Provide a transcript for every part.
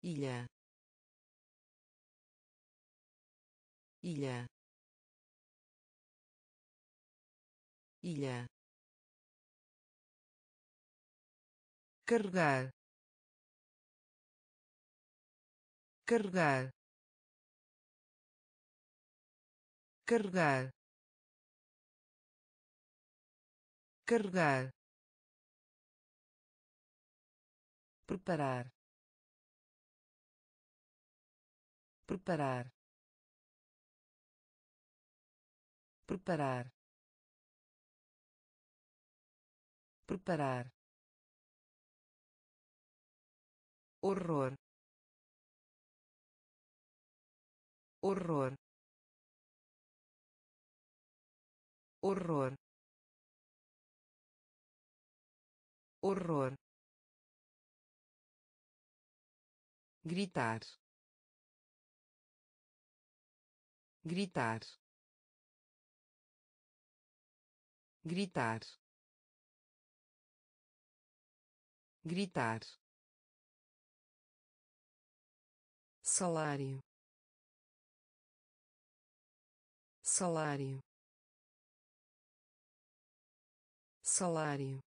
ilha, ilha, ilha, carregar, carregar, carregar, carregar, preparar, preparar, preparar, preparar, horror, horror, horror, horror, gritar, gritar, gritar, gritar, salário, salário, salário,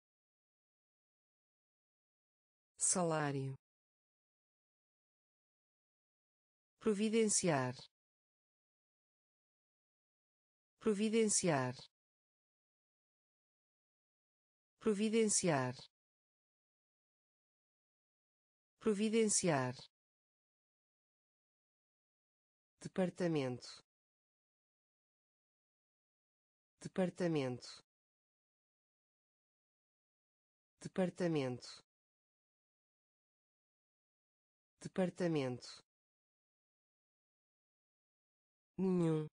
salário, providenciar, providenciar, providenciar, providenciar, departamento, departamento, departamento, departamento, nenhum,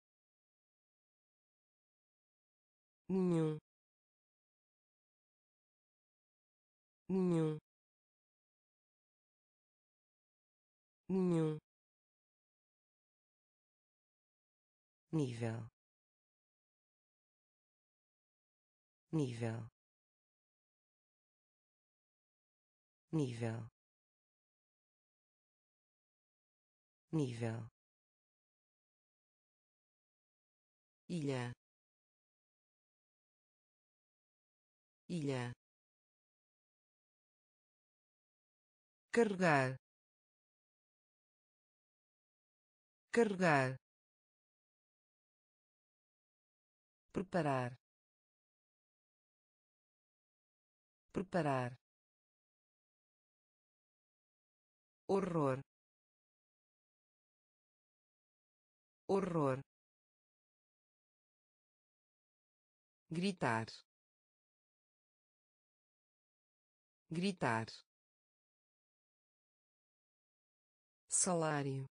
nenhum, nenhum, nenhum, nível, nível, nível, nível, ilha, ilha, carregar, carregar, preparar, preparar, horror, horror, gritar, gritar, salário,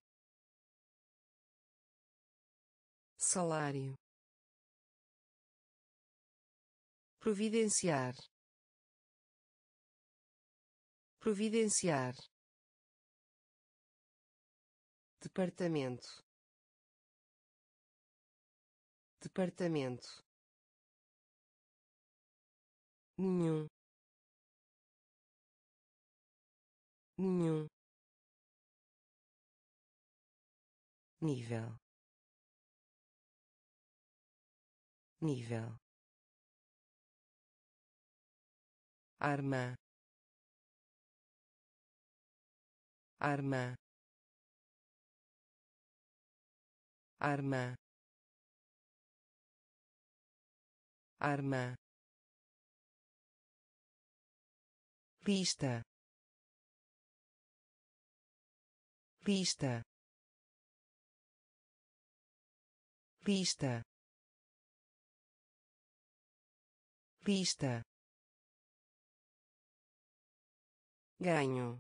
salário, providenciar, providenciar, departamento, departamento, nenhum, nenhum, nível, nível, arma, arma, arma, arma, lista, lista, lista, lista, ganho,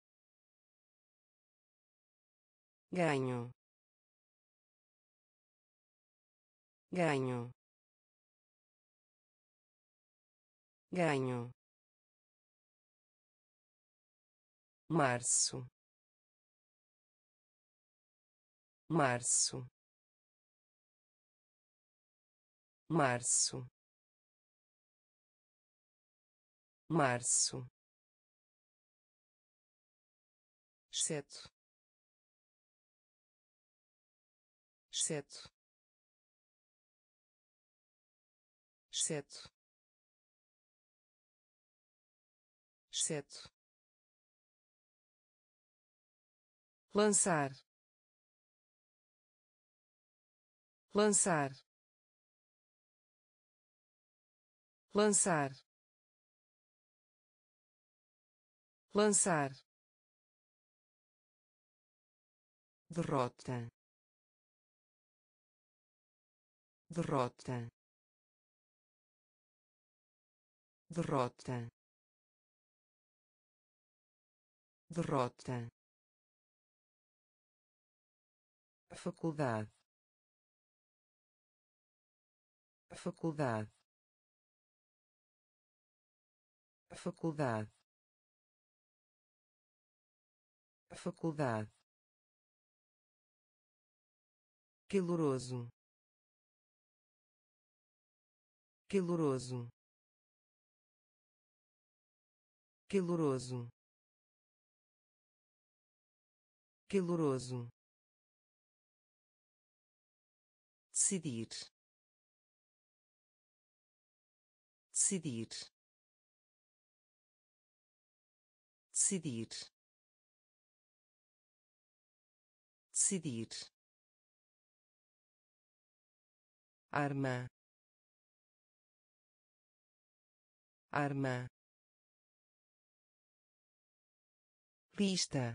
ganho, ganho, ganho, março, março, março, março, exceto, exceto, exceto, exceto, lançar, lançar, lançar, lançar, derrota, derrota, derrota, derrota, faculdade, faculdade, faculdade, faculdade, caloroso, caloroso, caloroso, caloroso, decidir, decidir, decidir, decidir, arma, arma, lista,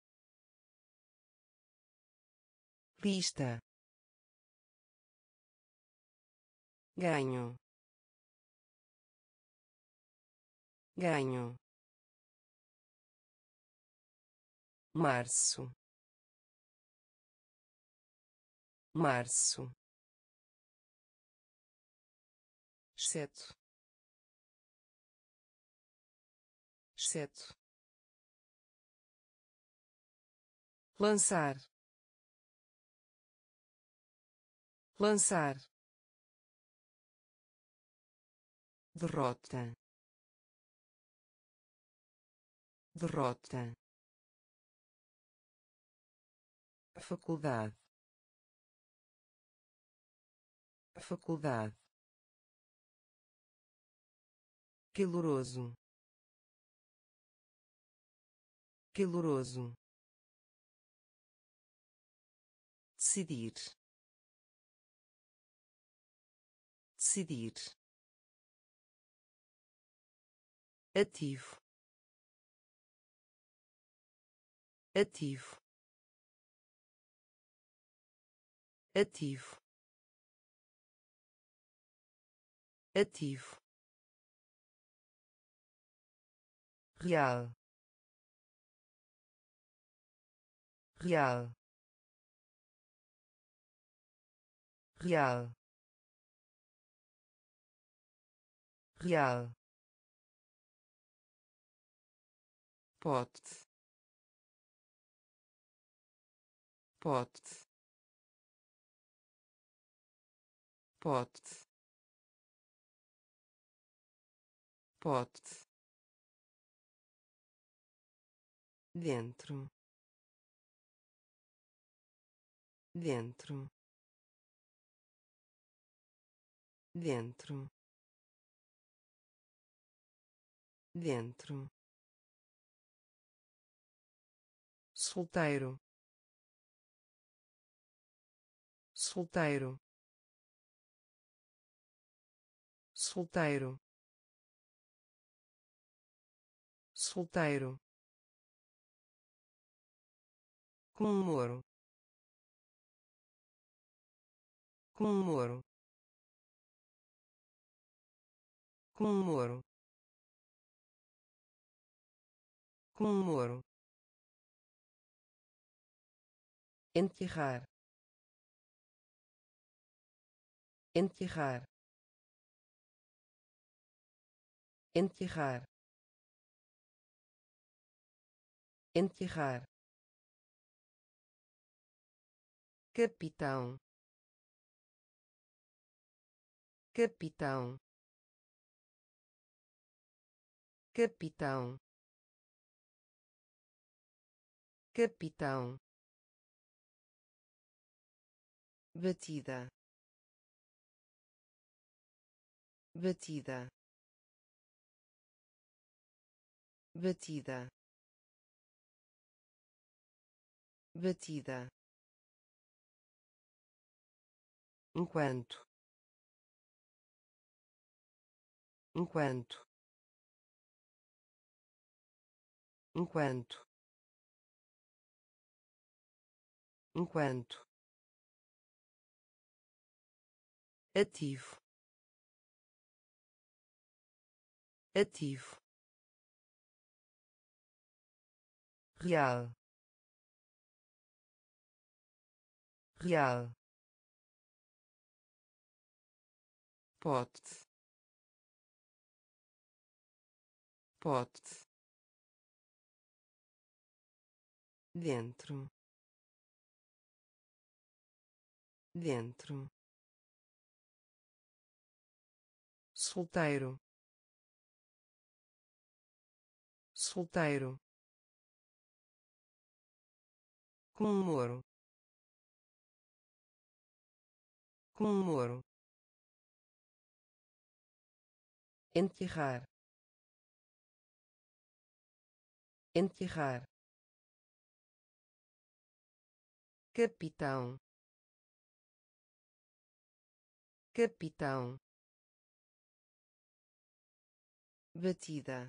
lista, ganho, ganho, março, março, exceto, exceto, lançar, lançar, derrota, derrota, faculdade, faculdade, caloroso, caloroso, decidir, decidir, ativo, ativo, ativo, ativo, real, real, real, real, pote, pote, pote, pote, dentro, dentro, dentro, dentro, solteiro, solteiro, solteiro, solteiro, comemoro, comemoro, comemoro, comemoro, enterrar, enterrar, enterrar, enterrar, capitão, capitão, capitão, capitão, batida, batida, batida, batida, enquanto, enquanto, enquanto, enquanto, ativo, ativo, real, real, pote, pote, dentro, dentro, solteiro, solteiro, comemoro, comemoro, enterrar, enterrar, capitão, capitão, batida,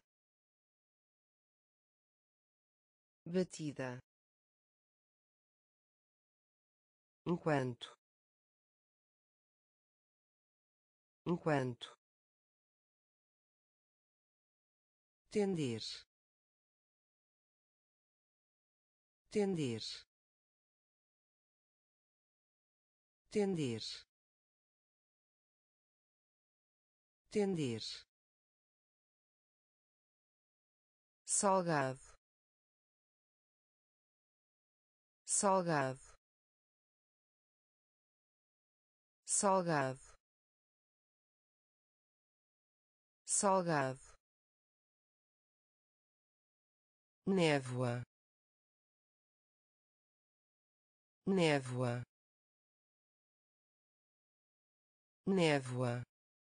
batida, enquanto, enquanto, tender, tender, tender, tender, salgado, salgado, salgado, salgado, névoa, névoa, névoa,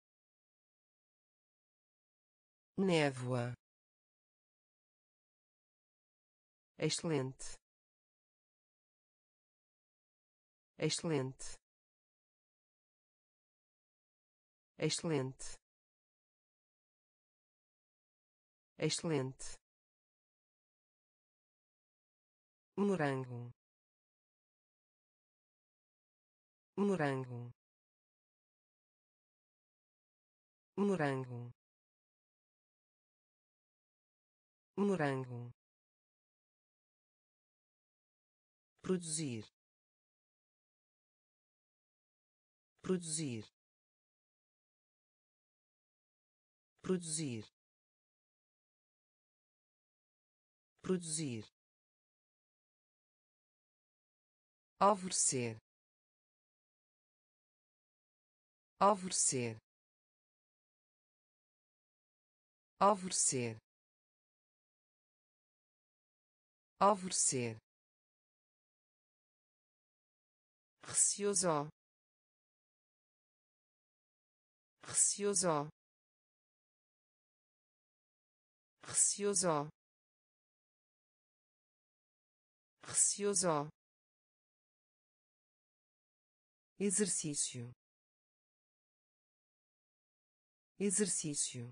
névoa, excelente, excelente, excelente, excelente, morango, morango, morango, morango, produzir, produzir, produzir, produzir, alvorecer, alvorecer, alvorecer, alvorecer, receoso, receoso, receoso, receoso, exercício, exercício,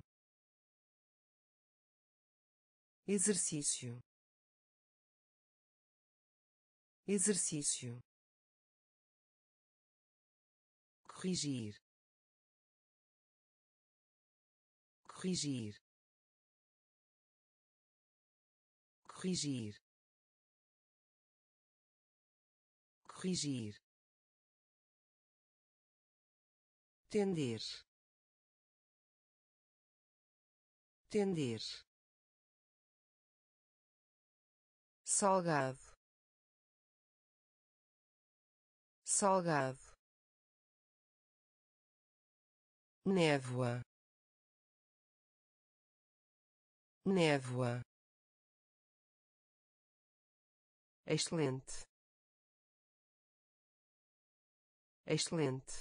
exercício, exercício, corrigir, corrigir, corrigir, corrigir, tender, tender, salgado, salgado, névoa, névoa, excelente, excelente,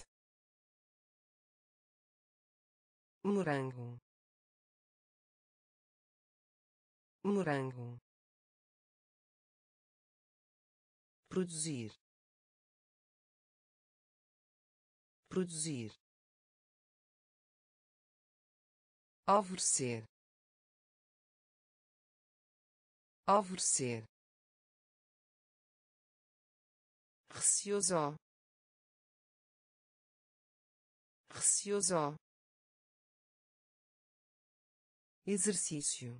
morango, morango, produzir, produzir, alvorecer, alvorecer, receoso, receoso, exercício,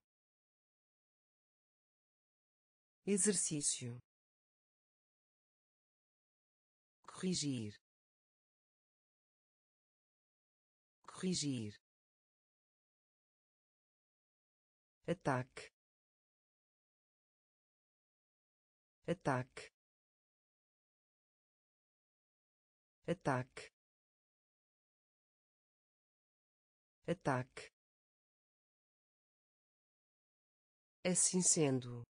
exercício, corrigir, corrigir, ataque, ataque, ataque, ataque, assim sendo,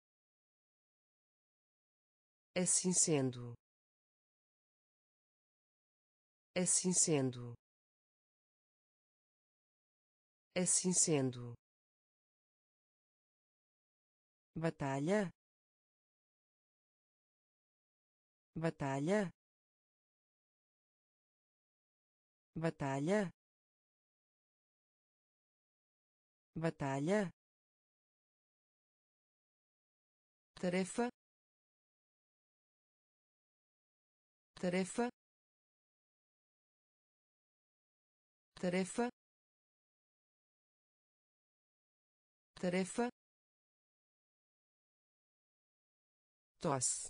assim sendo, assim sendo, assim sendo, batalha, batalha, batalha, batalha, tarefa, tarefa, tarefa, tarefa, tosse,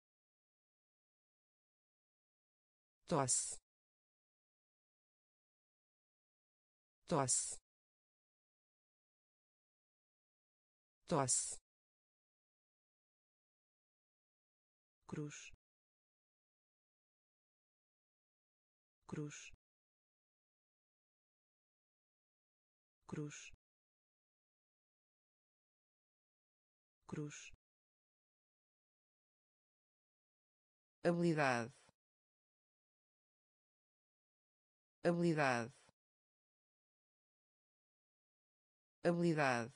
tosse, tosse, tosse, cruz, cruz, cruz, cruz, habilidade, habilidade, habilidade,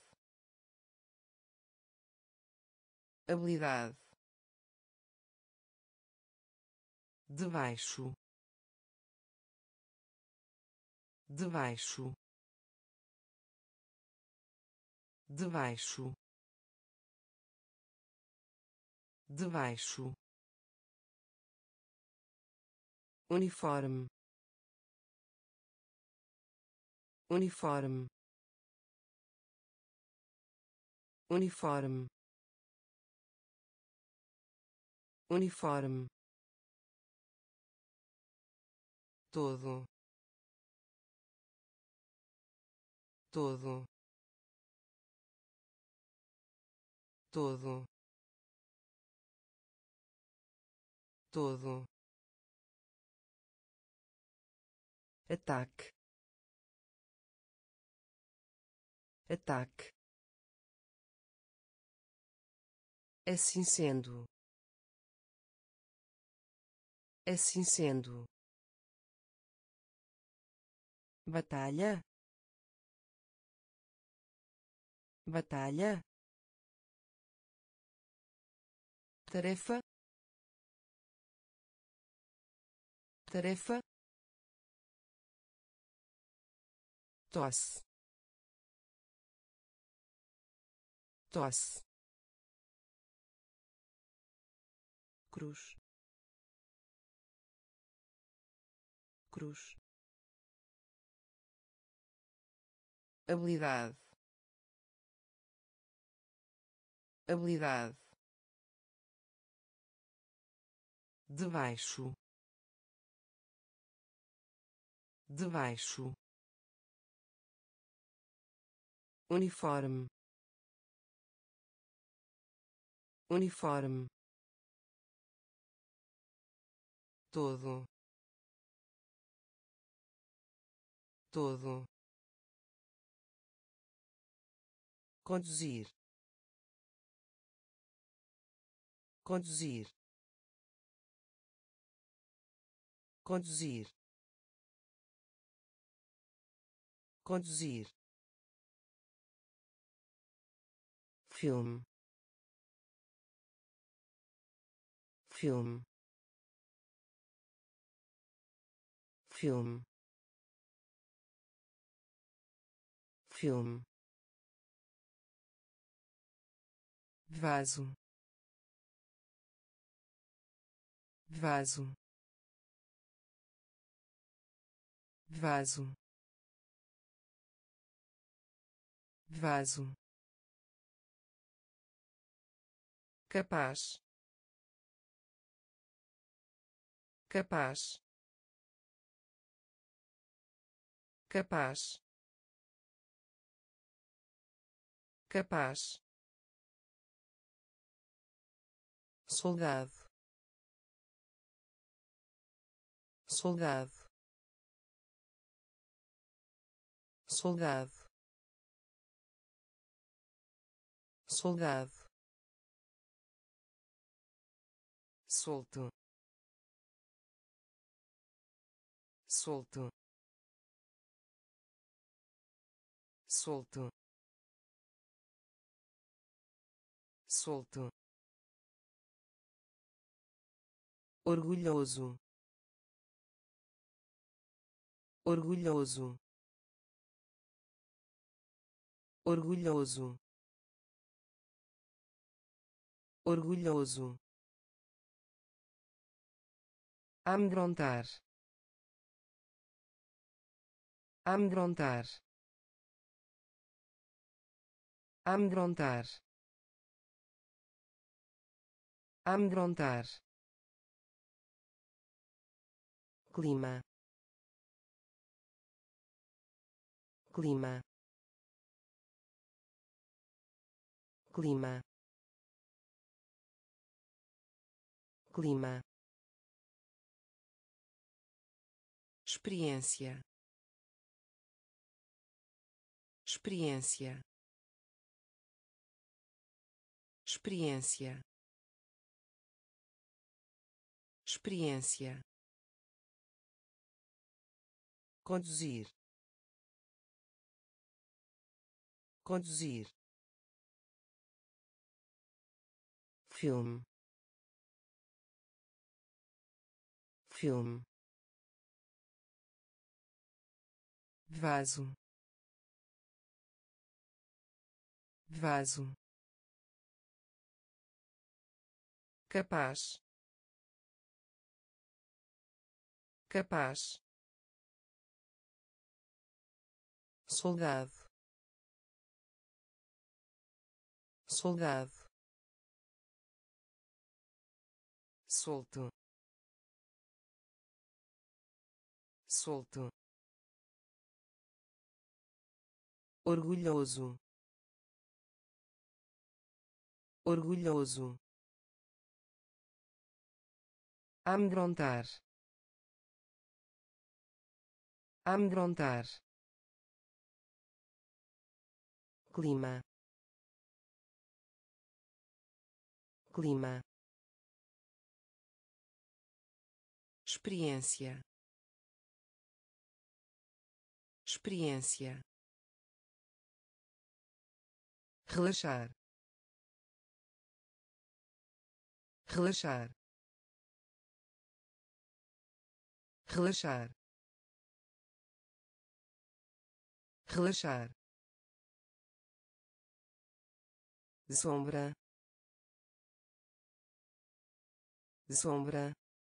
habilidade, debaixo, debaixo, debaixo, debaixo, uniforme, uniforme, uniforme, uniforme, todo, todo, todo, todo, ataque, ataque, assim sendo, assim sendo, batalha, batalha, tarefa, tarefa, tosse, tosse, cruz, cruz, habilidade, habilidade, debaixo, debaixo, uniforme, uniforme, todo, todo, conduzir, conduzir, conduzir, conduzir, filme, filme, filme, filme, vaso, vaso, vaso, vaso, capaz, capaz, capaz, capaz, soldado, soldado, soldado, soldado, solto, solto, solto, solto, orgulhoso, orgulhoso, orgulhoso, orgulhoso, amedrontar, amedrontar, amedrontar, amedrontar, clima, clima, clima, clima, experiência, experiência, experiência, experiência, conduzir, conduzir, filme, filme, vaso, vaso, capaz, capaz, soldado, soldado, solto, solto, orgulhoso, orgulhoso, amedrontar, amedrontar, clima, clima, experiência, experiência, relaxar, relaxar, relaxar, relaxar, sombra, sombra,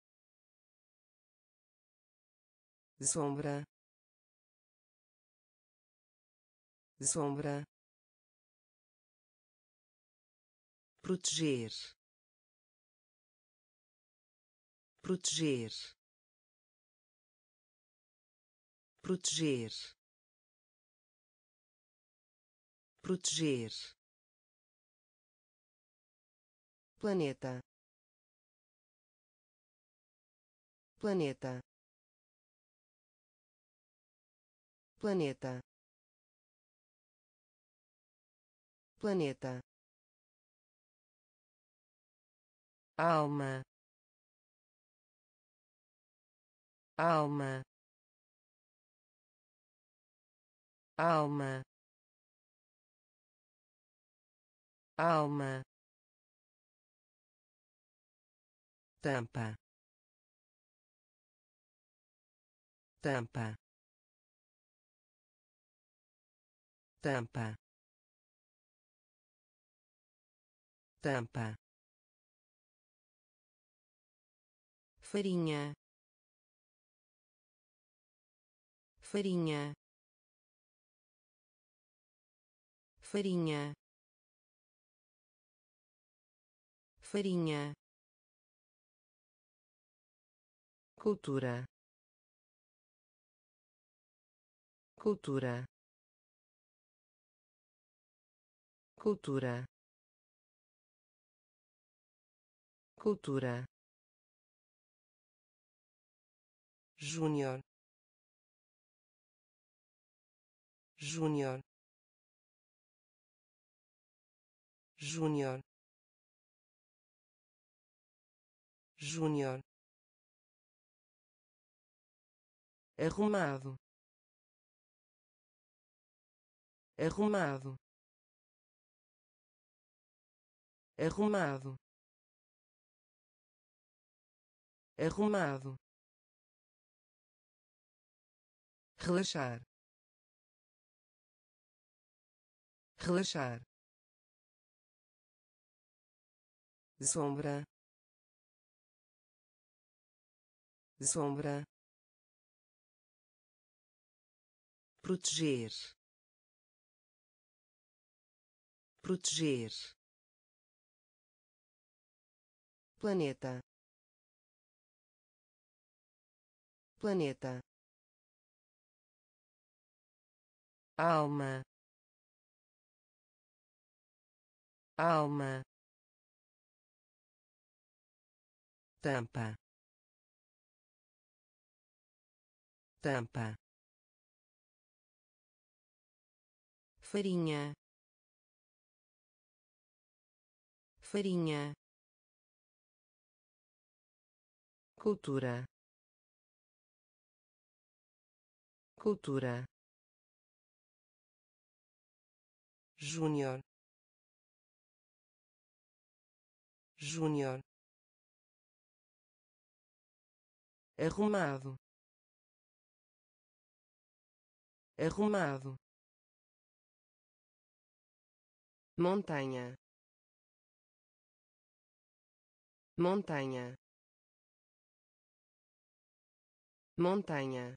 sombra, sombra, proteger, proteger, proteger, proteger, planeta, planeta, planeta, planeta, alma, alma, alma, alma, tampa, tampa, tampa, tampa, farinha, farinha, farinha, farinha, cultura, cultura, cultura, cultura, júnior, júnior, júnior, júnior, arrumado, arrumado, arrumado, arrumado, relaxar, relaxar, sombra, sombra, proteger, proteger, planeta, planeta, alma, alma, tampa, tampa, farinha, farinha, cultura, cultura, júnior, júnior, arrumado, arrumado, montanha, montanha, montanha,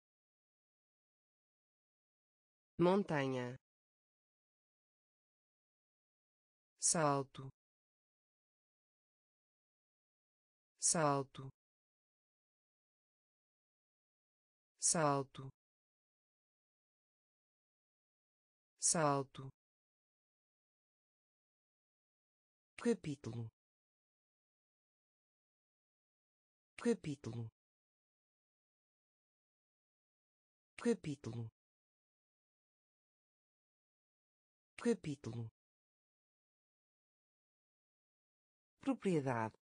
montanha, salto, salto, salto, salto, capítulo, capítulo, capítulo, capítulo, propriedade,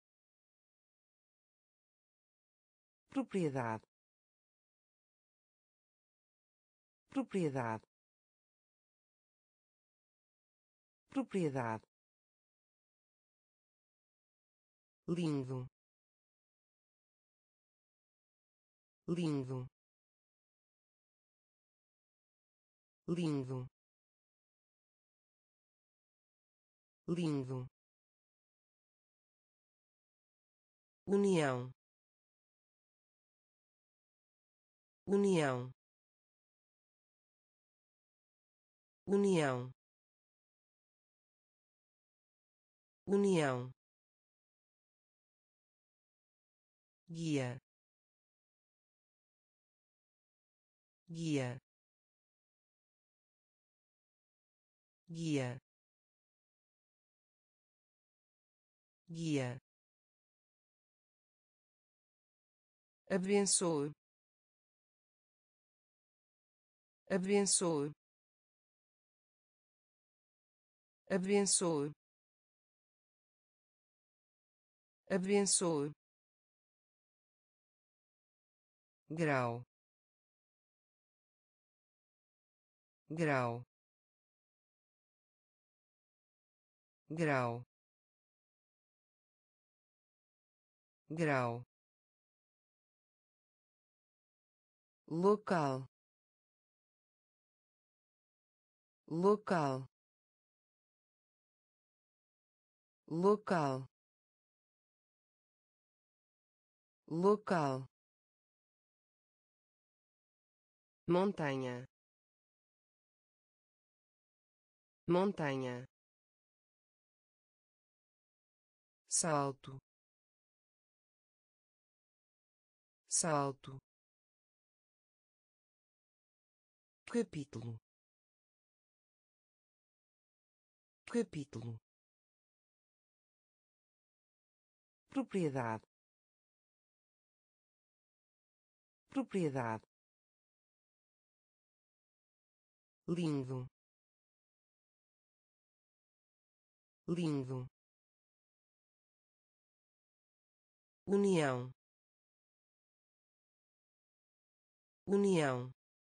propriedade, propriedade, propriedade, lindo, lindo, lindo, lindo, união, união, união, união, guia, guia, guia, guia, abençoe, abençoe, abençoe, abençoe, grau, grau, grau, grau, local, local, local, local, montanha, montanha, salto, salto, capítulo, capítulo, propriedade, propriedade, lindo, lindo, união, união,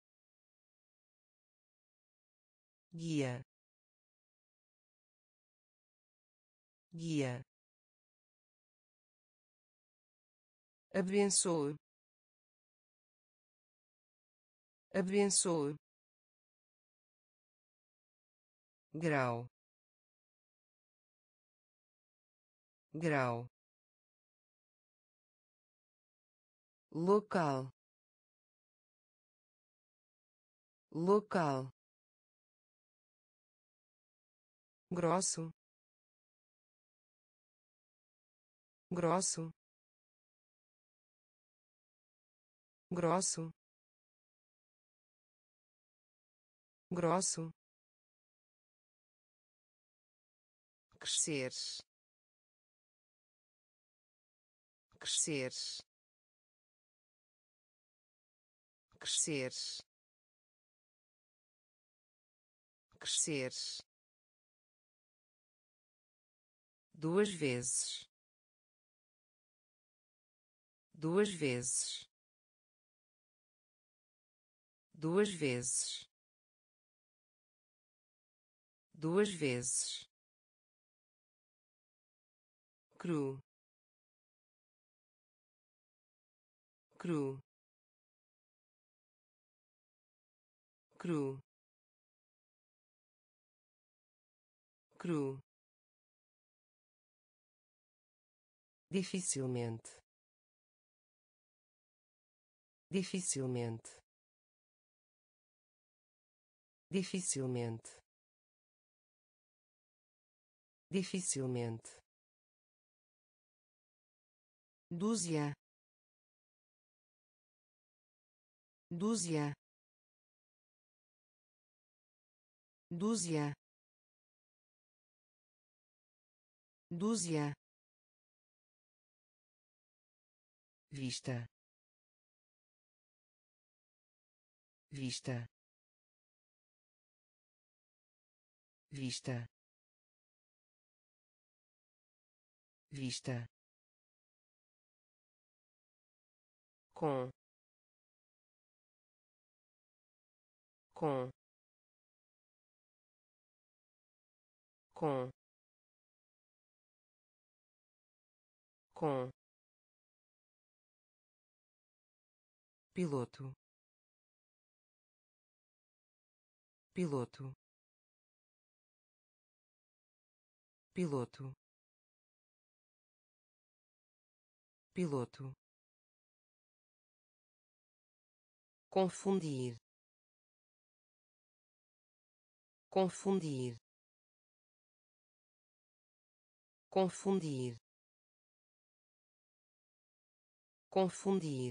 guia, guia, abençoe, abençoe, grau, grau, local, local, grosso, grosso, grosso, grosso, crescer, crescer, crescer, crescer, duas vezes, duas vezes, duas vezes, duas vezes, cru, cru, cru, cru, dificilmente, dificilmente, dificilmente, dificilmente, dúzia, dúzia, dúzia, dúzia, vista, vista, vista, vista, com, com, com, com, piloto, piloto, piloto, piloto, confundir, confundir, confundir, confundir,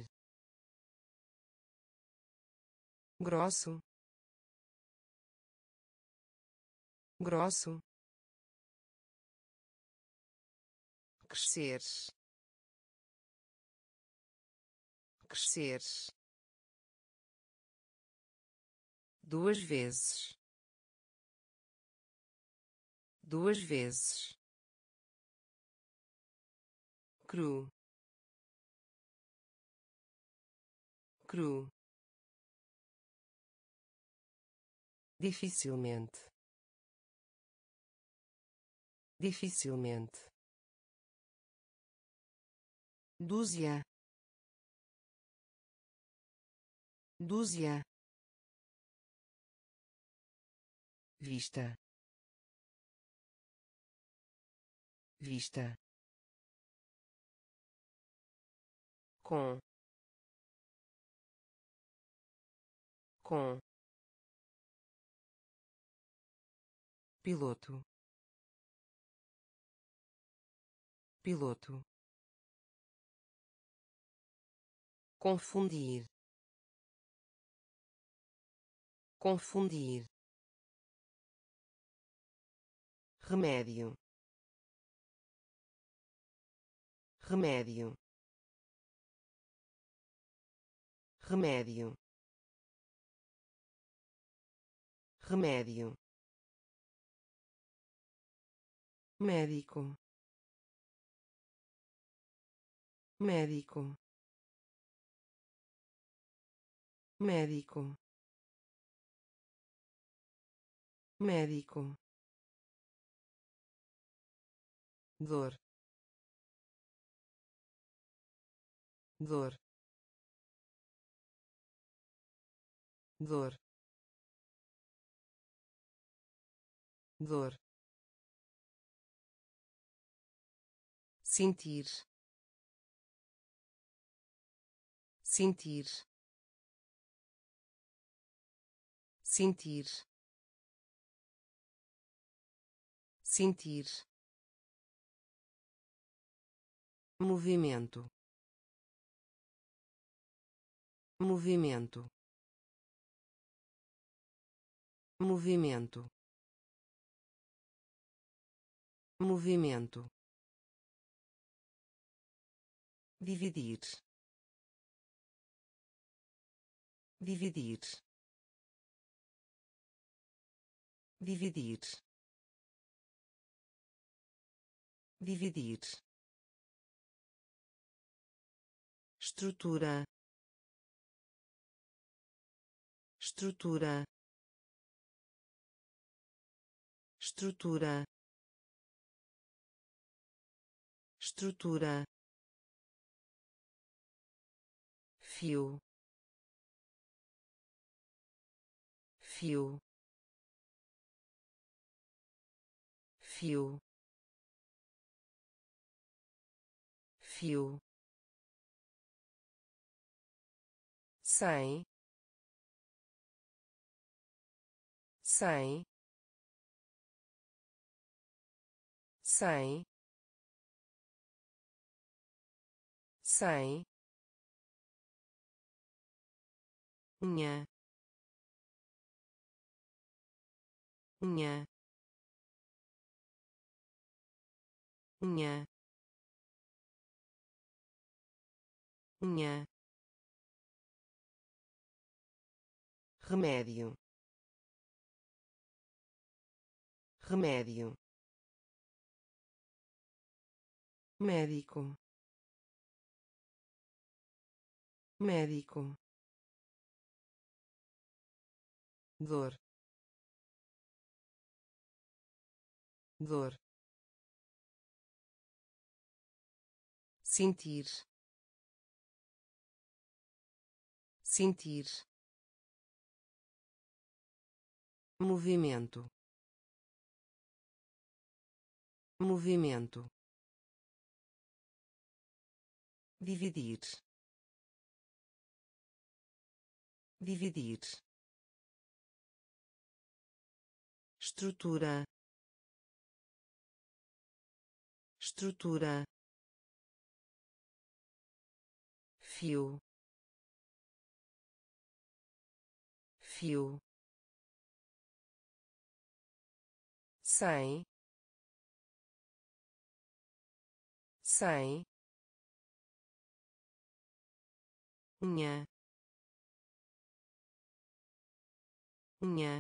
grosso, grosso, crescer, crescer, duas vezes, duas vezes, cru, cru, dificilmente, dificilmente, dúzia, dúzia, vista, vista, com, piloto, piloto, confundir, confundir, remédio, remédio, remédio, remédio, médico, médico, médico, médico, dor, dor, dor, dor, sentir, sentir, sentir, sentir, movimento, movimento, movimento, movimento, dividir, dividir, dividir, dividir, estrutura, estrutura, estrutura, estrutura, fio, fio, fio, fio, sem, sem, sem, sem, unha, unha, unha, unha, remédio, remédio, médico, médico, dor, dor, sentir, sentir, movimento, movimento, dividir, dividir, estrutura, estrutura, fio, fio, sem, sem, unha, unha,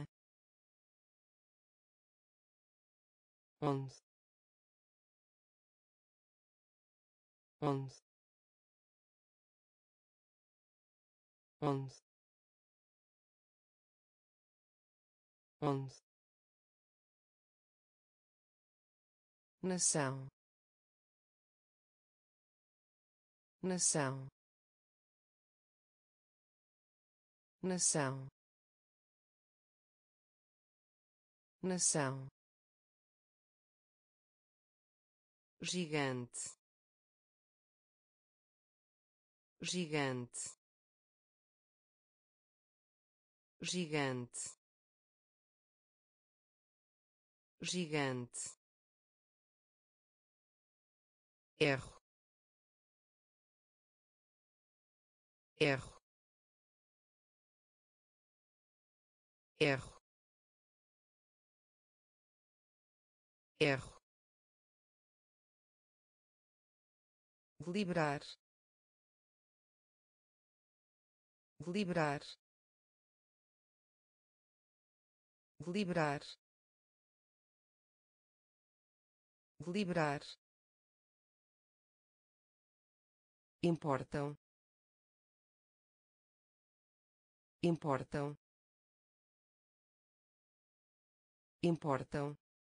onde, onde, onde, onde, nação, nação, nação, nação, gigante, gigante, gigante, gigante, erro, erro, erro, erro, deliberar, deliberar, deliberar, deliberar, importam, importam, importam,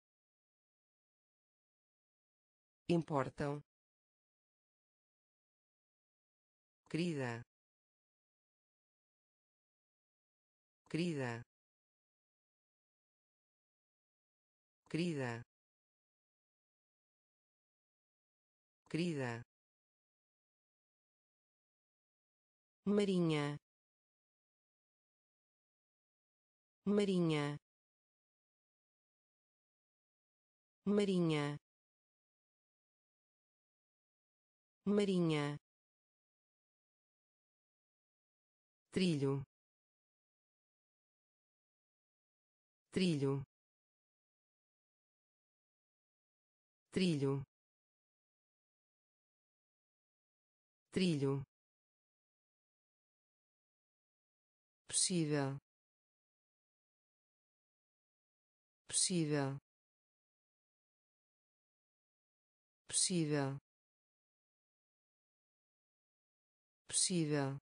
importam, querida, querida, querida, querida, marinha, marinha, marinha, marinha, trilho, trilho, trilho, trilho, possível, possível, possível, possível,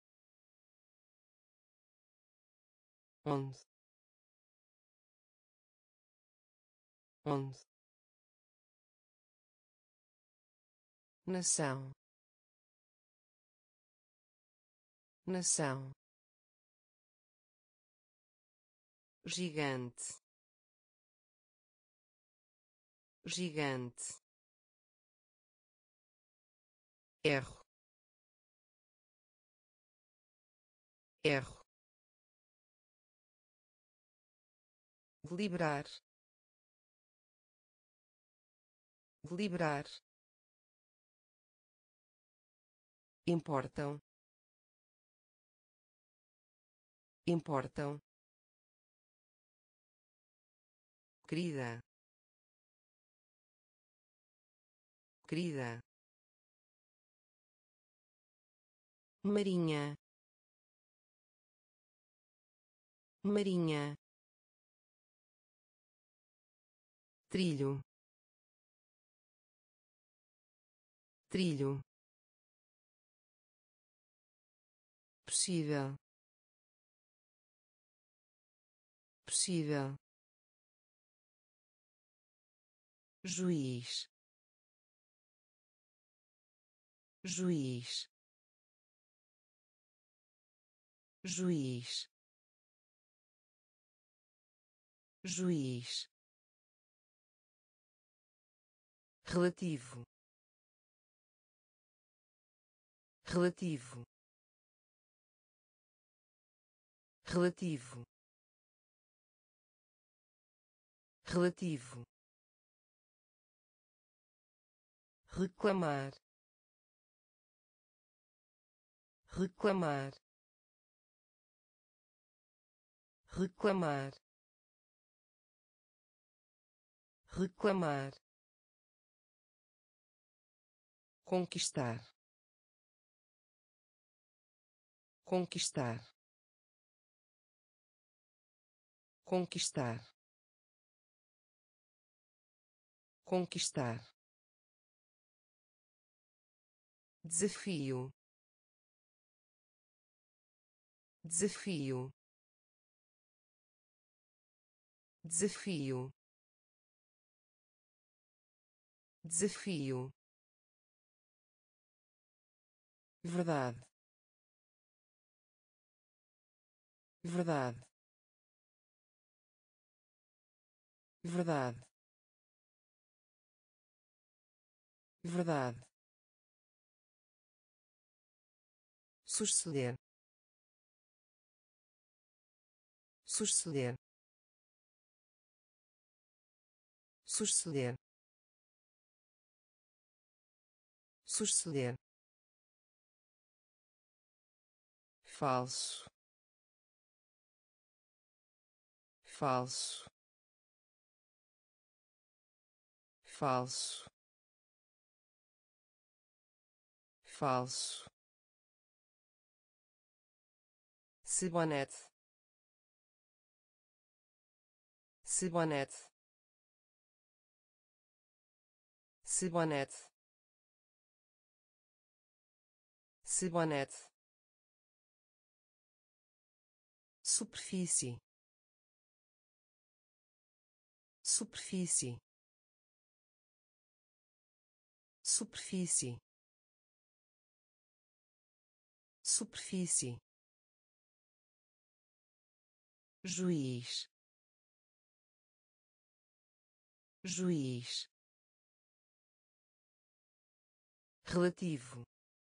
onde, onde, nação, nação, gigante, gigante, erro, erro, deliberar, deliberar, importam, importam, querida, querida, marinha, marinha, trilho, trilho, possível, possível, juiz, juiz, juiz, juiz, relativo, relativo, relativo, relativo, reclamar, reclamar, reclamar, reclamar, conquistar, conquistar, conquistar, conquistar, desafio, desafio, desafio, desafio, verdade, verdade, verdade, verdade, suceder, suceder, suceder, suceder, falso, falso, falso, falso, cibonete, cibonete, cibonete, cibonete, superfície, superfície, superfície, superfície, juiz, juiz, relativo,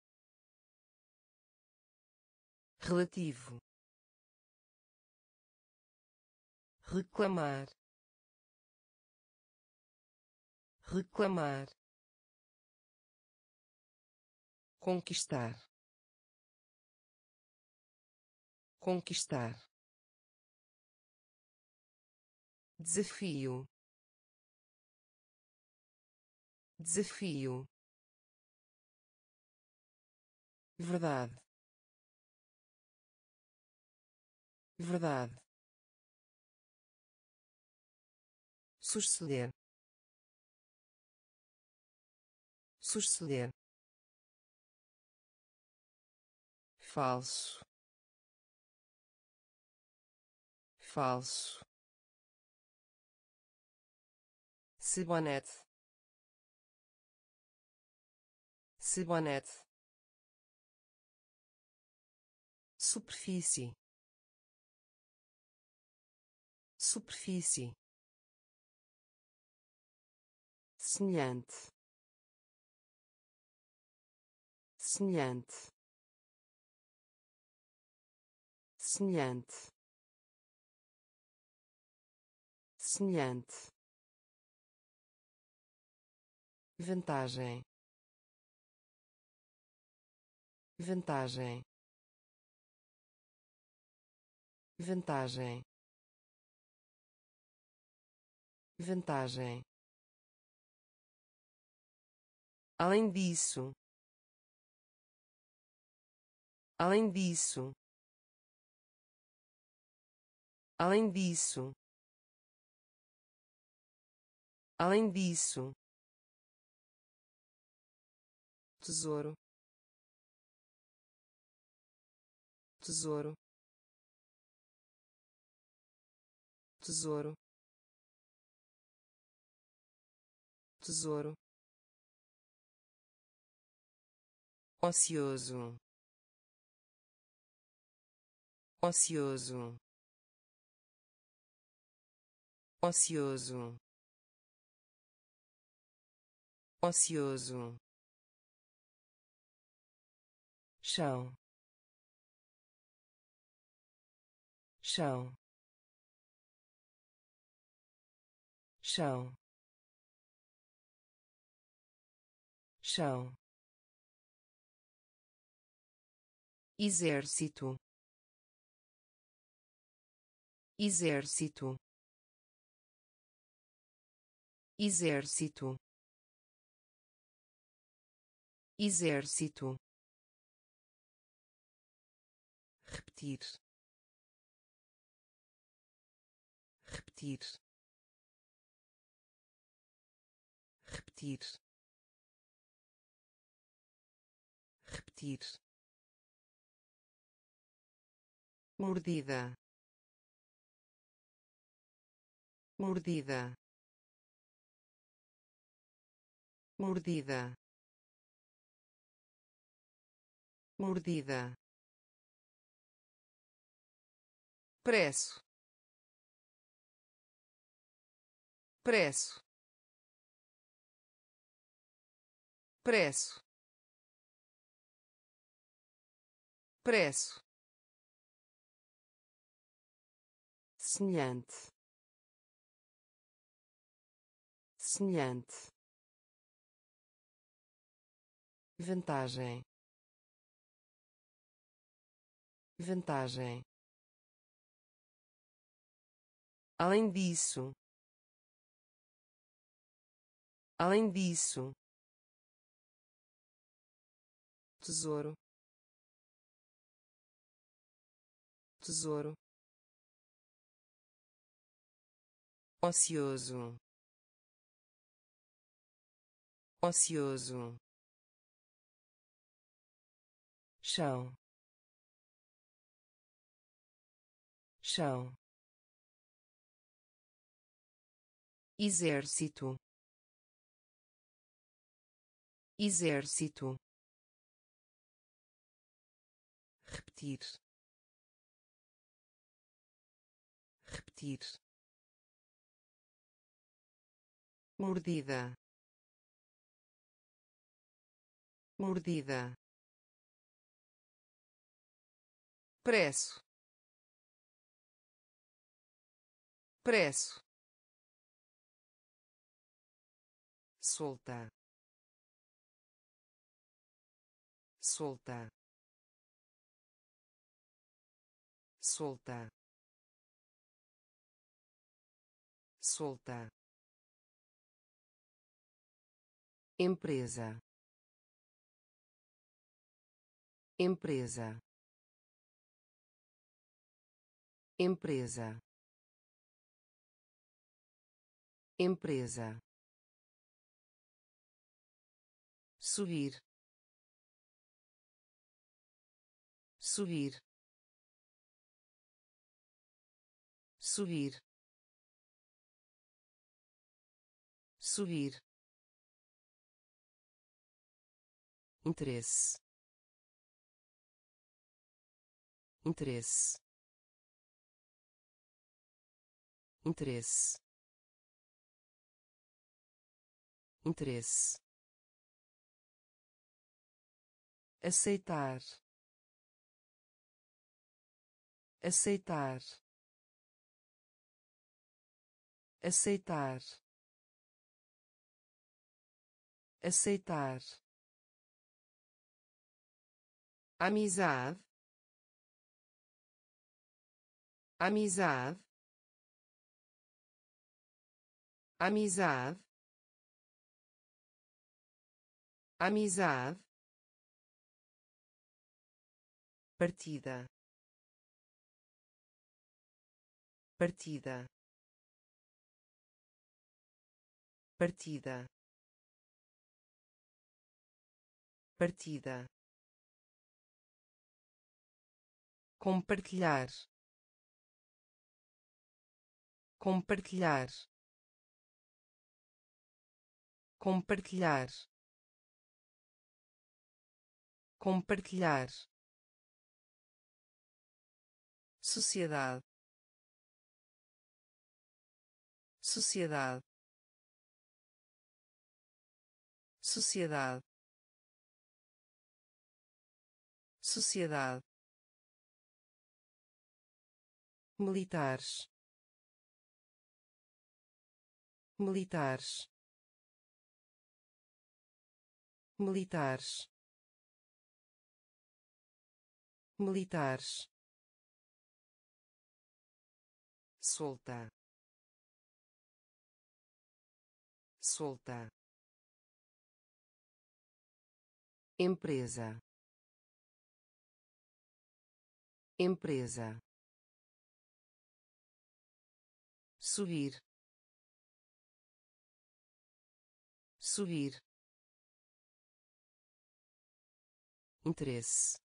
relativo, reclamar, reclamar, conquistar, conquistar, desafio, desafio, verdade, verdade, suceder, suceder, falso, falso, cibonete, cibonete, superfície, superfície, semelhante, semelhante, semelhante, semelhante, vantagem, vantagem, vantagem, vantagem. Além disso, além disso, além disso, além disso, tesouro, tesouro, tesouro, tesouro, ocioso, ocioso, ocioso, ocioso, chão, chão, chão, chão, exército, exército, exército, exército, repetir, repetir, repetir, repetir, mordida, mordida, mordida, mordida, preço, preço, preço, preço, semelhante, semelhante, vantagem, vantagem, além disso, além disso, tesouro, tesouro, ocioso, ocioso, chão, chão, exército, exército, repetir, repetir, mordida, mordida, preço, preço, solta, solta, solta, solta, empresa, empresa, empresa, empresa, subir, subir, subir, subir, interesse, interesse, interesse, interesse, aceitar, aceitar, aceitar, aceitar, amizade, amizade, amizade, amizade, partida, partida, partida, partida, compartilhar, compartilhar, compartilhar, compartilhar, sociedade, sociedade, sociedade, sociedade, militares, militares, militares, militares, solta, solta, empresa, empresa, subir, subir, interesse,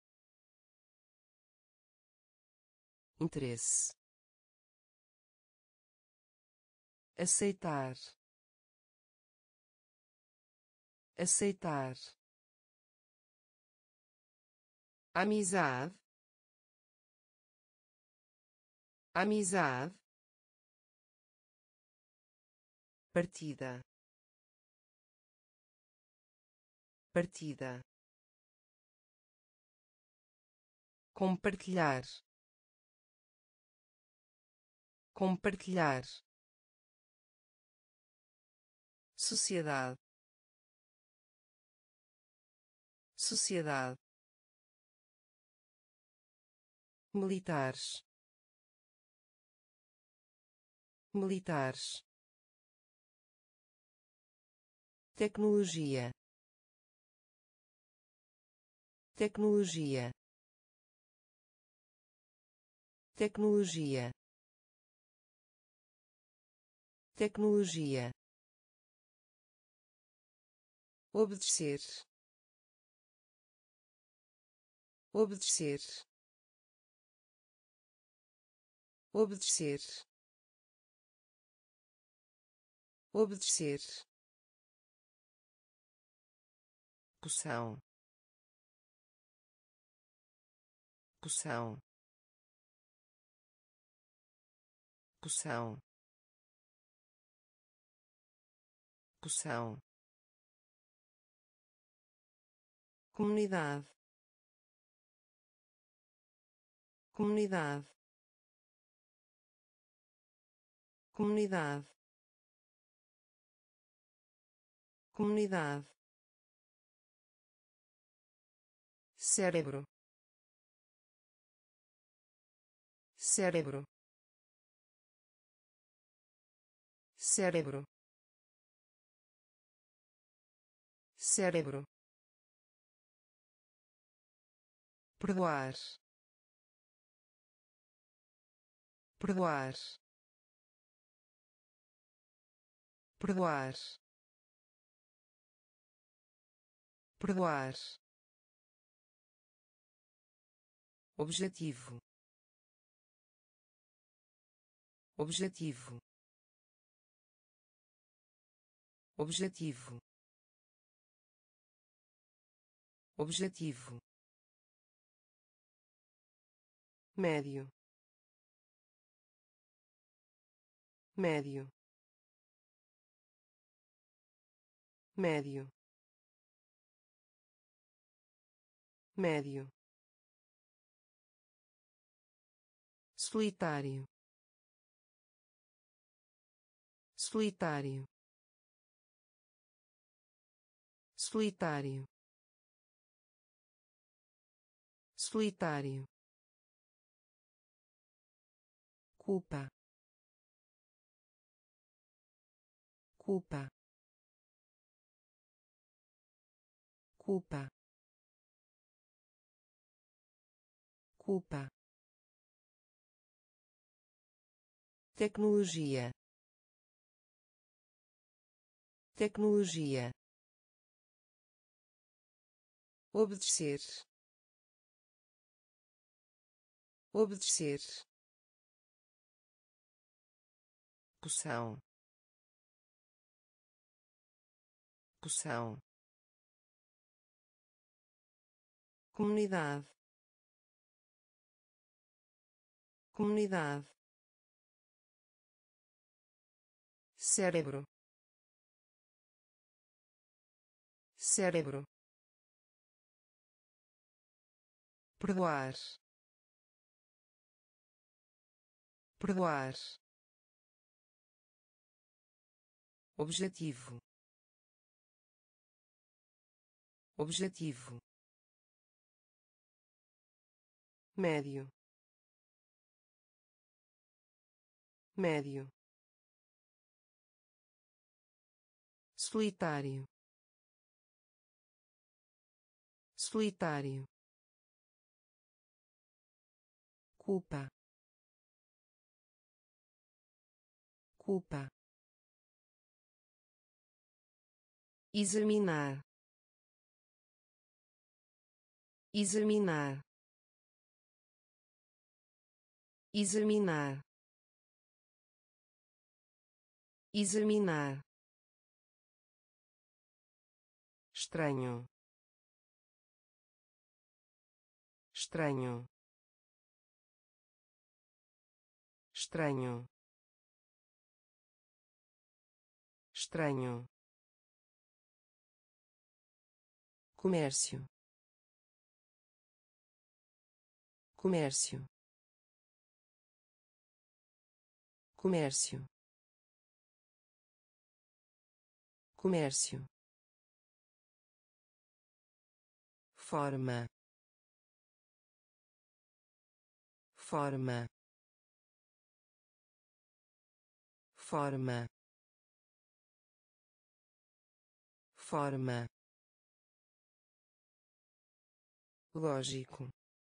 interesse, aceitar, aceitar, amizade, amizade, partida, partida, compartilhar, compartilhar, sociedade, sociedade, militares, militares, tecnologia, tecnologia, tecnologia, tecnologia, obedecer, obedecer, obedecer, obedecer, poção, poção, poção, poção, comunidade, comunidade, comunidade, comunidade, cérebro, cérebro, cérebro, cérebro, perdoar, perdoar, perdoar, perdoar, objetivo, objetivo, objetivo, objetivo, médio, médio, médio, médio, solitário, solitário, solitário, solitário, culpa, culpa, culpa, culpa, tecnologia, tecnologia, obedecer, obedecer, poção, poção, comunidade, comunidade, cérebro, cérebro, perdoar, perdoar, objetivo, objetivo, médio, médio, solitário, solitário, culpa, culpa, examinar, examinar, examinar, examinar, estranho, estranho, estranho, estranho, comércio, comércio, comércio, comércio, forma, forma, forma, forma, lógico,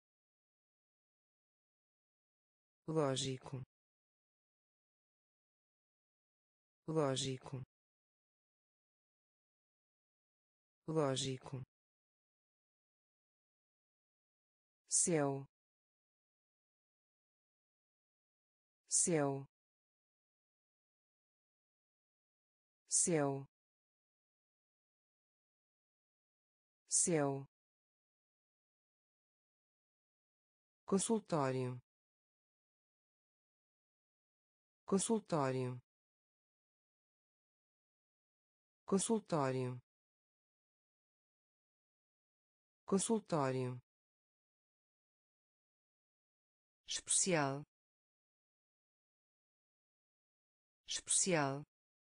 lógico, lógico, lógico, céu, céu, céu, céu, consultório, consultório, consultório, consultório, especial, especial,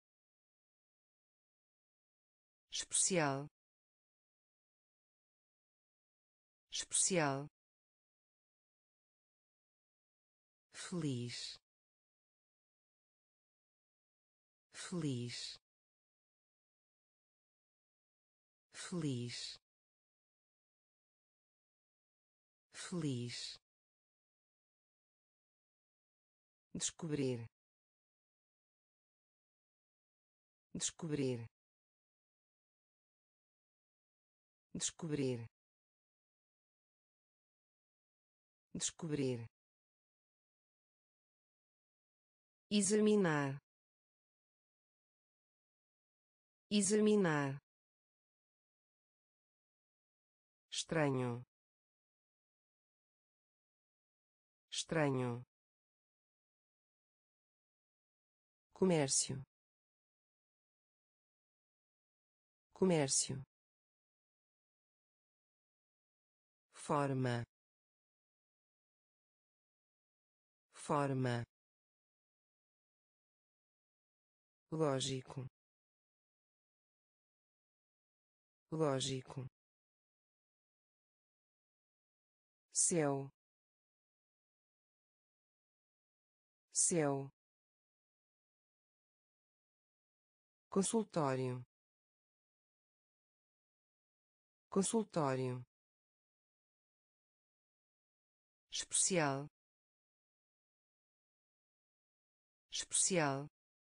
especial, especial, feliz, feliz, feliz, feliz, descobrir, descobrir, descobrir, descobrir, examinar, examinar, estranho, estranho, comércio, comércio, forma, forma, lógico, lógico, céu, céu, consultório, consultório, especial, especial,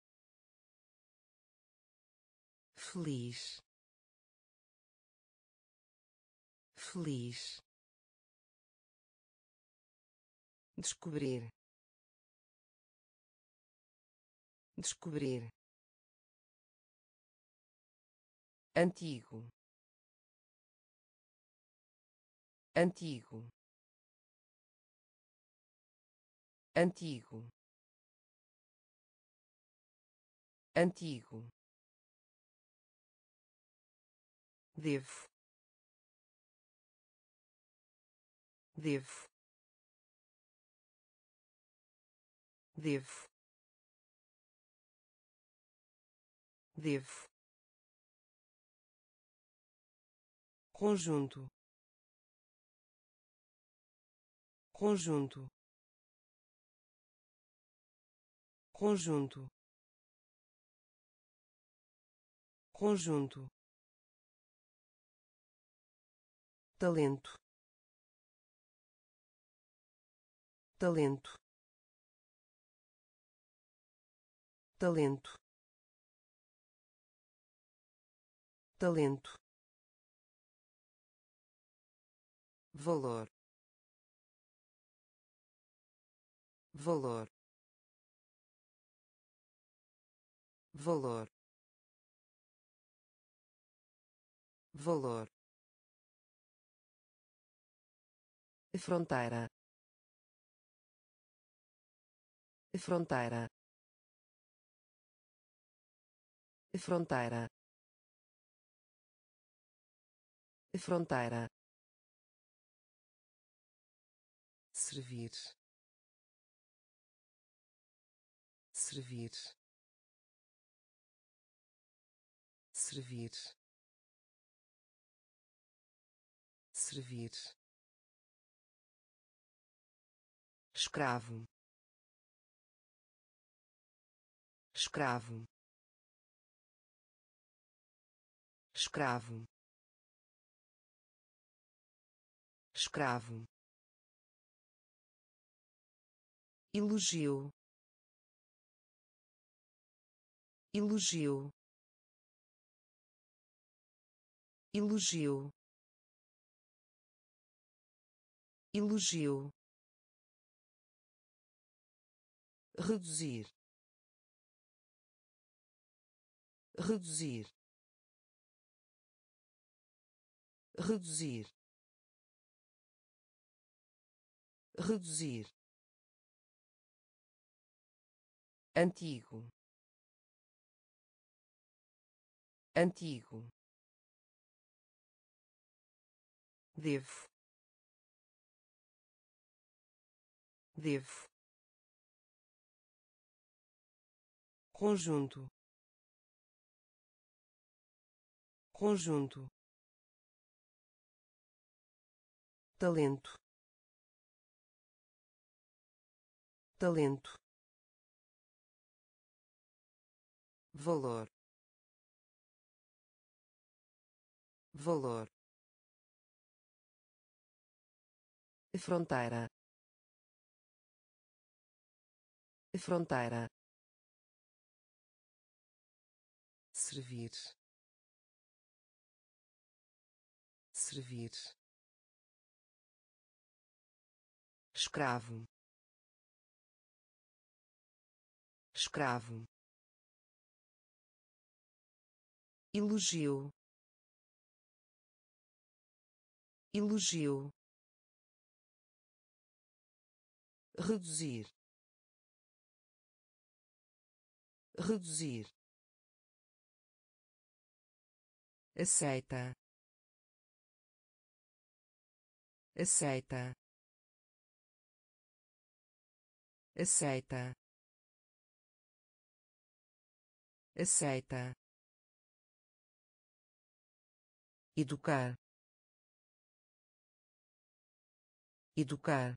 feliz, feliz, descobrir, descobrir, antigo, antigo, antigo, antigo, devo, devo, devo, devo, conjunto, conjunto, conjunto, conjunto, talento, talento, talento, talento, valor, valor, valor, valor, fronteira, fronteira, fronteira, fronteira, servir, servir, servir, servir, escravo, escravo, escravo, escravo, elogio, elogio, elogio, elogio, reduzir, reduzir, reduzir, reduzir, antigo, antigo, devo, devo, conjunto, conjunto, talento, talento, valor, valor, fronteira, fronteira, servir, servir, escravo, escravo, elogio, elogio, reduzir, reduzir, aceita, aceita, aceita, aceita, educar, educar,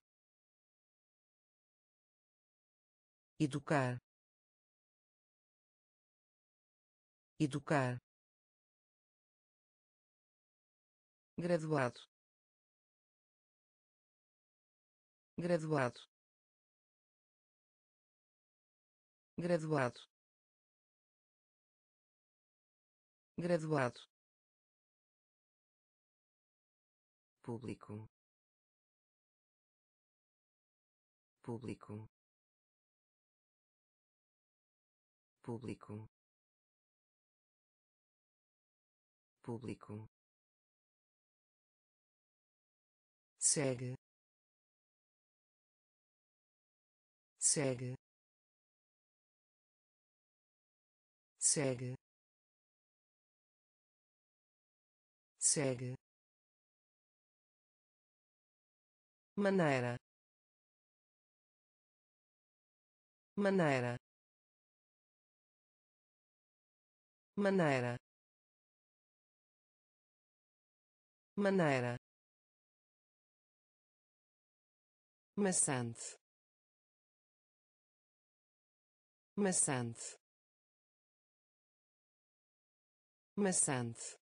educar, educar, graduado, graduado, graduado, graduado, público, público, público, público, segue, segue, segue, segue, maneira, maneira, maneira, maneira, maçante, maçante, maçante,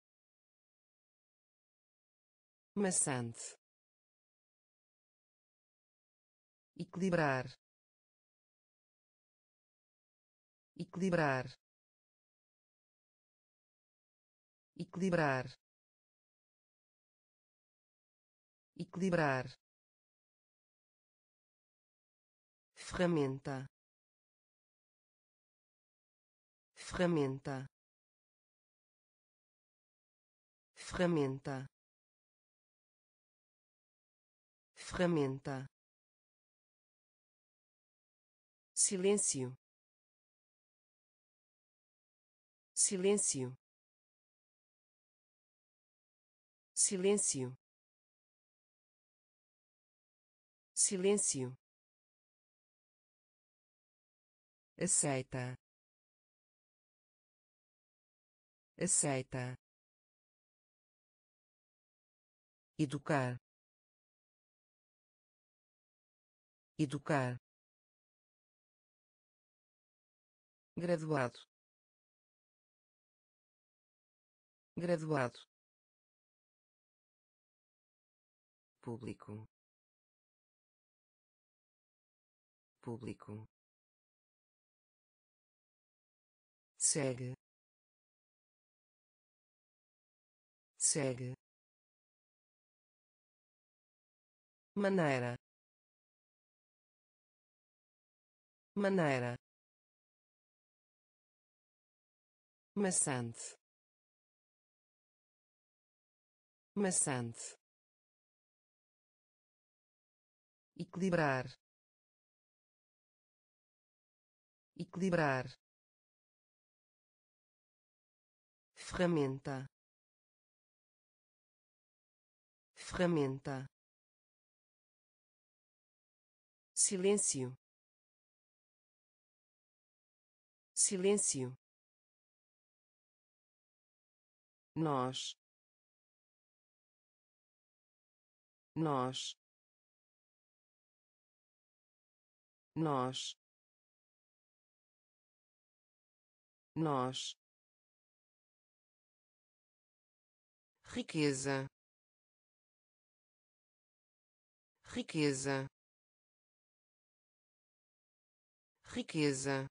maçante, equilibrar, equilibrar, equilibrar, equilibrar, ferramenta, ferramenta, ferramenta, ferramenta, silêncio, silêncio, silêncio, silêncio, aceita, aceita, educar, educar, graduado, graduado, público, público, segue, segue, maneira, maneira, maçante, maçante, equilibrar, equilibrar, ferramenta, ferramenta, silêncio, silêncio, nós, nós, nós, nós, riqueza, riqueza, riqueza,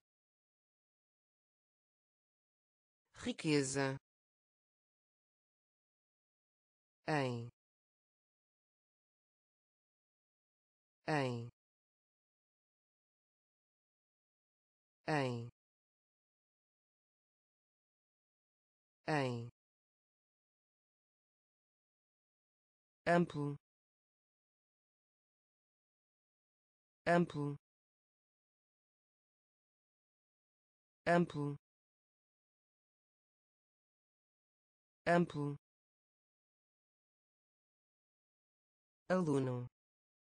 riqueza, em, em, em, em, amplo, amplo, amplo, amplo, aluno,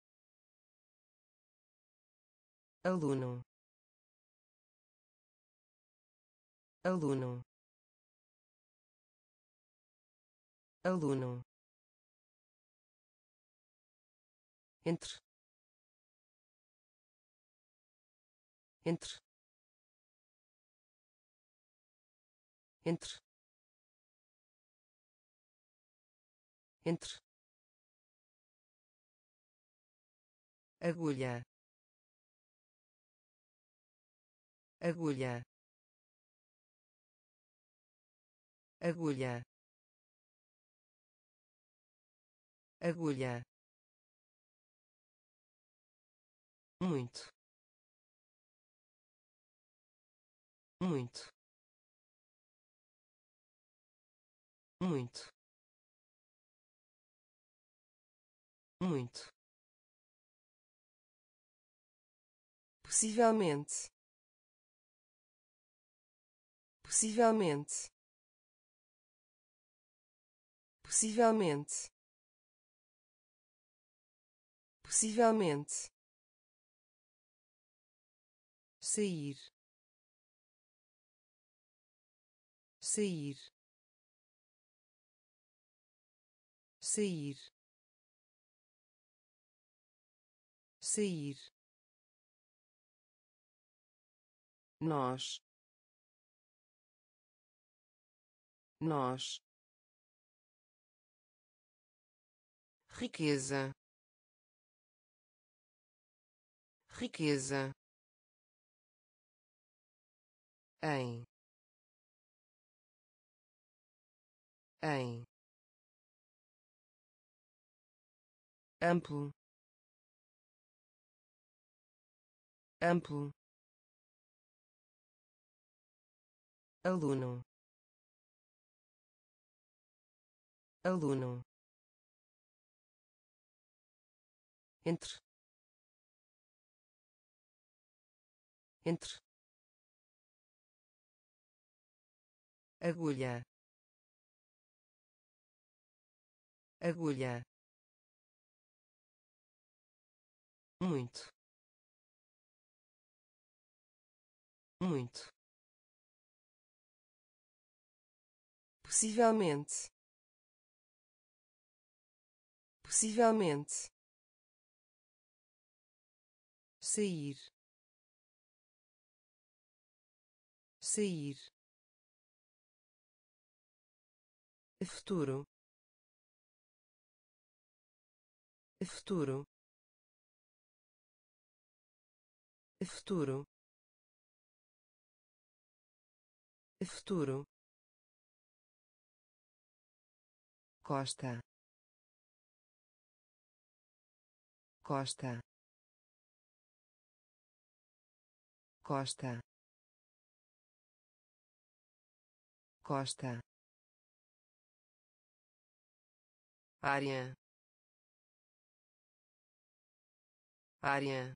aluno, aluno, aluno, entre, entre, entre, entre, agulha, agulha, agulha, agulha, muito, muito, muito, muito, possivelmente, possivelmente, possivelmente, possivelmente, sair, sair, sair, sair, nós, nós, riqueza, riqueza, em, em, amplo, amplo, aluno, aluno, entre, entre, agulha, agulha, muito, muito, possivelmente, possivelmente, sair, sair, futuro, futuro, futuro, futuro, costa, costa, costa, costa, área, área,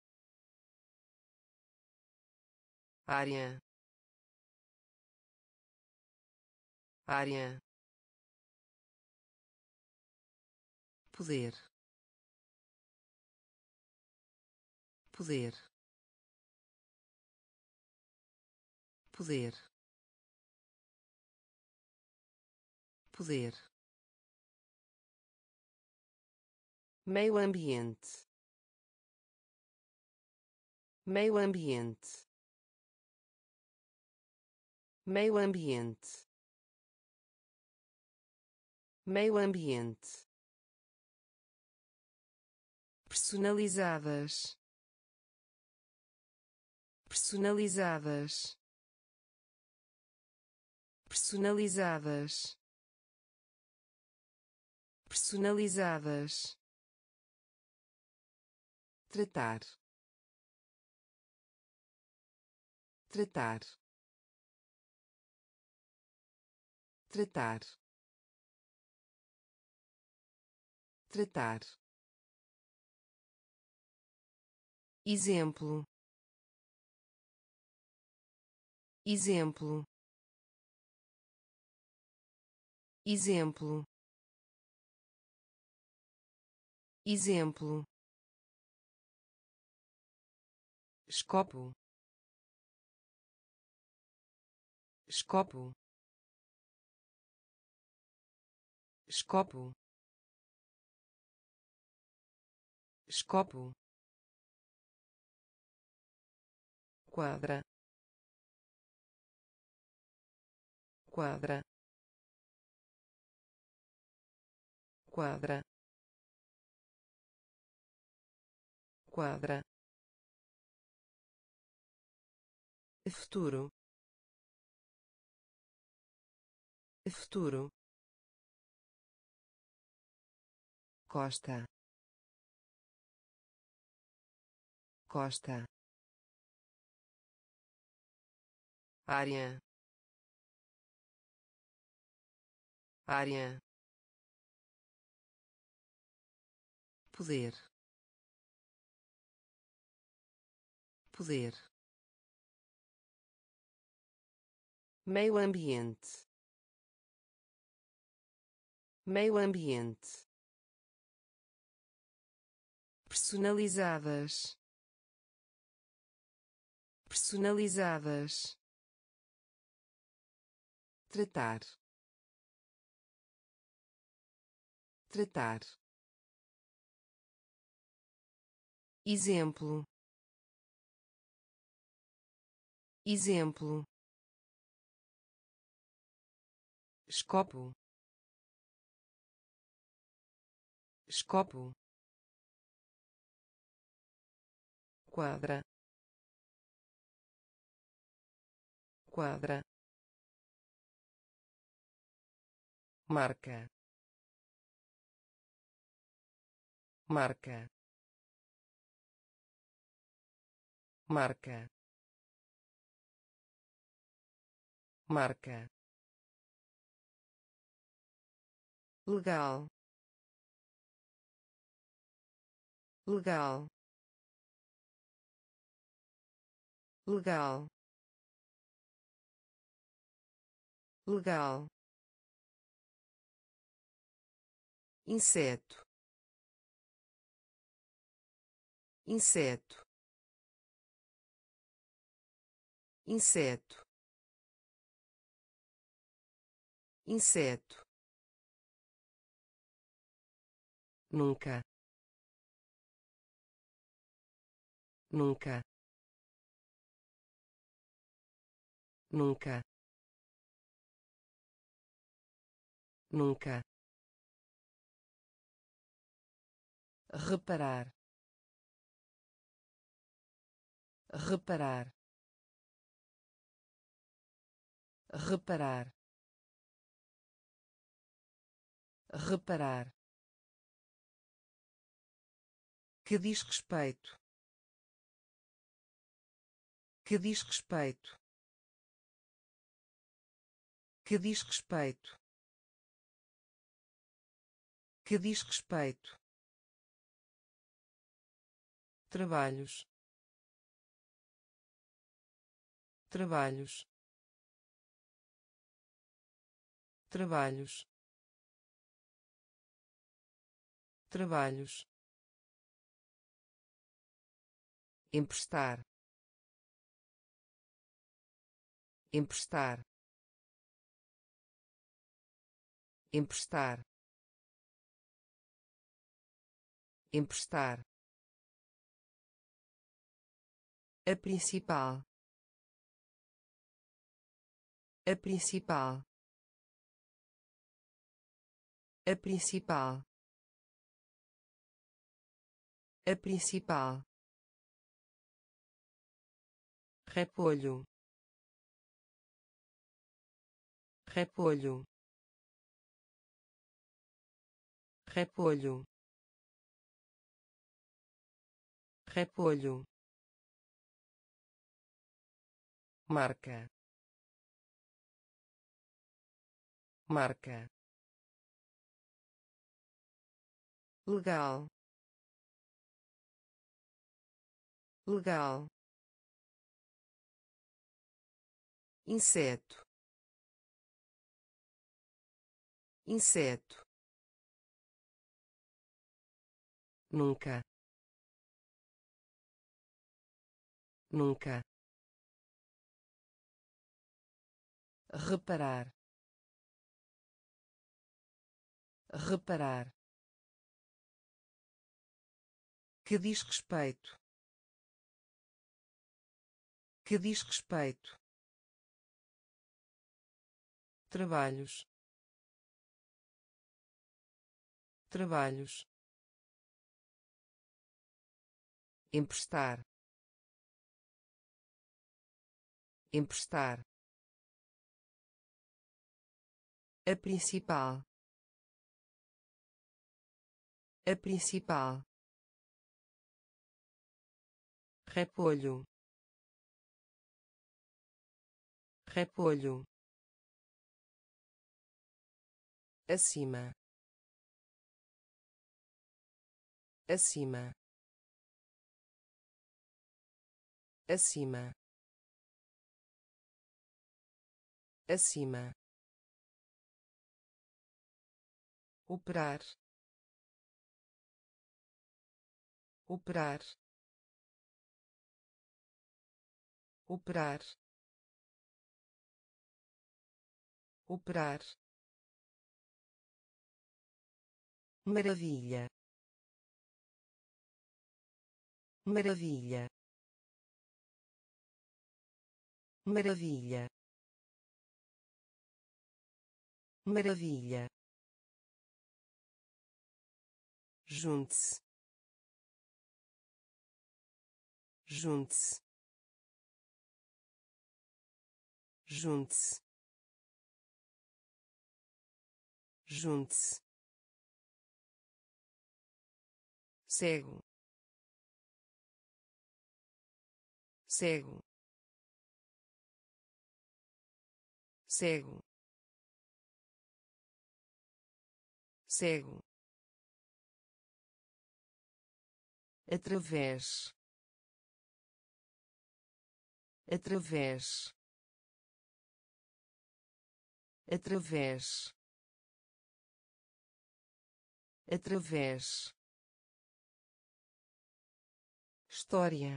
área, área, poder, poder, poder, poder, meio ambiente, meio ambiente, meio ambiente, meio ambiente, personalizadas, personalizadas, personalizadas, personalizadas, tratar, tratar, tratar, tratar, exemplo, exemplo, exemplo, exemplo, escopo, escopo, escopo, escopo, quadra, quadra, quadra, quadra, futuro, futuro, costa, costa, área, área, poder, poder, meio ambiente, meio ambiente, personalizadas, personalizadas, tratar, tratar, exemplo, exemplo, escopo, escopo, quadra, quadra, marca, marca, marca, marca, legal, legal, legal, legal, inseto, inseto, inseto, inseto, nunca, nunca, nunca, nunca, reparar, reparar, reparar, reparar, que diz respeito, que diz respeito, que diz respeito, que diz respeito, trabalhos, trabalhos, trabalhos, trabalhos, emprestar, emprestar, emprestar, emprestar, a principal, a principal, a principal, a principal, repolho, repolho, repolho, repolho, marca, marca, legal, legal, inseto, inseto, nunca, nunca, reparar, reparar, que diz respeito, que diz respeito, trabalhos, trabalhos, emprestar, emprestar, a principal, a principal, repolho, repolho, acima, acima, acima, acima, operar, operar, operar, operar, maravilha, maravilha, maravilha, maravilha, junte-se, junte-se, junte-se, junte-se, cego, cego, cego, cego, através, através, através, através, história,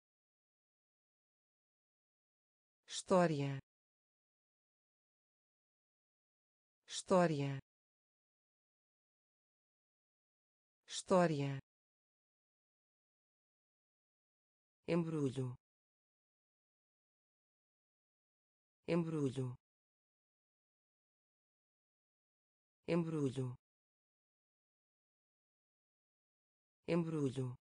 história, história, história, embrulho, embrulho, embrulho, embrulho,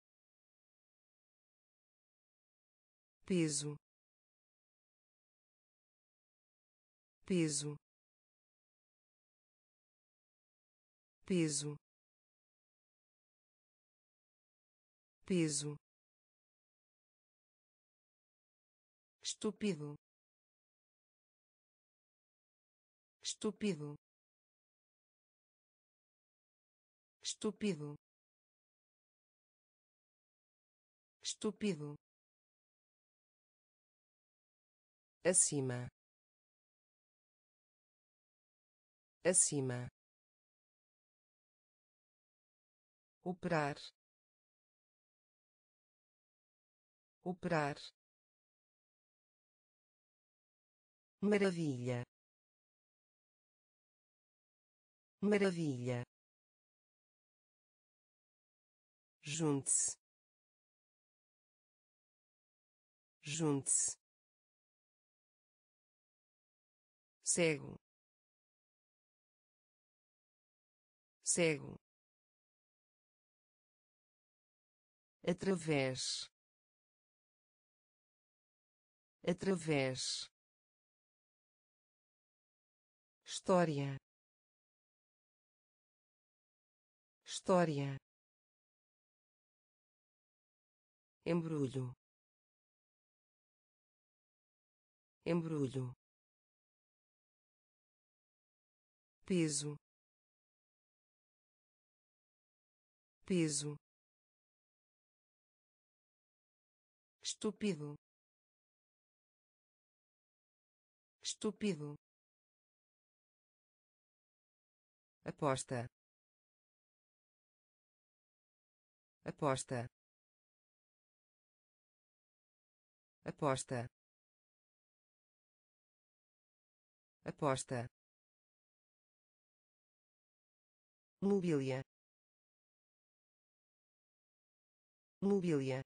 peso, peso, peso, peso, estúpido, estúpido, estúpido, estúpido, acima, acima, operar, operar, maravilha, maravilha, junte-se, junte-se, cego, cego, através, através, história, história, embrulho, embrulho, peso, peso, estúpido, estúpido, aposta, aposta, aposta, aposta, mobília, mobília,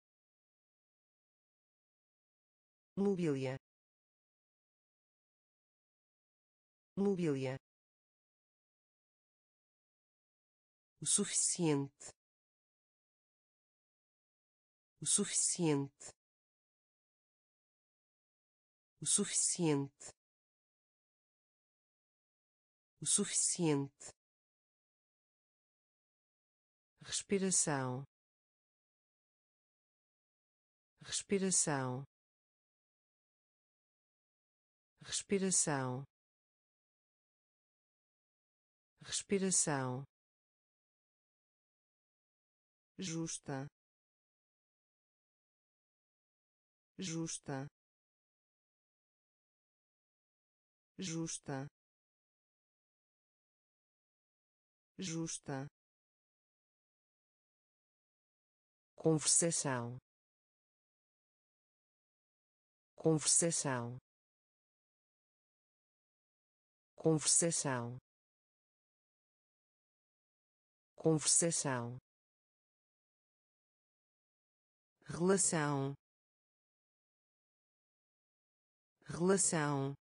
mobília, mobília, o suficiente, o suficiente, o suficiente, o suficiente, respiração, respiração, respiração, respiração, justa, justa, justa, justa, conversação, conversação, conversação, conversação, relação, relação,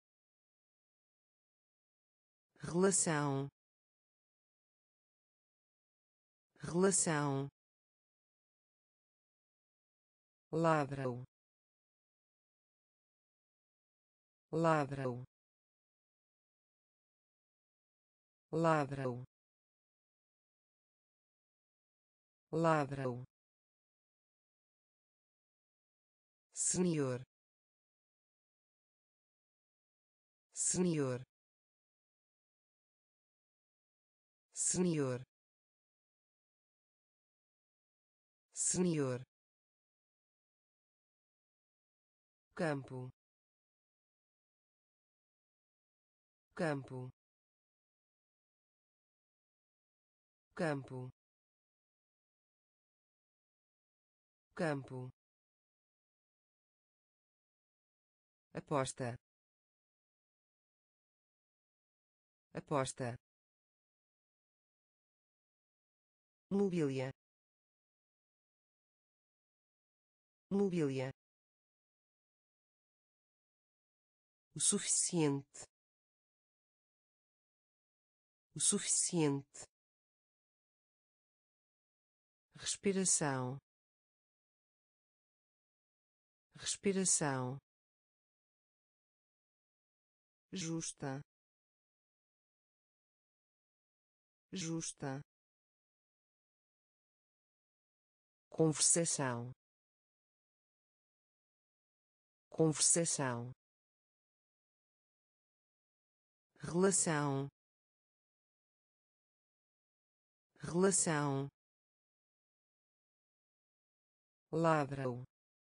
relação, relação, ladrão, ladrão, ladrão, ladrão, senhor, senhor, senhor, senhor, campo, campo, campo, campo, aposta, aposta, mobília, mobília, o suficiente, o suficiente, respiração, respiração, justa, justa, conversação, conversação, relação, relação, ladrão,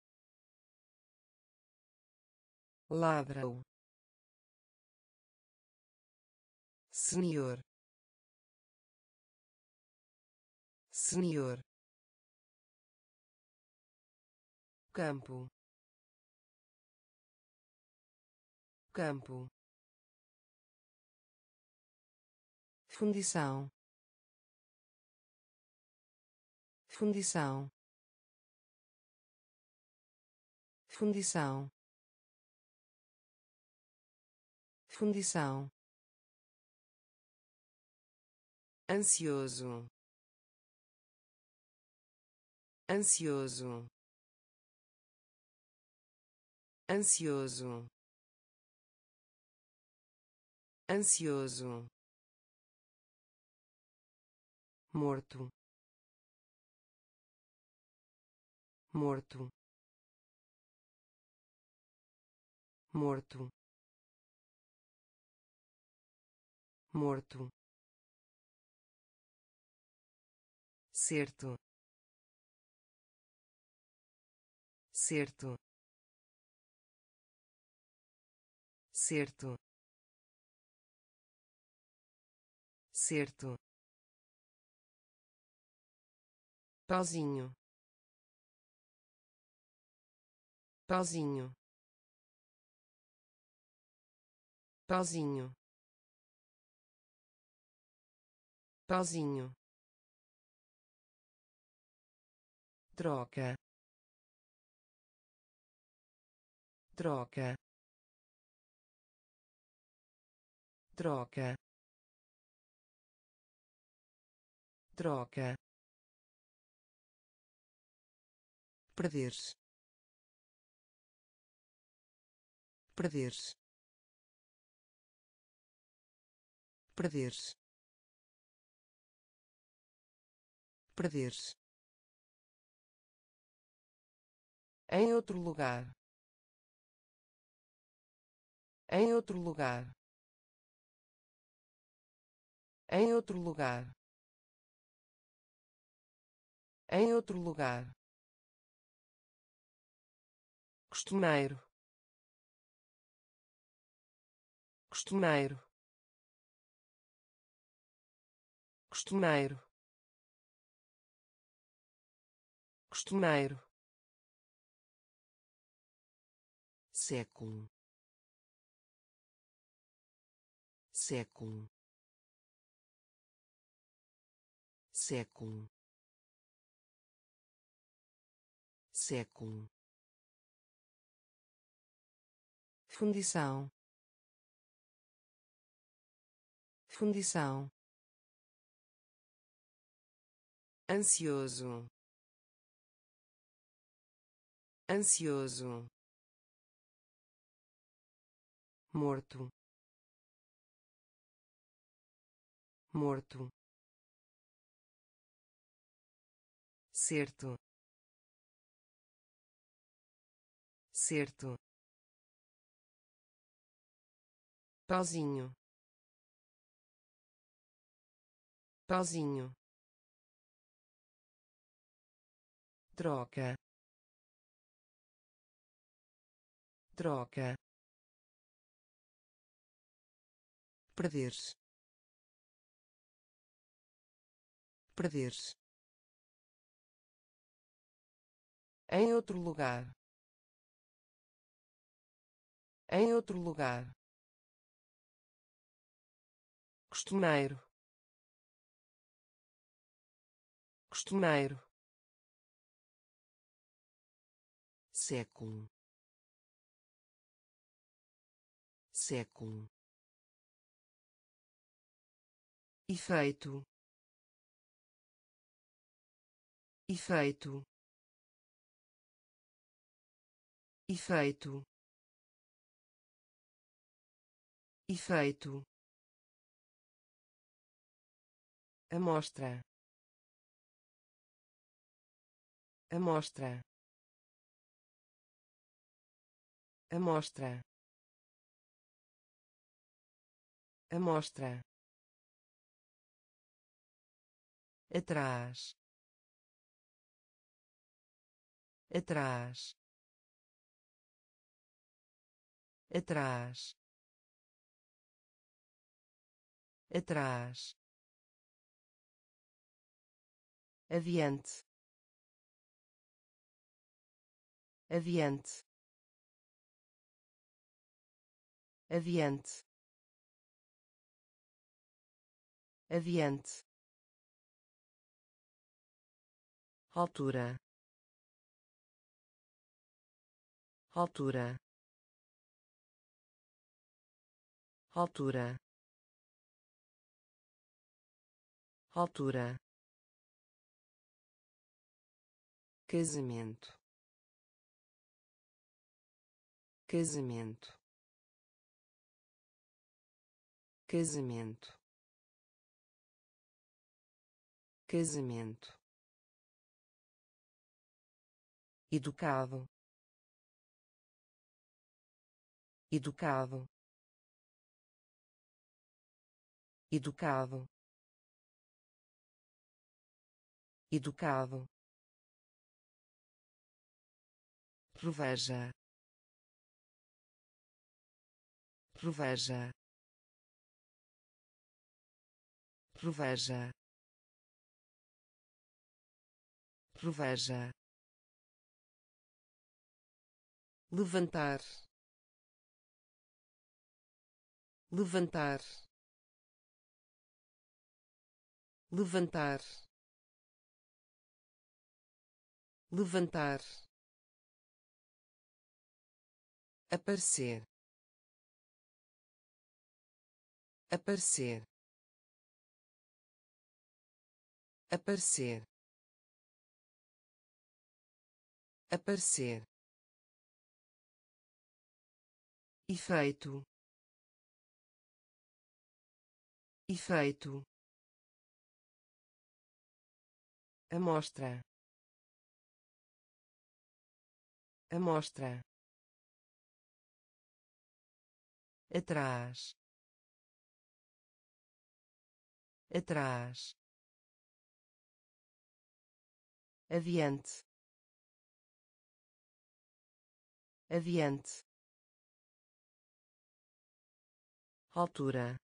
ladrão, senhor, senhor, campo, campo, fundição, fundição, fundição, fundição, ansioso, ansioso, ansioso, ansioso, morto, morto, morto, morto, certo, certo, certo, certo, pauzinho, pauzinho, pauzinho, pauzinho, troca, troca, troca, troca, perder-se, perder-se, perder-se, perder-se, em outro lugar, em outro lugar, em outro lugar, em outro lugar, costumeiro, costumeiro, costumeiro, costumeiro, século, século, século, século, fundição, fundição, ansioso, ansioso, morto, morto, certo, certo, pauzinho, pauzinho, troca, troca, perder-se, perder-se, em outro lugar, em outro lugar, costumeiro, costumeiro, século, século, efeito, efeito, efeito, efeito, amostra, amostra, amostra, amostra, atrás, atrás, atrás, atrás, adiante, adiante, adiante, adiante, altura, altura, altura, altura, casamento, casamento, casamento, casamento, educado, educado, educado, educado, proveja, proveja, proveja, proveja, levantar, levantar, levantar, levantar, aparecer, aparecer, aparecer, aparecer, efeito, efeito, amostra, amostra, atrás, atrás, adiante, adiante, altura,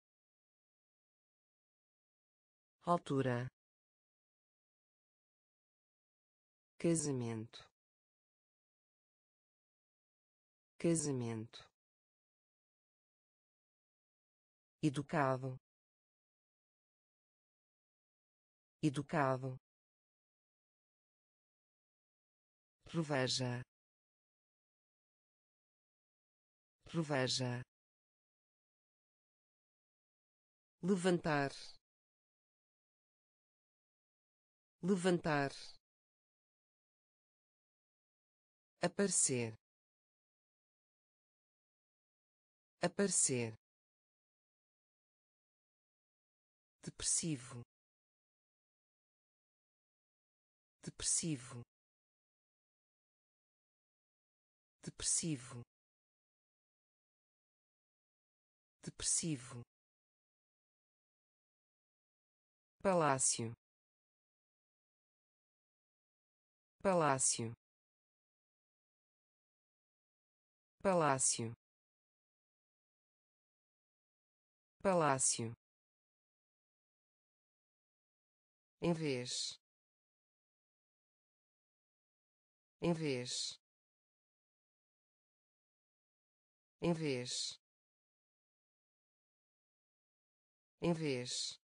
altura, casamento, casamento, educado, educado, proveja, proveja, levantar, levantar, aparecer, aparecer, depressivo, depressivo, depressivo, depressivo, palácio, palácio, palácio, palácio, em vez, em vez, em vez, em vez,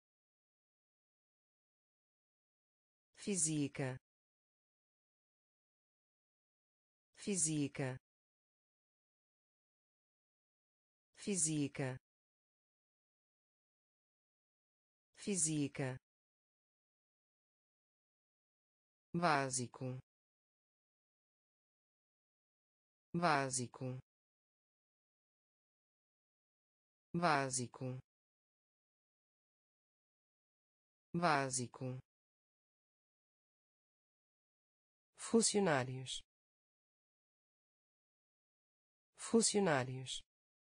física, física, física, física, básico, básico, básico, básico, funcionários, funcionários,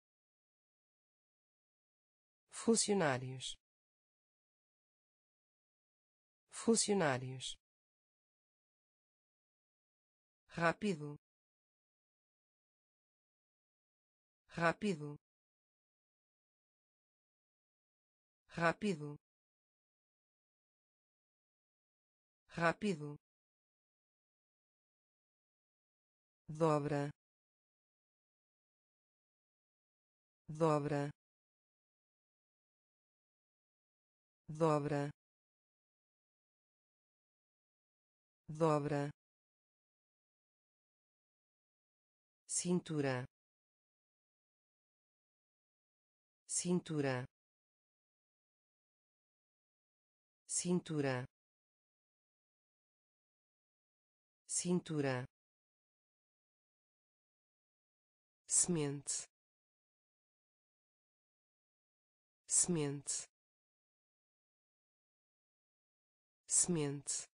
funcionários, funcionários, rápido, rápido, rápido, rápido, dobra, dobra, dobra, dobra, cintura, cintura, cintura, cintura, semente, semente, semente,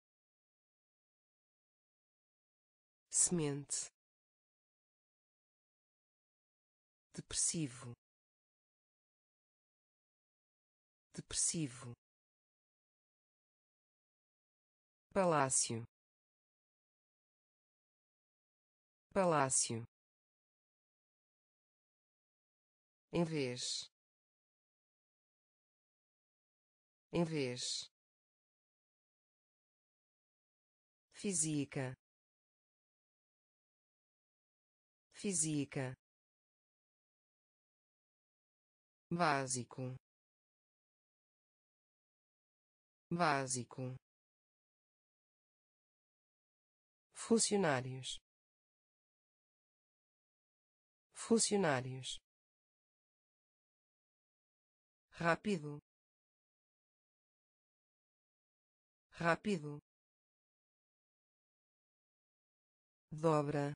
semente, depressivo, depressivo, palácio, palácio, em vez, em vez, física, física, básico, básico, funcionários, funcionários, rápido, rápido, dobra,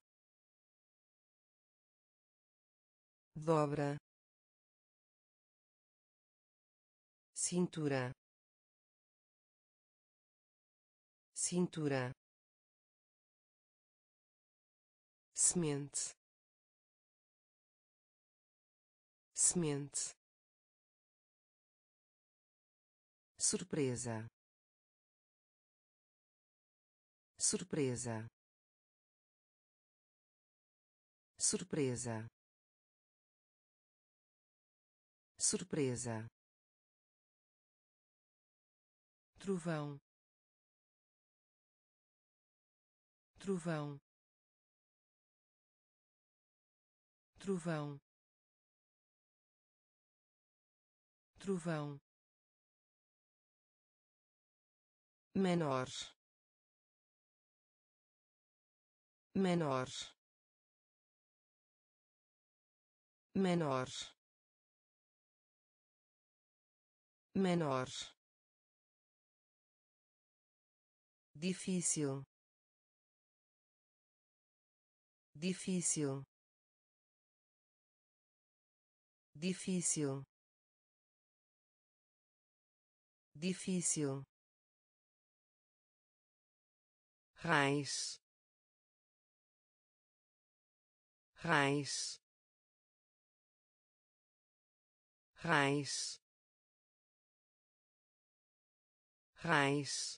dobra, cintura, cintura, semente, semente, surpresa, surpresa, surpresa, surpresa, trovão, trovão, trovão, trovão, menor, menor, menor, menor, difícil, difícil, difícil, difícil, raiz, raiz, raiz, raiz,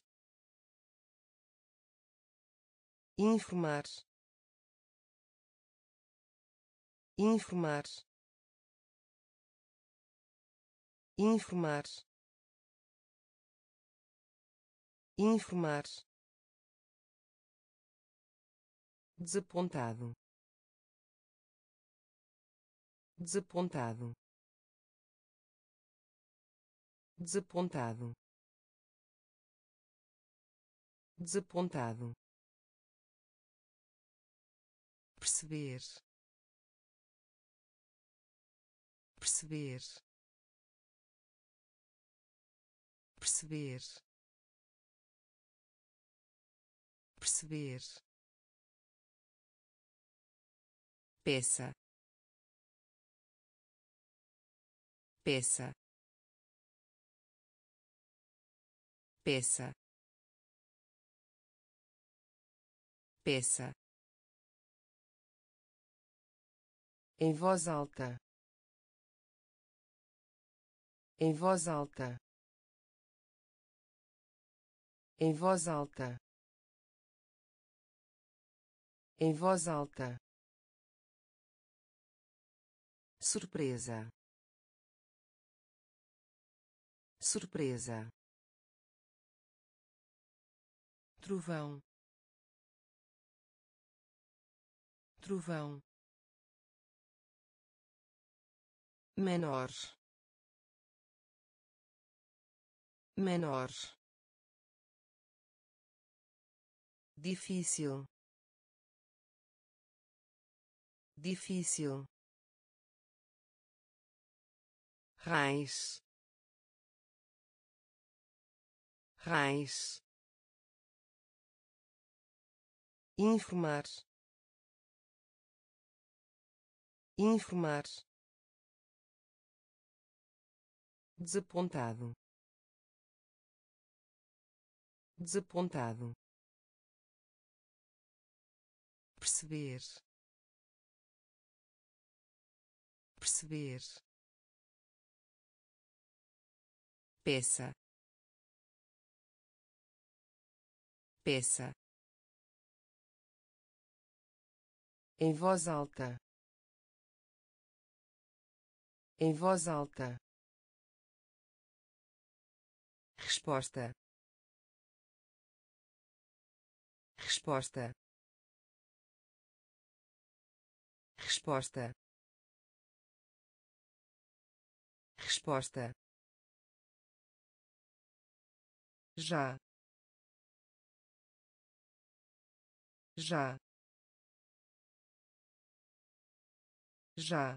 informar, informar, informar, informar, desapontado, desapontado, desapontado, desapontado, perceber, perceber, perceber, perceber, peça, peça, peça, peça, em voz alta, em voz alta, em voz alta, em voz alta, surpresa, surpresa, trovão, trovão, menor, menor, difícil, difícil, raiz, raiz, informar, informar, desapontado, desapontado, perceber, perceber, peça, peça, em voz alta, em voz alta, resposta, resposta, resposta, resposta, já, já, já,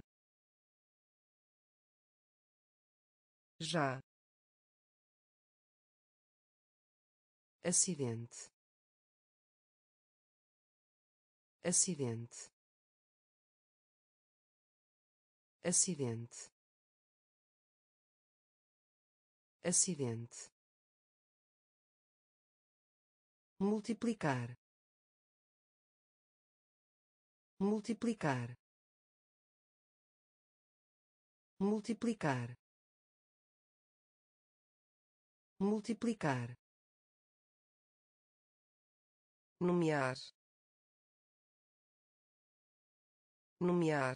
já, acidente, acidente, acidente, acidente, multiplicar, multiplicar, multiplicar, multiplicar, nomear, nomear,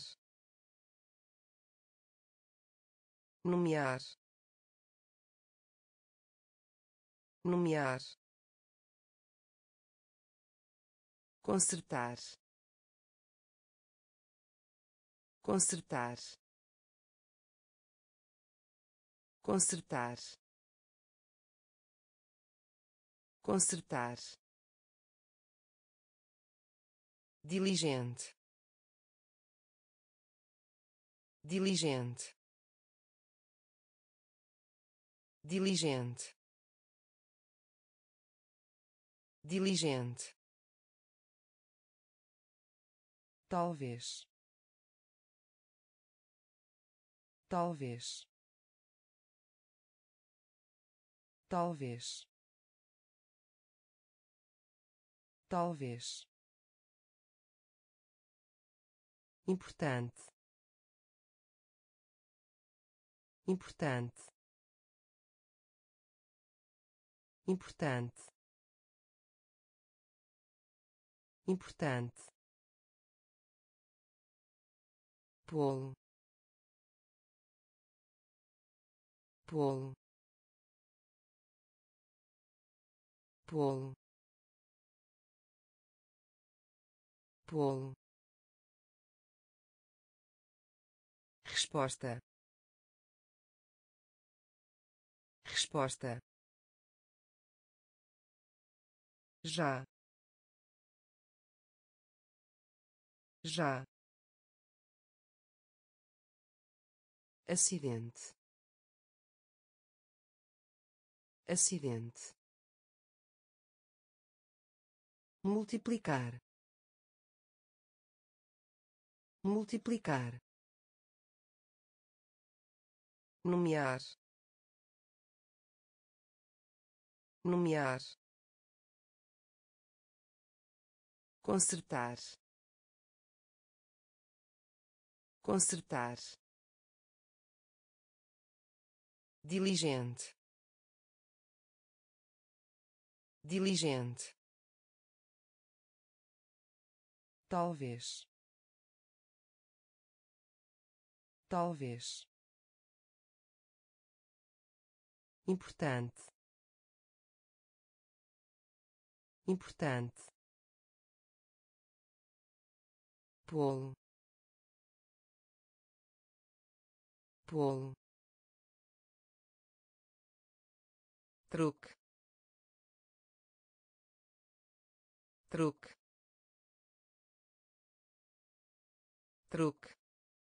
nomear, nomear, consertar, consertar, consertar, consertar, diligente, diligente, diligente, diligente, talvez, talvez, talvez, talvez, importante, importante, importante, importante, bolo, bolo, bolo, bolo, resposta, resposta, já, já, acidente, acidente, multiplicar, multiplicar, nomear, nomear, consertar, consertar, diligente, diligente, talvez, talvez, importante, importante, bolo, bolo, truque, truque, truque,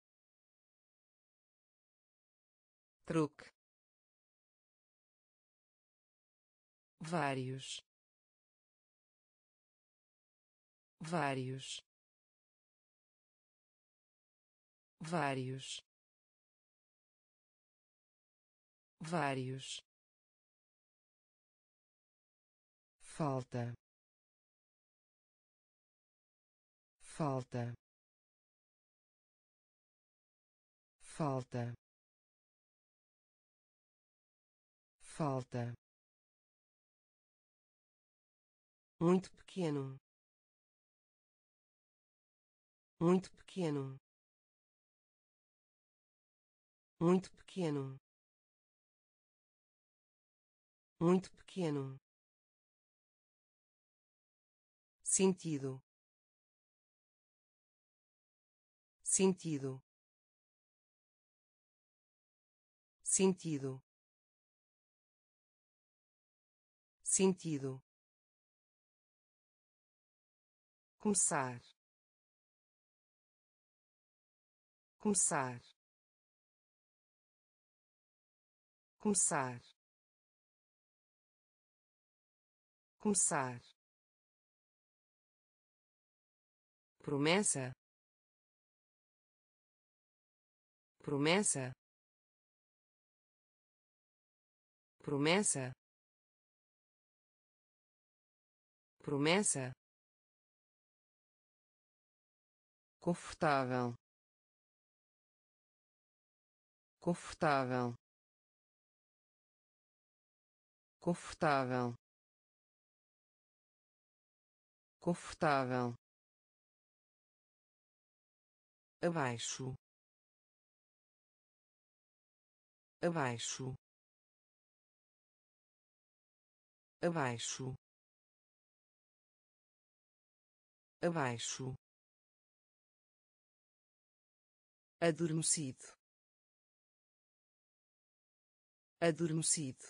truque, vários, vários, vários, vários, falta, falta, falta, falta, muito pequeno, muito pequeno, muito pequeno, muito pequeno, sentido, sentido, sentido, sentido, começar, começar, começar, começar, promessa, promessa, promessa, promessa, confortável, confortável, confortável, confortável, abaixo, abaixo, abaixo, abaixo, adormecido, adormecido,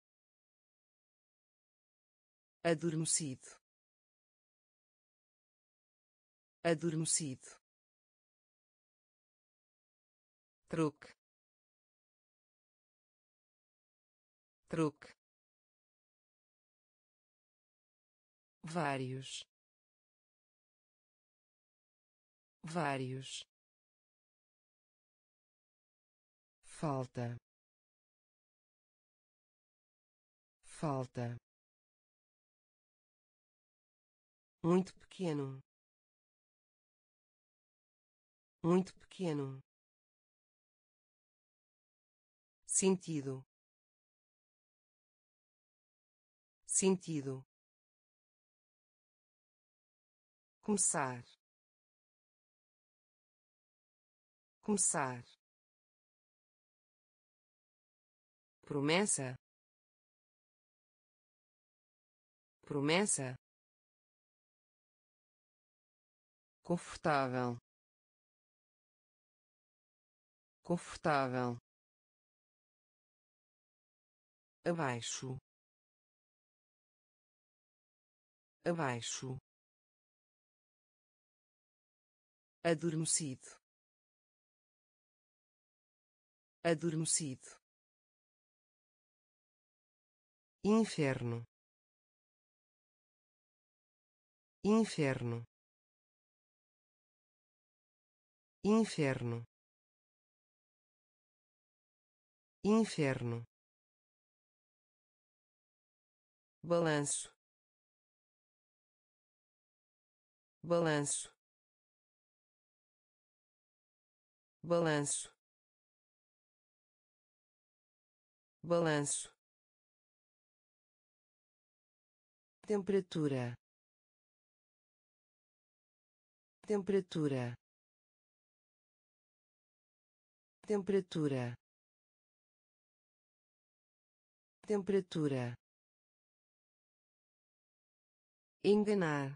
adormecido, adormecido, truque, truque, vários, vários, falta, falta, muito pequeno, muito pequeno, sentido, sentido, começar, começar, promessa, promessa, confortável, confortável, abaixo, abaixo, adormecido, adormecido, inferno, inferno, inferno, inferno, balanço, balanço, balanço, balanço, temperatura, temperatura, temperatura, temperatura, enganar,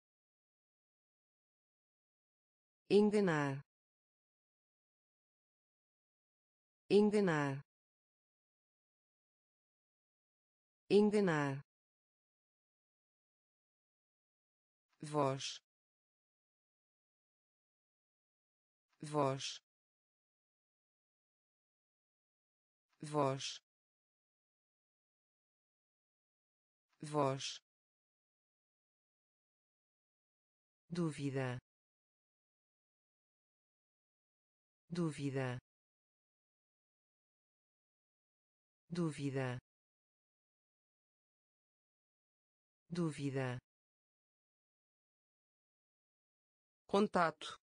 enganar, enganar, enganar, voz, voz, voz, voz, dúvida, dúvida, dúvida, dúvida, contato,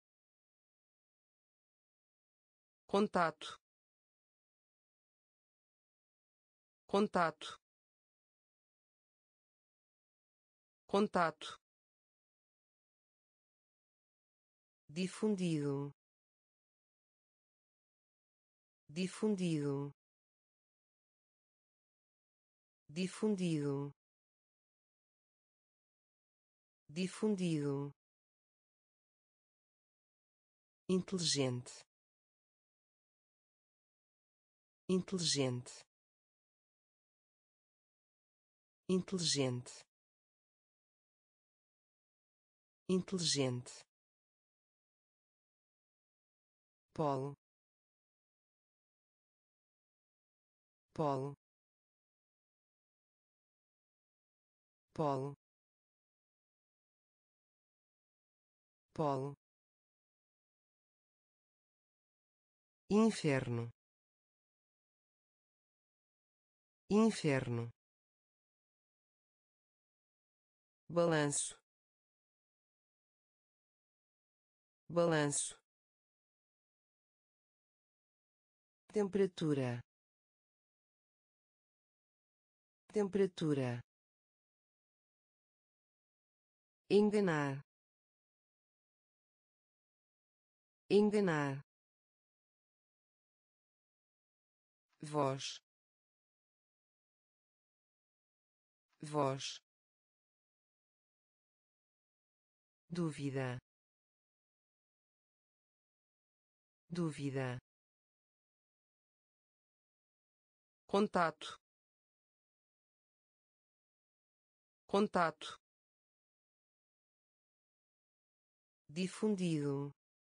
contato, contato, contato, difundido, difundido, difundido, difundido, inteligente, inteligente, inteligente, inteligente, polo, polo, polo, polo, inferno, inferno, balanço, balanço, temperatura, temperatura, enganar, enganar, voz, voz, dúvida, dúvida, contato, contato, difundido,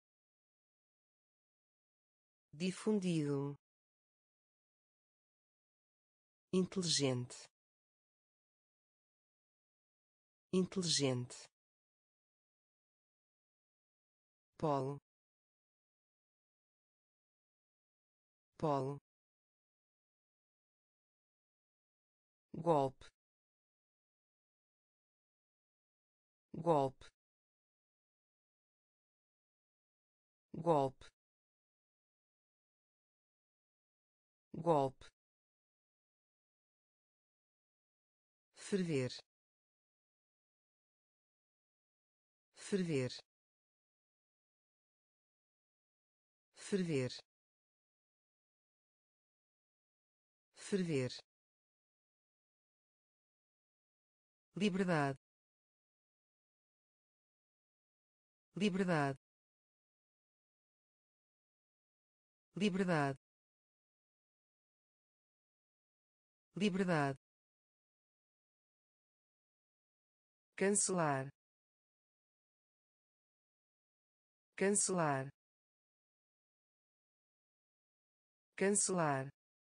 difundido, inteligente, inteligente, polo, polo, golpe, golpe, golpe, golpe, ferver, ferver, ferver, ferver, liberdade, liberdade, liberdade, liberdade, cancelar, cancelar, cancelar,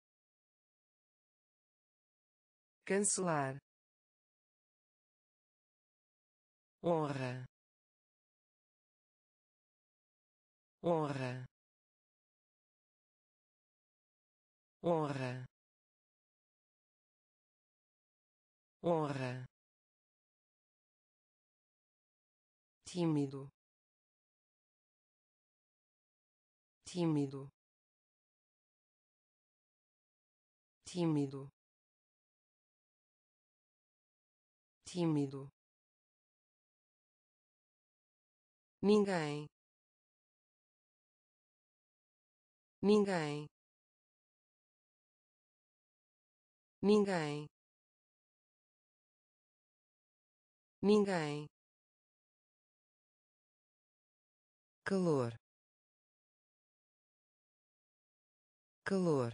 cancelar, honra, honra, honra, honra, tímido, tímido, tímido, tímido, ninguém, ninguém, ninguém, ninguém, calor, calor,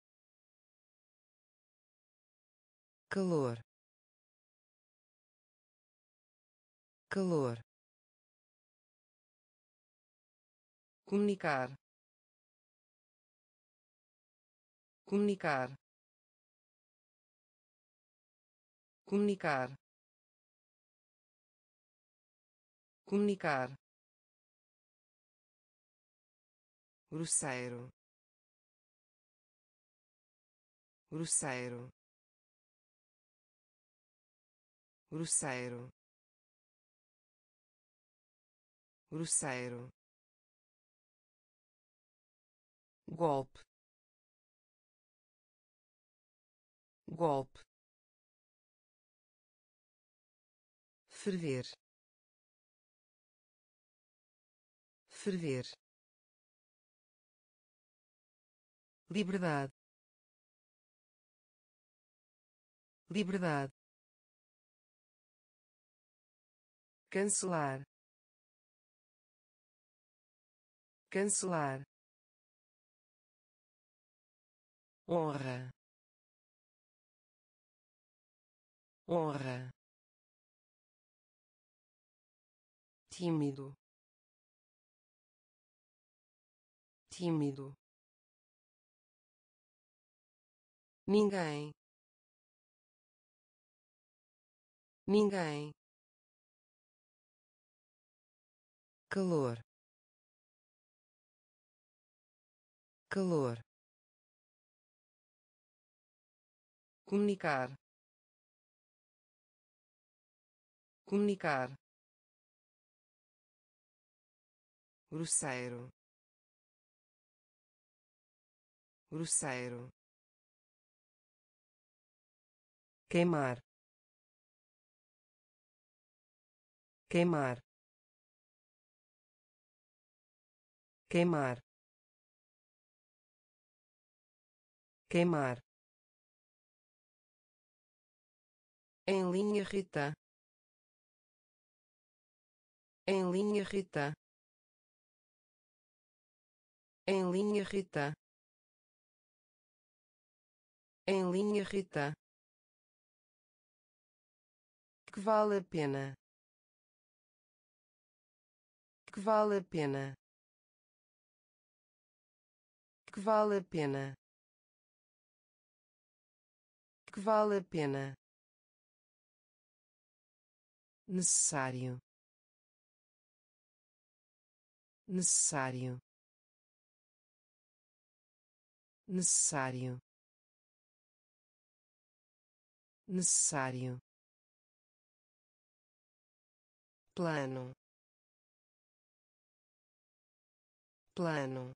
calor, calor, comunicar, comunicar, comunicar, comunicar, grosseiro, grosseiro, grosseiro, grosseiro, golpe, golpe, ferver, ferver, liberdade, liberdade, cancelar, cancelar, honra, honra, tímido, tímido, ninguém, ninguém, calor, calor, comunicar, comunicar, grosseiro, grosseiro, queimar, queimar, queimar, queimar, em linha Rita, em linha Rita, em linha Rita, em linha Rita, que vale a pena, que vale a pena, que vale a pena, que vale a pena, necessário, necessário, necessário, necessário, plano, plano,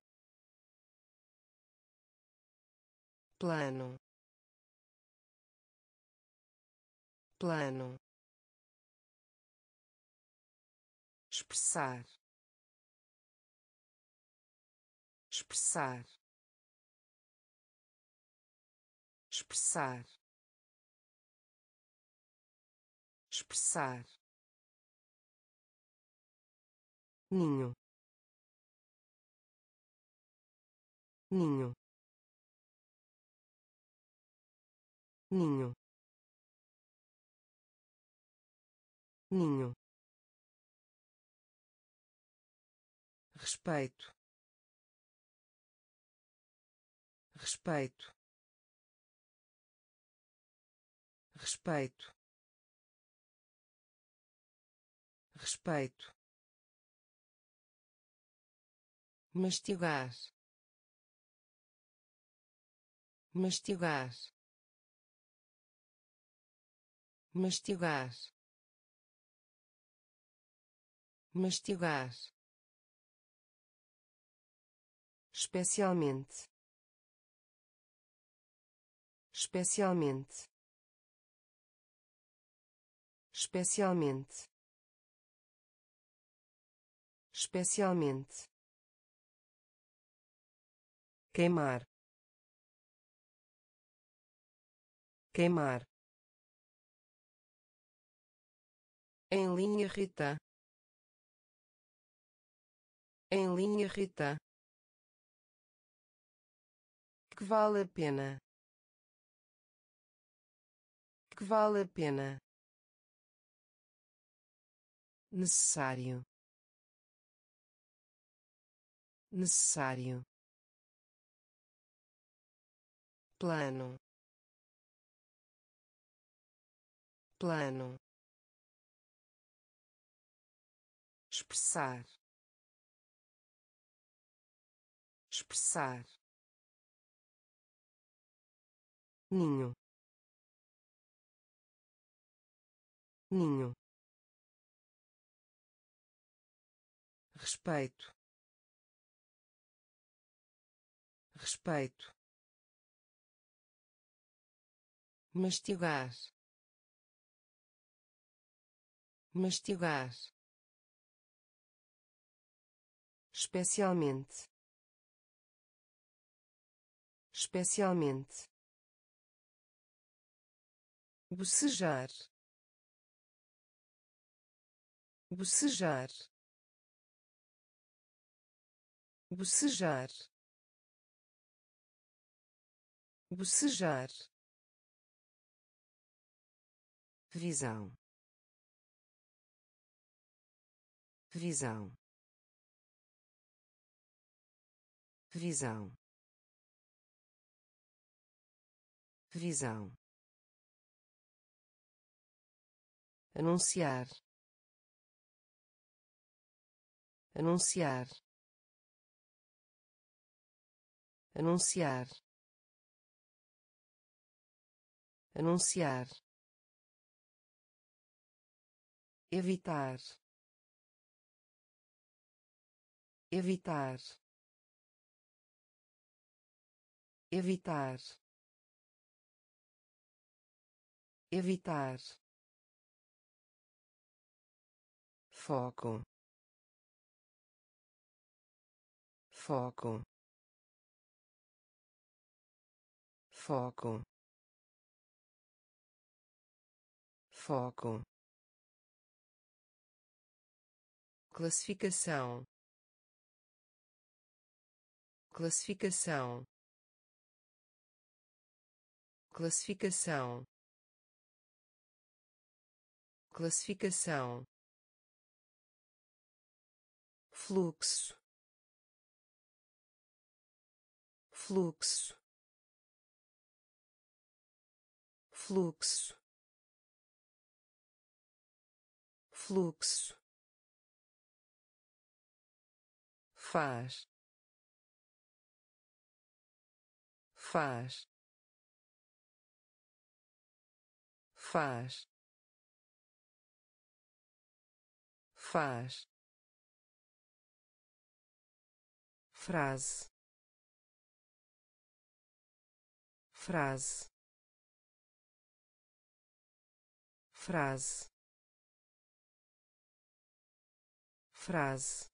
plano, plano, expressar, expressar, expressar, expressar, ninho, ninho, ninho, ninho, respeito, respeito, respeito, respeito, mastigar, mastigar, mastigar, mastigar, especialmente, especialmente, especialmente, especialmente, queimar, queimar, em linha Rita, em linha Rita, que vale a pena, que vale a pena, necessário, necessário, plano, plano, expressar, expressar, ninho, ninho, respeito, respeito, mastigar, mastigar, especialmente, especialmente, bocejar, bocejar, bocejar, bocejar, visão, visão, visão, visão, anunciar, anunciar, anunciar, anunciar, evitar, evitar, evitar, evitar, foco, foco, foco, foco, classificação, classificação, classificação, classificação, fluxo, fluxo, fluxo, fluxo, faz, faz, faz, faz, frase, frase, frase, frase,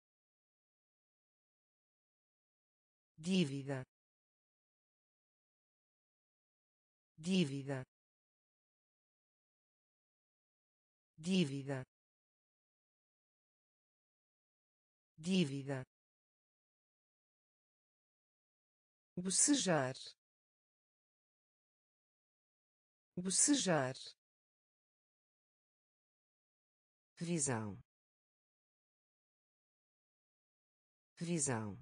dívida, dívida, dívida, dívida, bocejar, bocejar, visão, visão,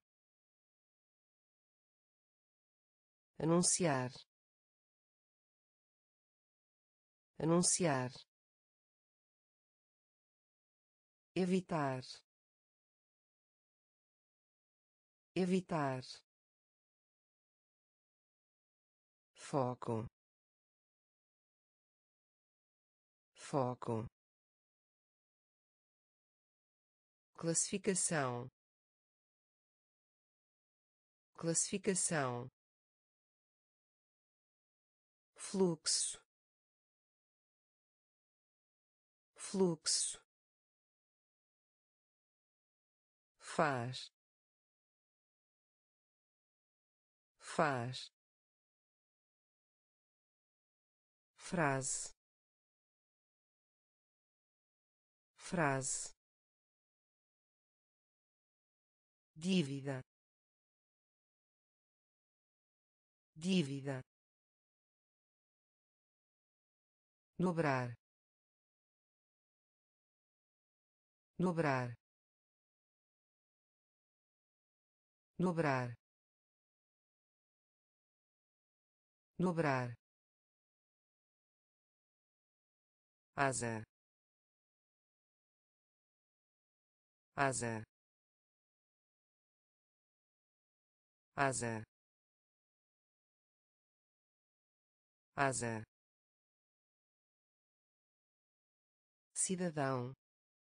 anunciar, anunciar, evitar, evitar, foco, foco, classificação, classificação, fluxo, fluxo, faz, faz, frase, frase, dívida, dívida, dobrar, dobrar, dobrar, dobrar, asa, asa, asa, asa, cidadão,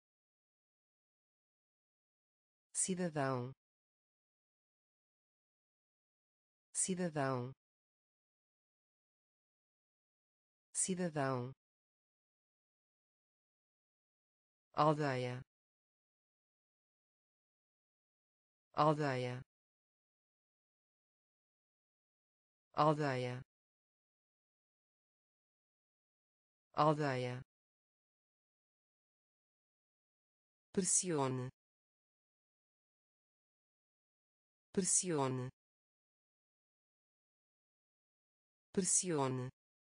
cidadão, cidadão, cidadão, aldeia, aldeia, aldeia, aldeia, pressione, pressione, pressione,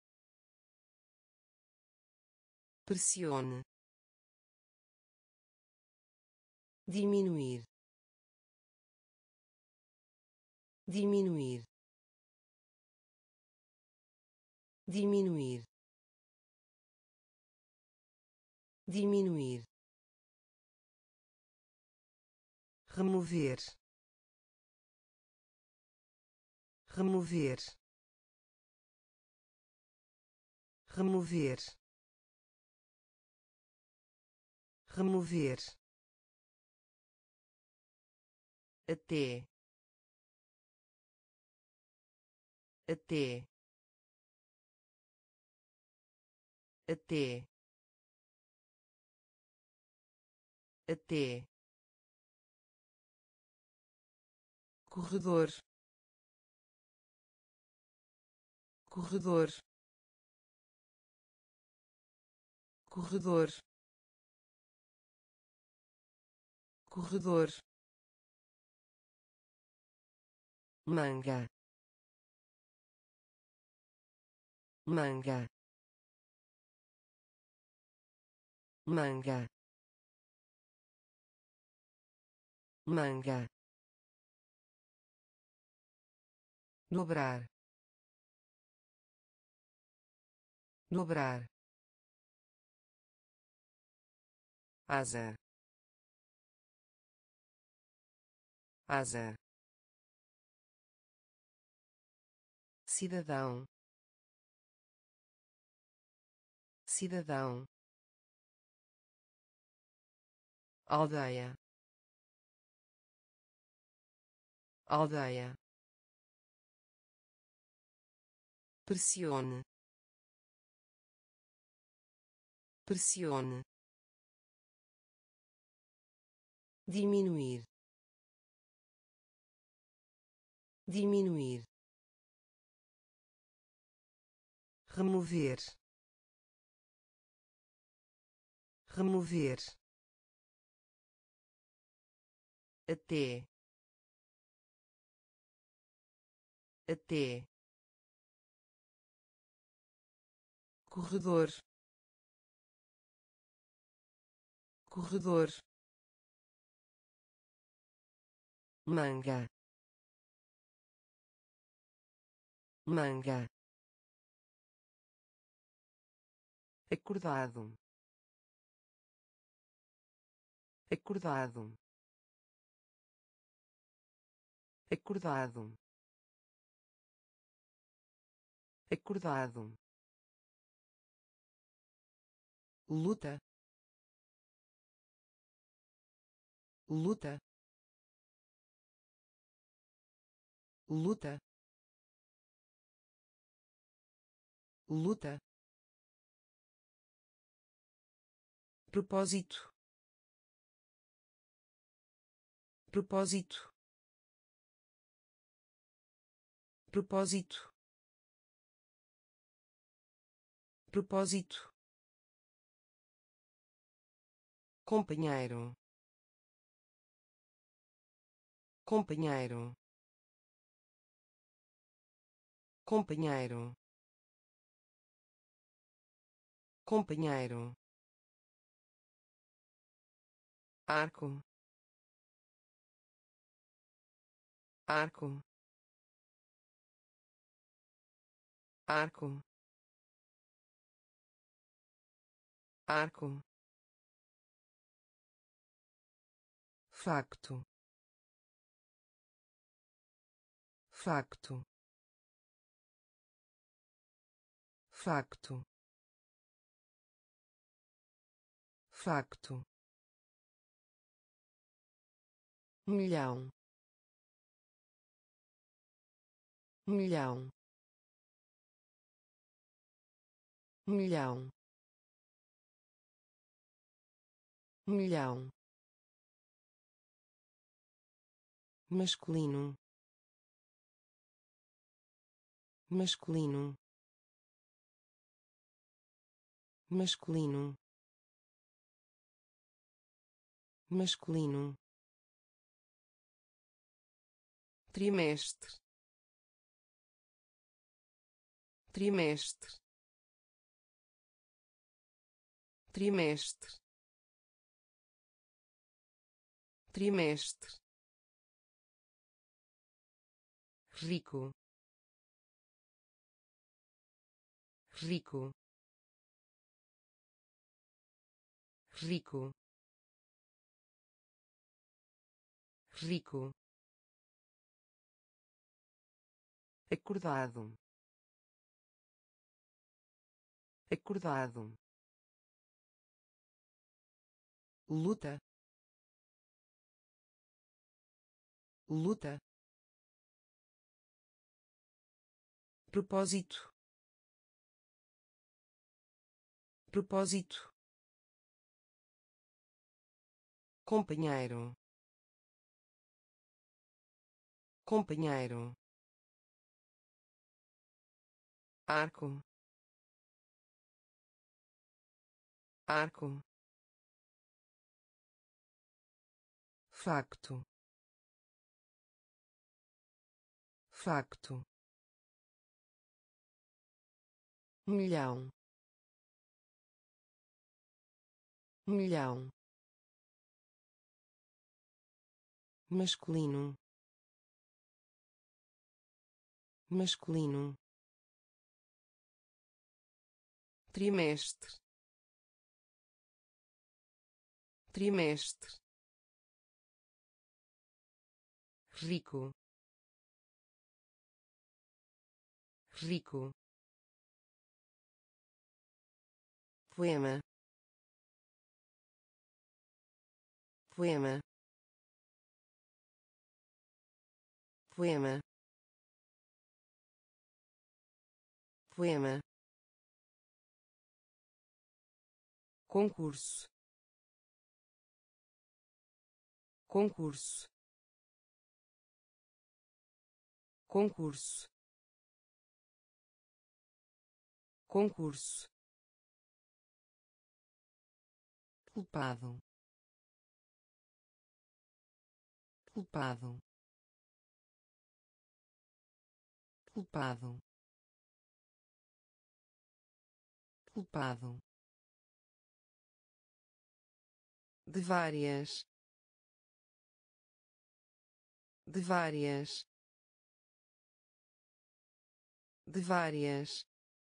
pressione, diminuir, diminuir, diminuir, diminuir, remover, remover, remover, remover, até, até, até, até, corredor, corredor, corredor, corredor, manga, manga, manga, manga, dobrar, dobrar, asa, asa, cidadão, cidadão, aldeia, aldeia, pressione, pressione, diminuir, diminuir, remover, remover, até, até, corredor, corredor, manga, manga, acordado, acordado, acordado, acordado, luta, luta, luta, luta, propósito, propósito, propósito, propósito, companheiro, companheiro, companheiro, companheiro, arco, arco, arco, arco, facto, facto, facto, facto, milhão, milhão, milhão, milhão, masculino, masculino, masculino, masculino, trimestre, trimestre, trimestre, trimestre, rico, rico, rico, rico, acordado, acordado, luta, luta, propósito, propósito, companheiro, companheiro, arco, arco, facto, facto, milhão, milhão, masculino, masculino, trimestre, trimestre, rico, rico, poema, poema, poema, poema, concurso, concurso, concurso, concurso, culpado, culpado, culpado, culpado, de várias, de várias, de várias,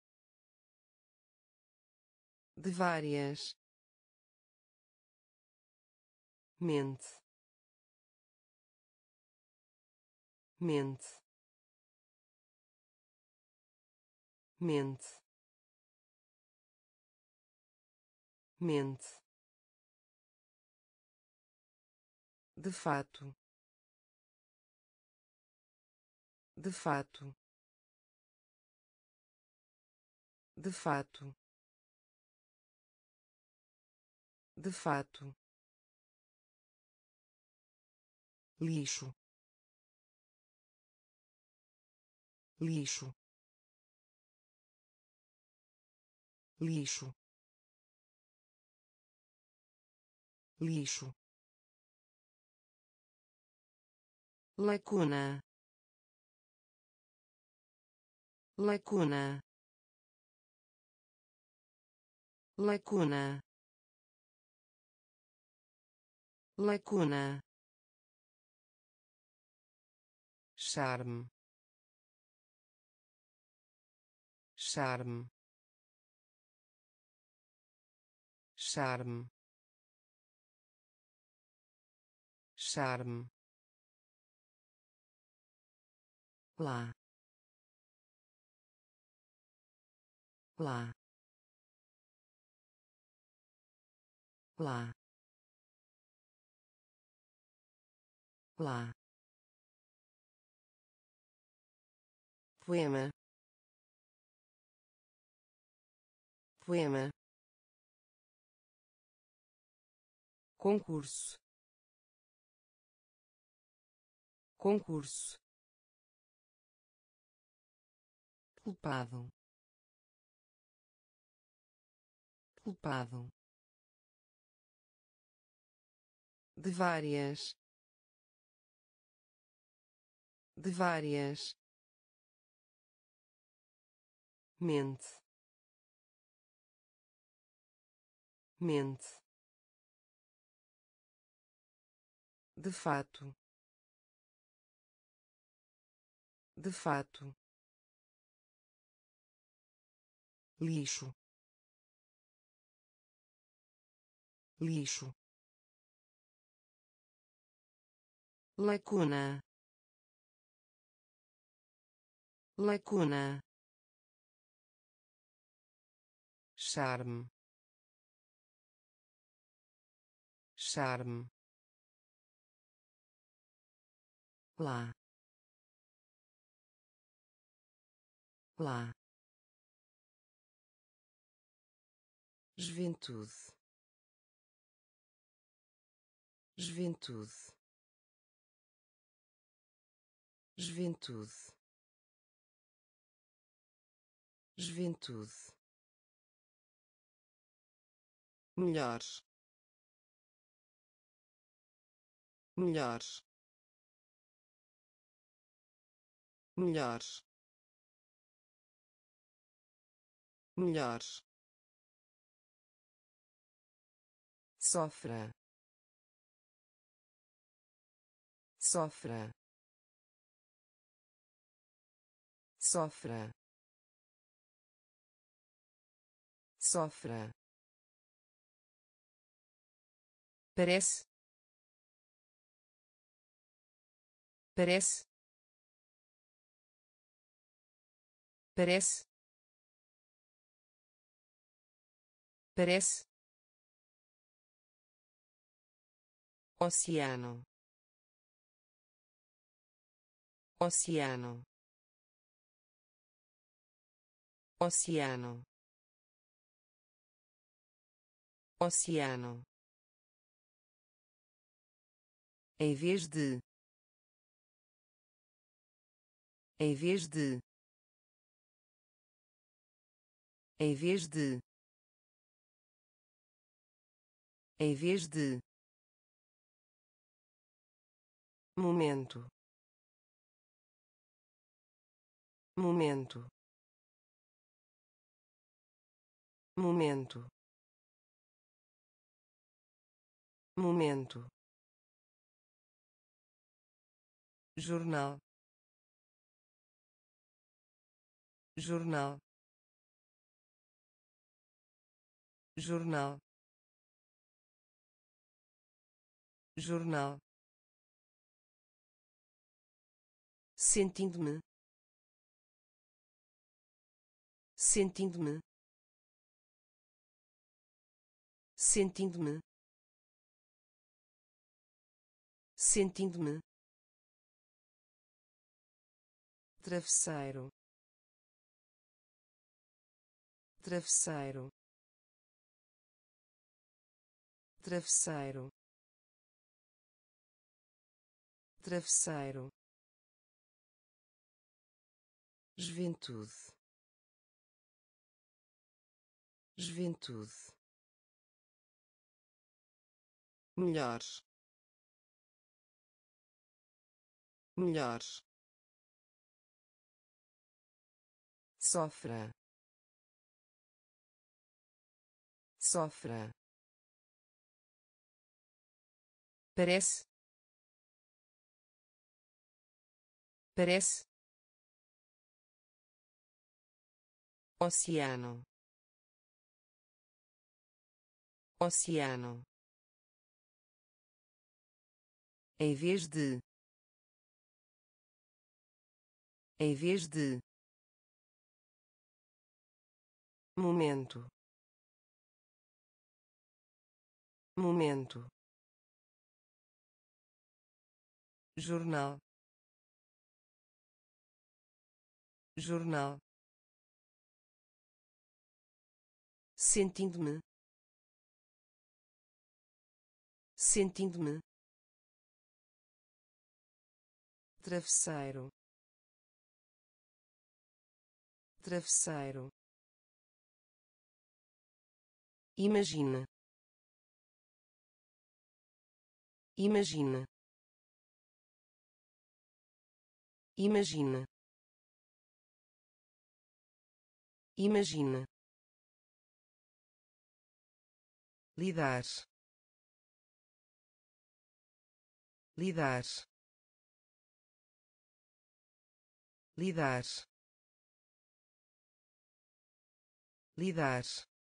de várias, mente, mente, mente, mente, de fato, de fato, de fato, de fato, lixo, lixo, lixo, lixo, lacuna, lacuna, lacuna, lacuna, charme, charme, charme, charme, lá, lá, lá, lá, poema, poema, concurso, concurso, culpado, culpado, de várias, de várias, mente, mente, de fato, de fato, lixo, lixo, lacuna, lacuna, charme, charme, lá, lá, juventude, juventude, juventude, juventude, melhores, melhores, melhores, melhores, sofra, sofra, sofra, sofra, parece, parece, parece, parece, oceano, oceano, oceano, oceano, em vez de, em vez de, em vez de, em vez de, momento, momento, momento, momento, jornal, jornal, jornal, jornal, sentindo-me, sentindo-me, sentindo-me, sentindo-me, travesseiro, travesseiro, travesseiro, travesseiro, juventude, juventude, melhor, melhor, sofra, sofra, parece, parece, oceano, oceano, em vez de, em vez de, momento, momento, jornal, jornal, sentindo-me, sentindo-me, travesseiro, travesseiro, imagina, imagina, imagina, imagina, lidar, lidar, lidar, lidar,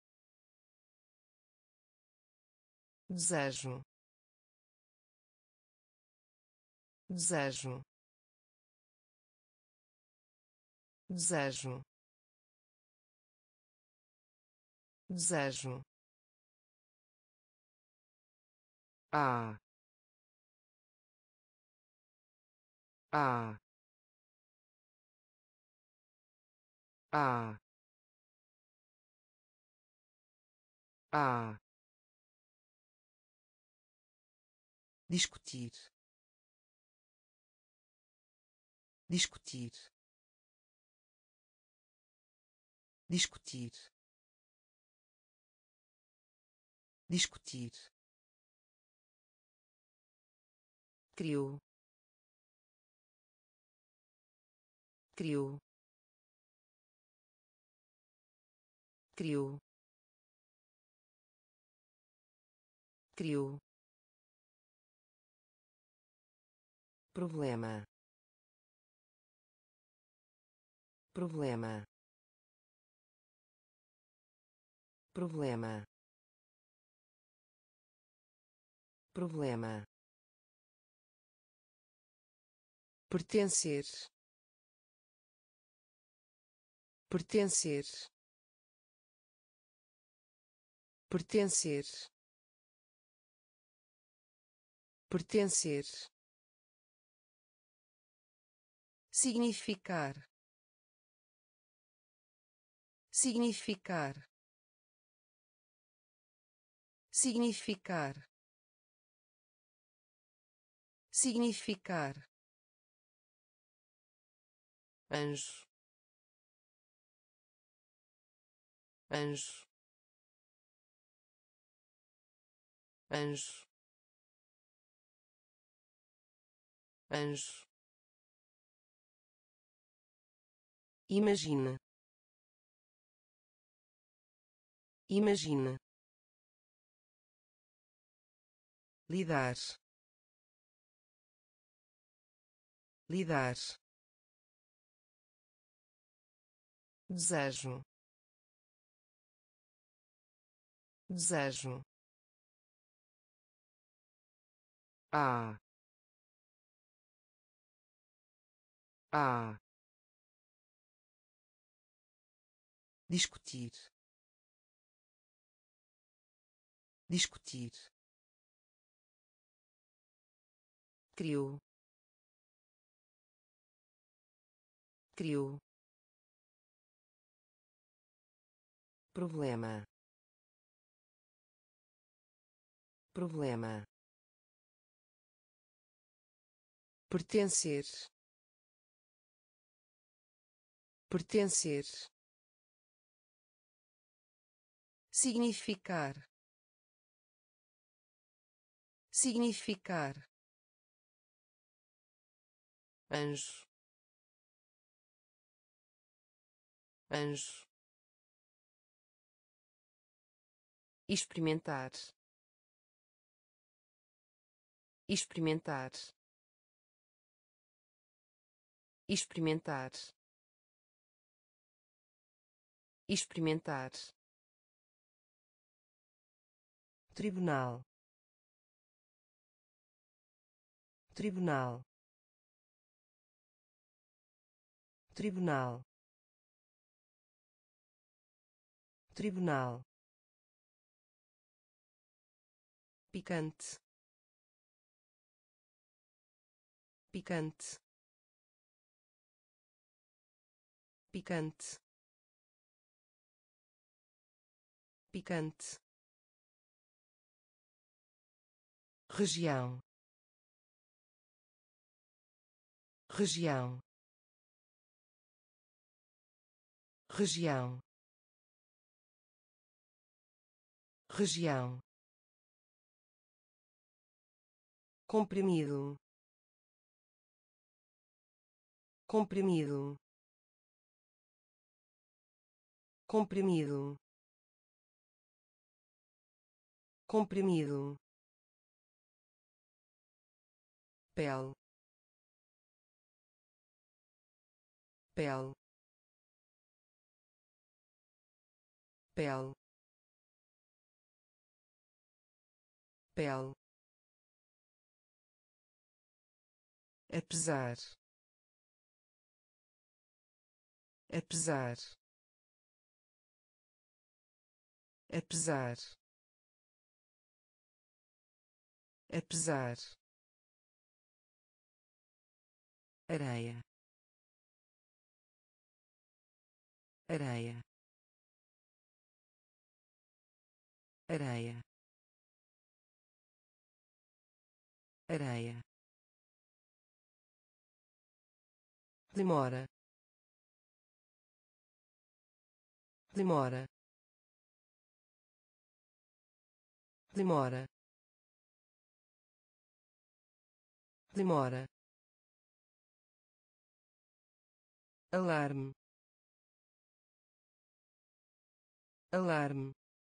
desejo, desejo, desejo, desejo, ah, ah, ah, ah, discutir, discutir, discutir, discutir, criou, criou, criou, criou, problema, problema, problema, problema, pertencer, pertencer, pertencer, pertencer, significar, significar, significar, significar, anjo, anjo, anjo, anjo. Imagina, imagina, lidar, lidar, desejo, desejo, ah, ah, discutir, discutir, criou, criou, problema, problema, pertencer, pertencer, significar, significar, anjo, anjo, experimentar, experimentar, experimentar, experimentar, tribunal, tribunal, tribunal, tribunal, picante, picante, picante, picante, região, região, região, região, comprimido, comprimido, comprimido, comprimido, pele, pele, pele, pele, apesar, apesar, apesar, apesar, areia, areia, areia, areia, demora, demora, demora, demora, alarme, alarme,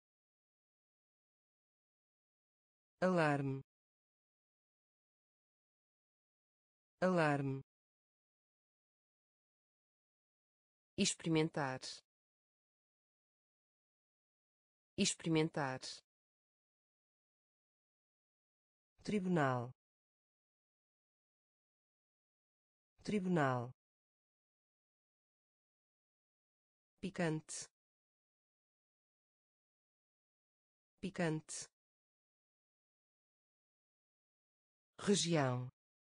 alarme, alarme, experimentar, experimentar, tribunal, tribunal, picante, picante, região,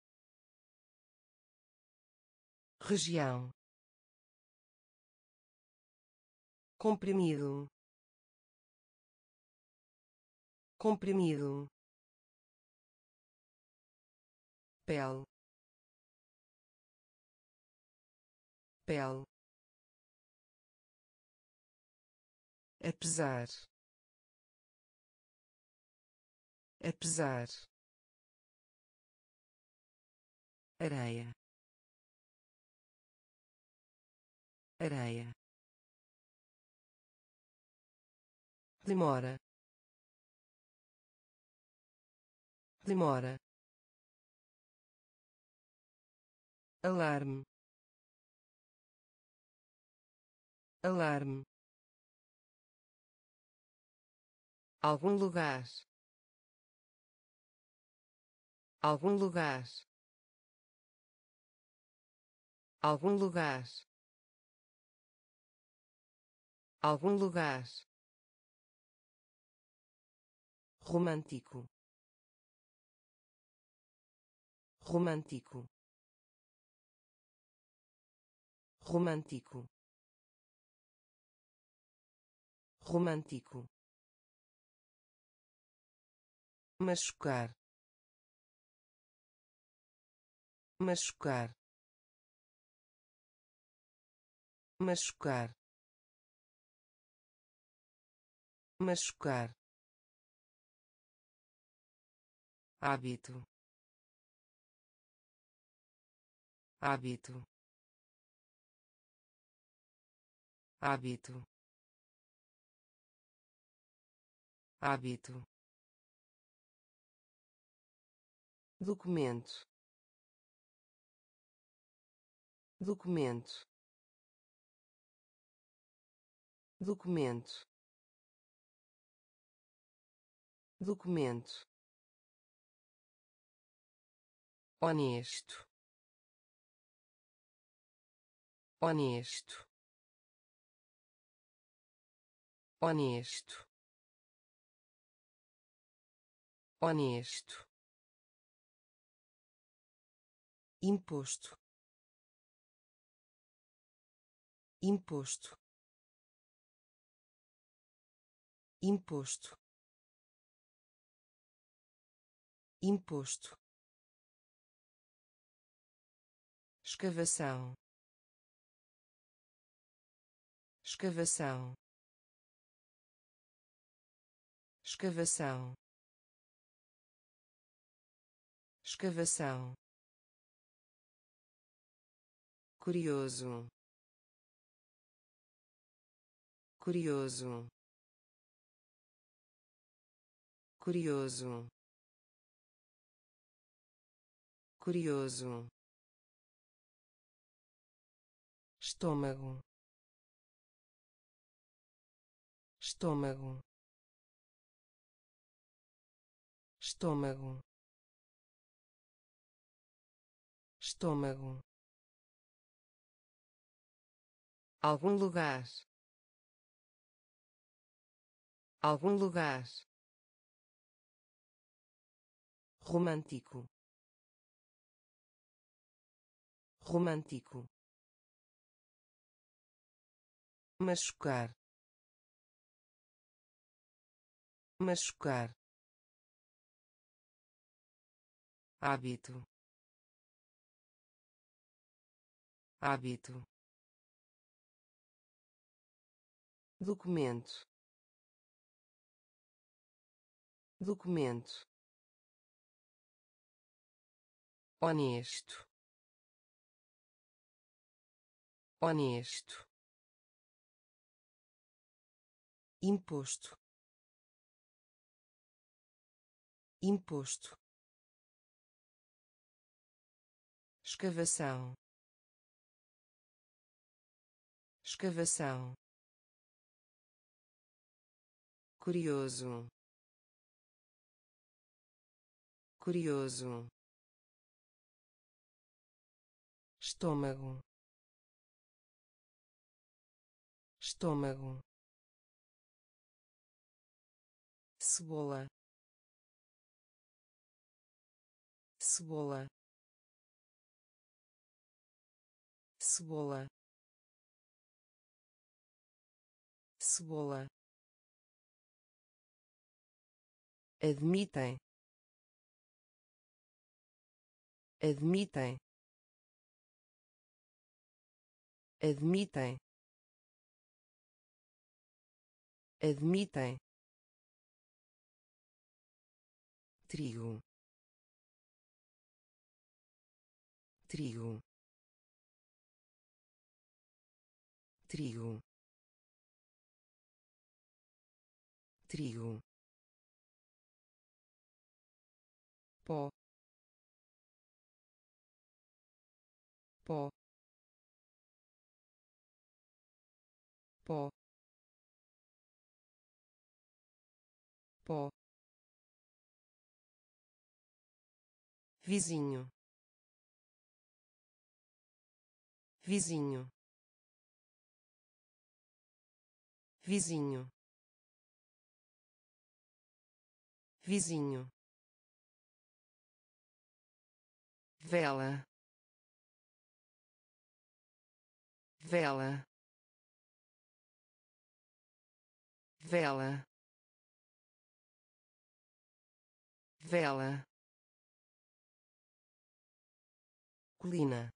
região, comprimido, comprimido, pele, pele, apesar, apesar, areia, areia, demora, demora, alarme, alarme, algum lugar, algum lugar, algum lugar, algum lugar, romântico, romântico, romântico, romântico, machucar, machucar, machucar, machucar, hábito, hábito, hábito, hábito, documento, documento, documento, documento, honesto, honesto, honesto, honesto, imposto, imposto, imposto, imposto, escavação, escavação, escavação, escavação, curioso, curioso, curioso, curioso, estômago, estômago, estômago, estômago, algum lugar, algum lugar, romântico, romântico, machucar, machucar, hábito, hábito, documento, documento, honesto, honesto, imposto, imposto, escavação, escavação, curioso, curioso, estômago, estômago, cebola, cebola, cebola, cebola, admitem, admitem, admitem, admitem, trigo, trigo, trigo, trigo, pó, pó, pó, pó, vizinho, vizinho, vizinho, vizinho, vela, vela, vela, vela, colina,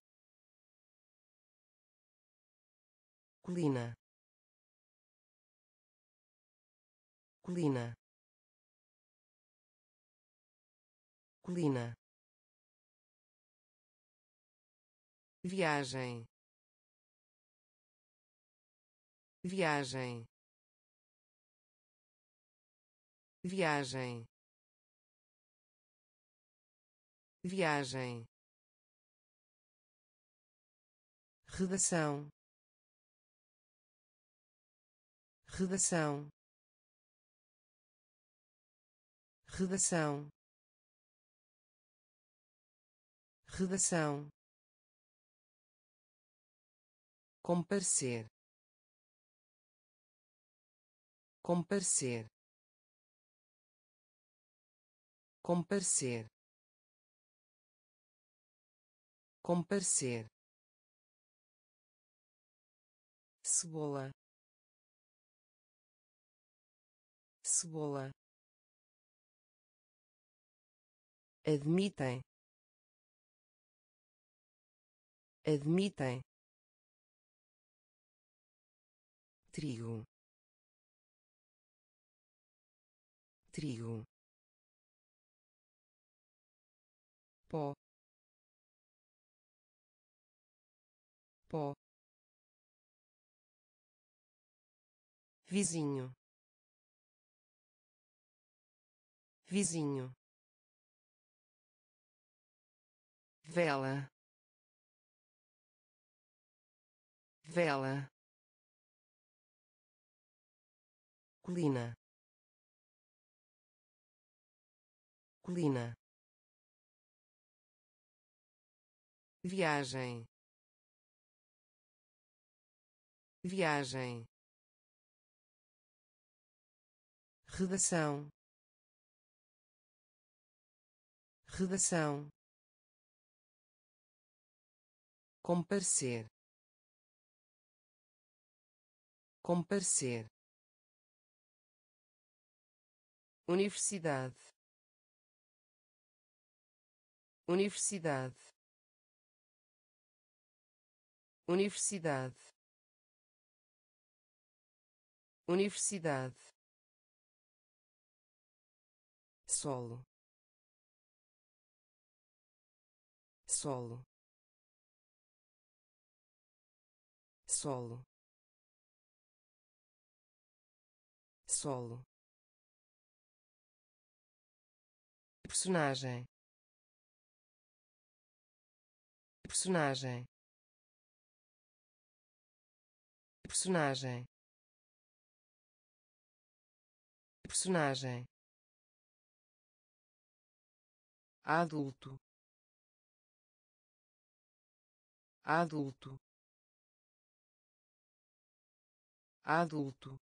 colina, colina, colina, viagem, viagem, viagem, viagem, redação, redação, redação, redação, comparecer, comparecer, comparecer, comparecer, cebola, cebola, admitem, admitem, trigo, trigo, pó, pó, vizinho, vizinho, vela, vela, colina, colina, viagem, viagem, redação, redação, comparecer, comparecer, universidade, universidade, universidade, universidade, solo, solo, solo, solo, personagem, personagem, personagem, personagem, adulto, adulto, adulto,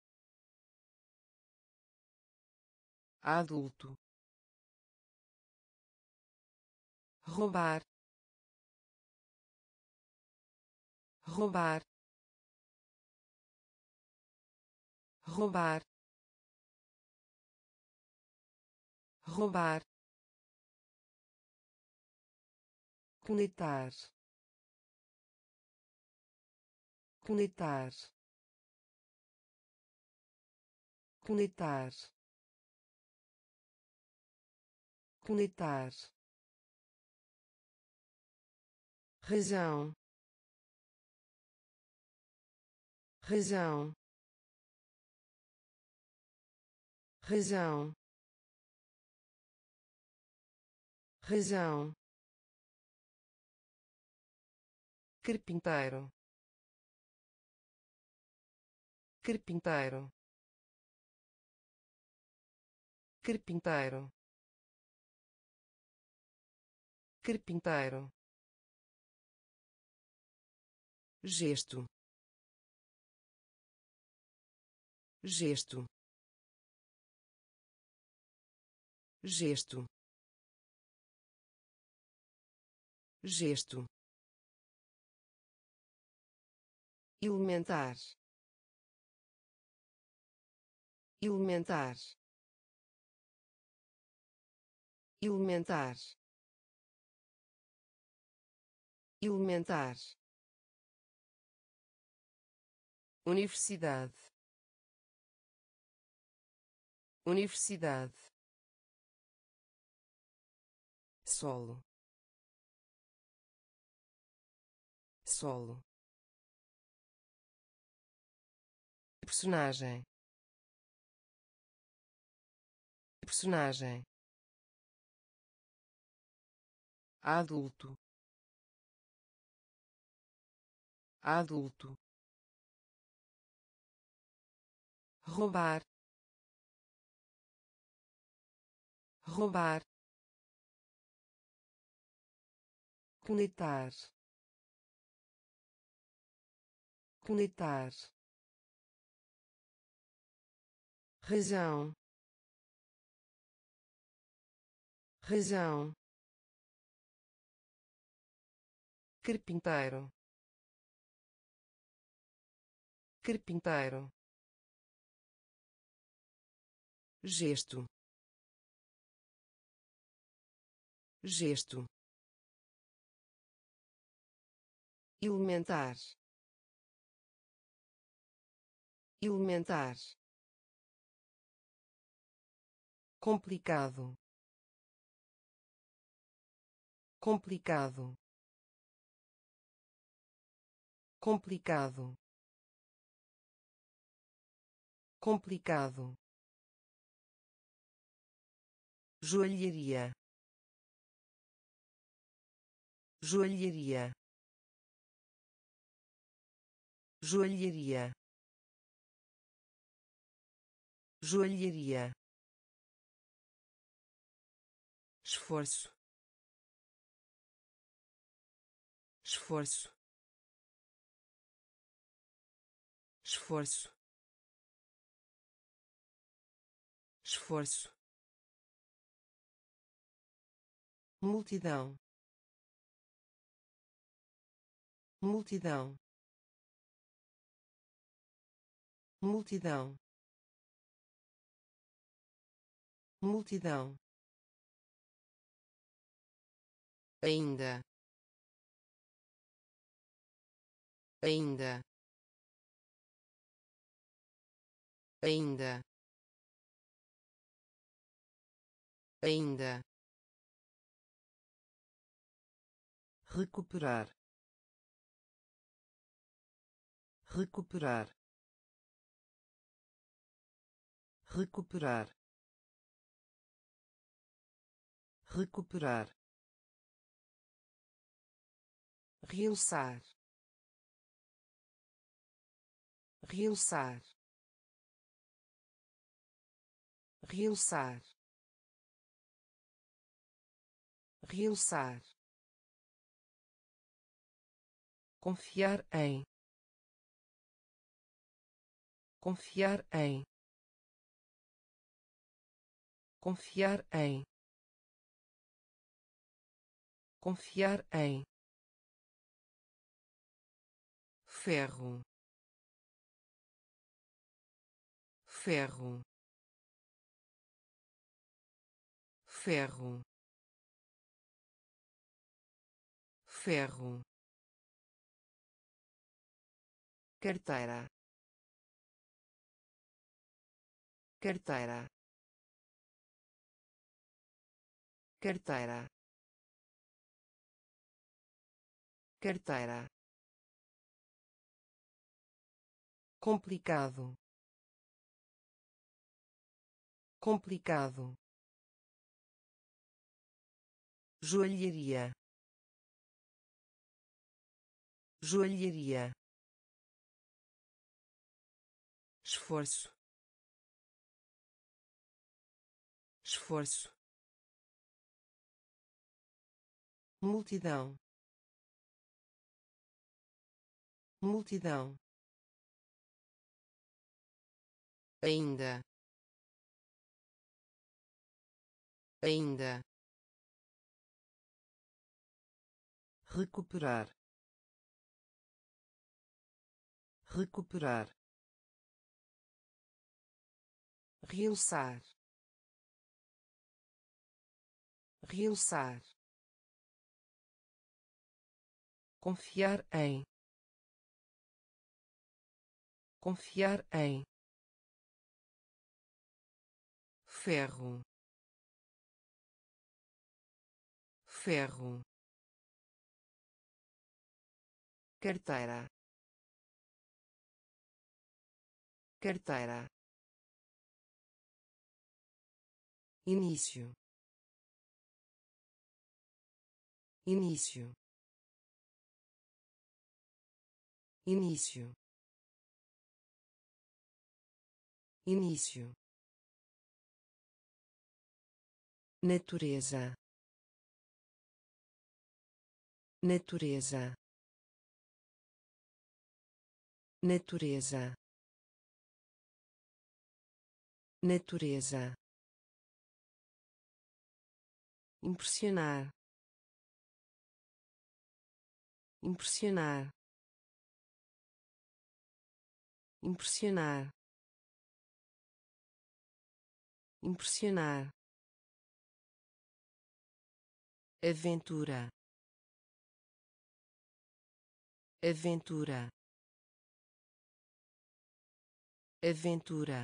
adulto, roubar, roubar, roubar, roubar, conectar, conectar, conectar, conectar, razão, razão, razão, razão, carpinteiro, carpinteiro, carpinteiro, carpinteiro, gesto, gesto, gesto, gesto, elementar, elementar, elementar, elementar, universidade, universidade, solo, solo, personagem, personagem, adulto, adulto, roubar, roubar, conectar, conectar, razão, razão, carpinteiro, carpinteiro, gesto, gesto, elementar, elementar, complicado, complicado, complicado, complicado, joalheria, joalheria, joalheria, joalheria, esforço, esforço, esforço, esforço, multidão, multidão, multidão, multidão, ainda, ainda, ainda, ainda, recuperar, recuperar, recuperar, recuperar, realçar, realçar, realçar, realçar, confiar em, confiar em, confiar em, confiar em, ferro, ferro, ferro, ferro, carteira, carteira, carteira, carteira, complicado, complicado, joalheria, joalheria, esforço, esforço, multidão, multidão, ainda, ainda, recuperar, recuperar, realçar, realçar, confiar em, confiar em, ferro, ferro, carteira, carteira, início, início, início, início, natureza, natureza, natureza, natureza, impressionar, impressionar, impressionar, impressionar, aventura, aventura, aventura,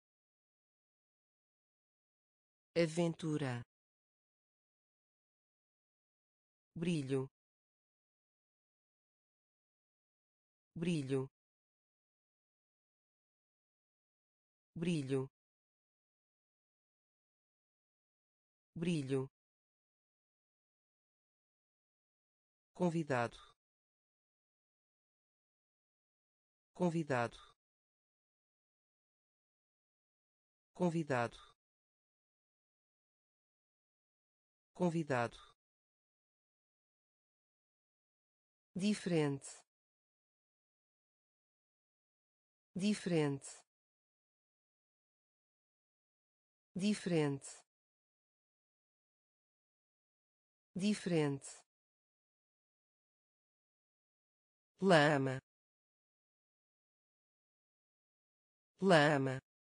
aventura, brilho, brilho, brilho, brilho, convidado, convidado, convidado, convidado, diferente, diferente, diferente, diferente, lama, lama,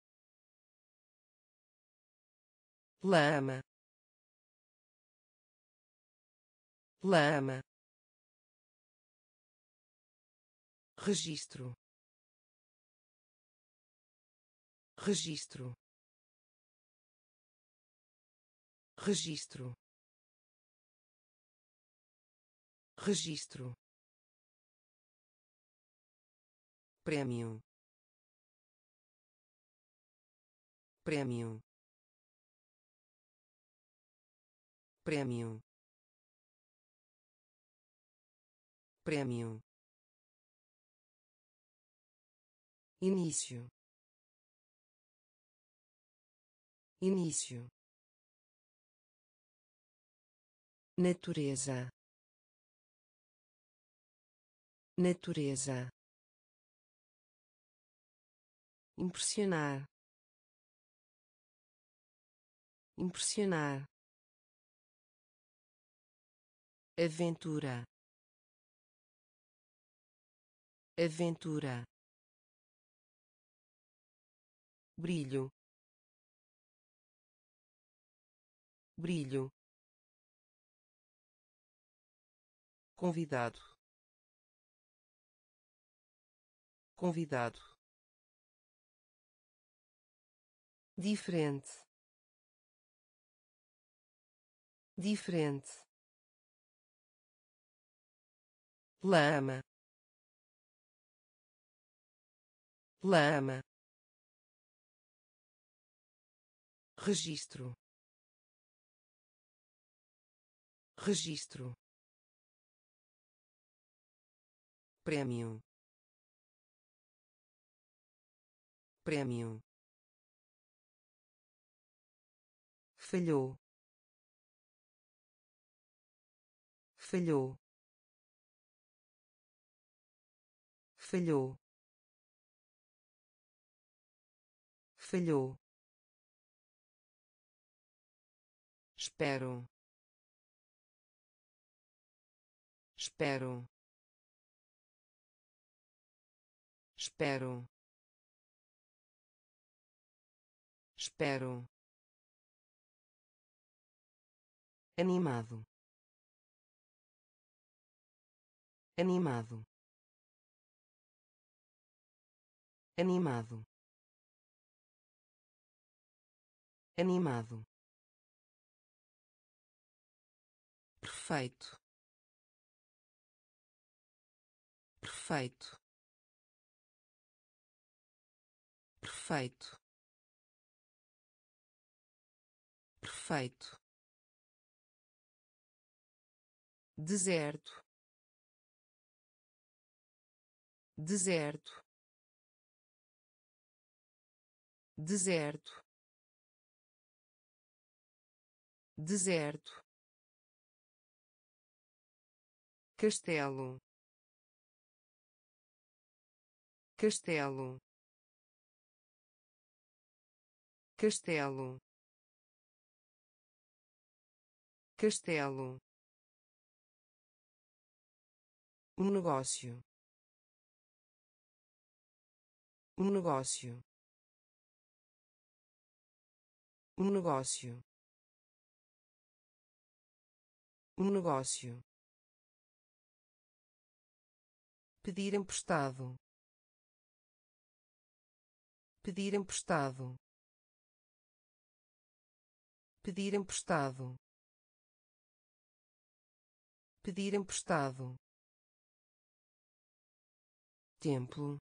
lama, lama, registro, registro, registro, registro, prêmio, prêmio, prêmio, prêmio, início, início, natureza, natureza, impressionar, impressionar, aventura, aventura, brilho, brilho, convidado, convidado, diferente, diferente, lama, lama, registro, registro, prêmio, prêmio, falhou, falhou, falhou, falhou, espero, espero, espero, espero, animado, animado, animado, animado, perfeito, perfeito, perfeito, perfeito, deserto, deserto, deserto, deserto, castelo, castelo, castelo, castelo, um negócio, um negócio, um negócio, um negócio, pedir emprestado, pedir emprestado, pedir emprestado, pedir emprestado, templo,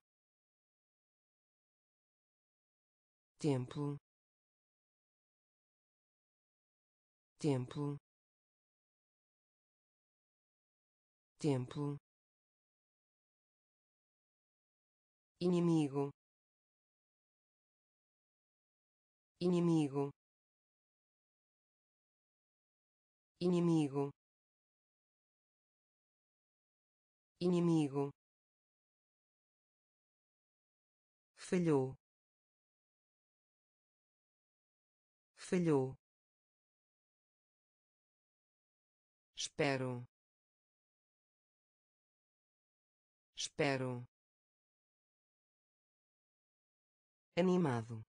templo, templo, templo, inimigo, inimigo, inimigo, inimigo, falhou, falhou, espero, espero, animado,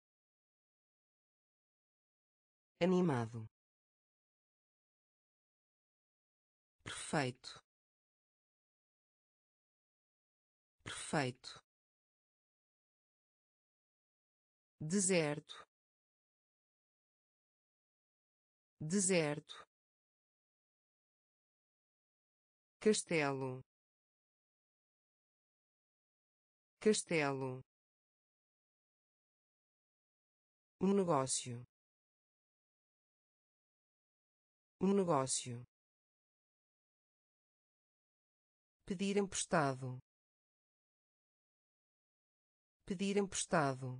animado, perfeito, perfeito, deserto, deserto, castelo, castelo, um negócio, um negócio, pedir emprestado, pedir emprestado,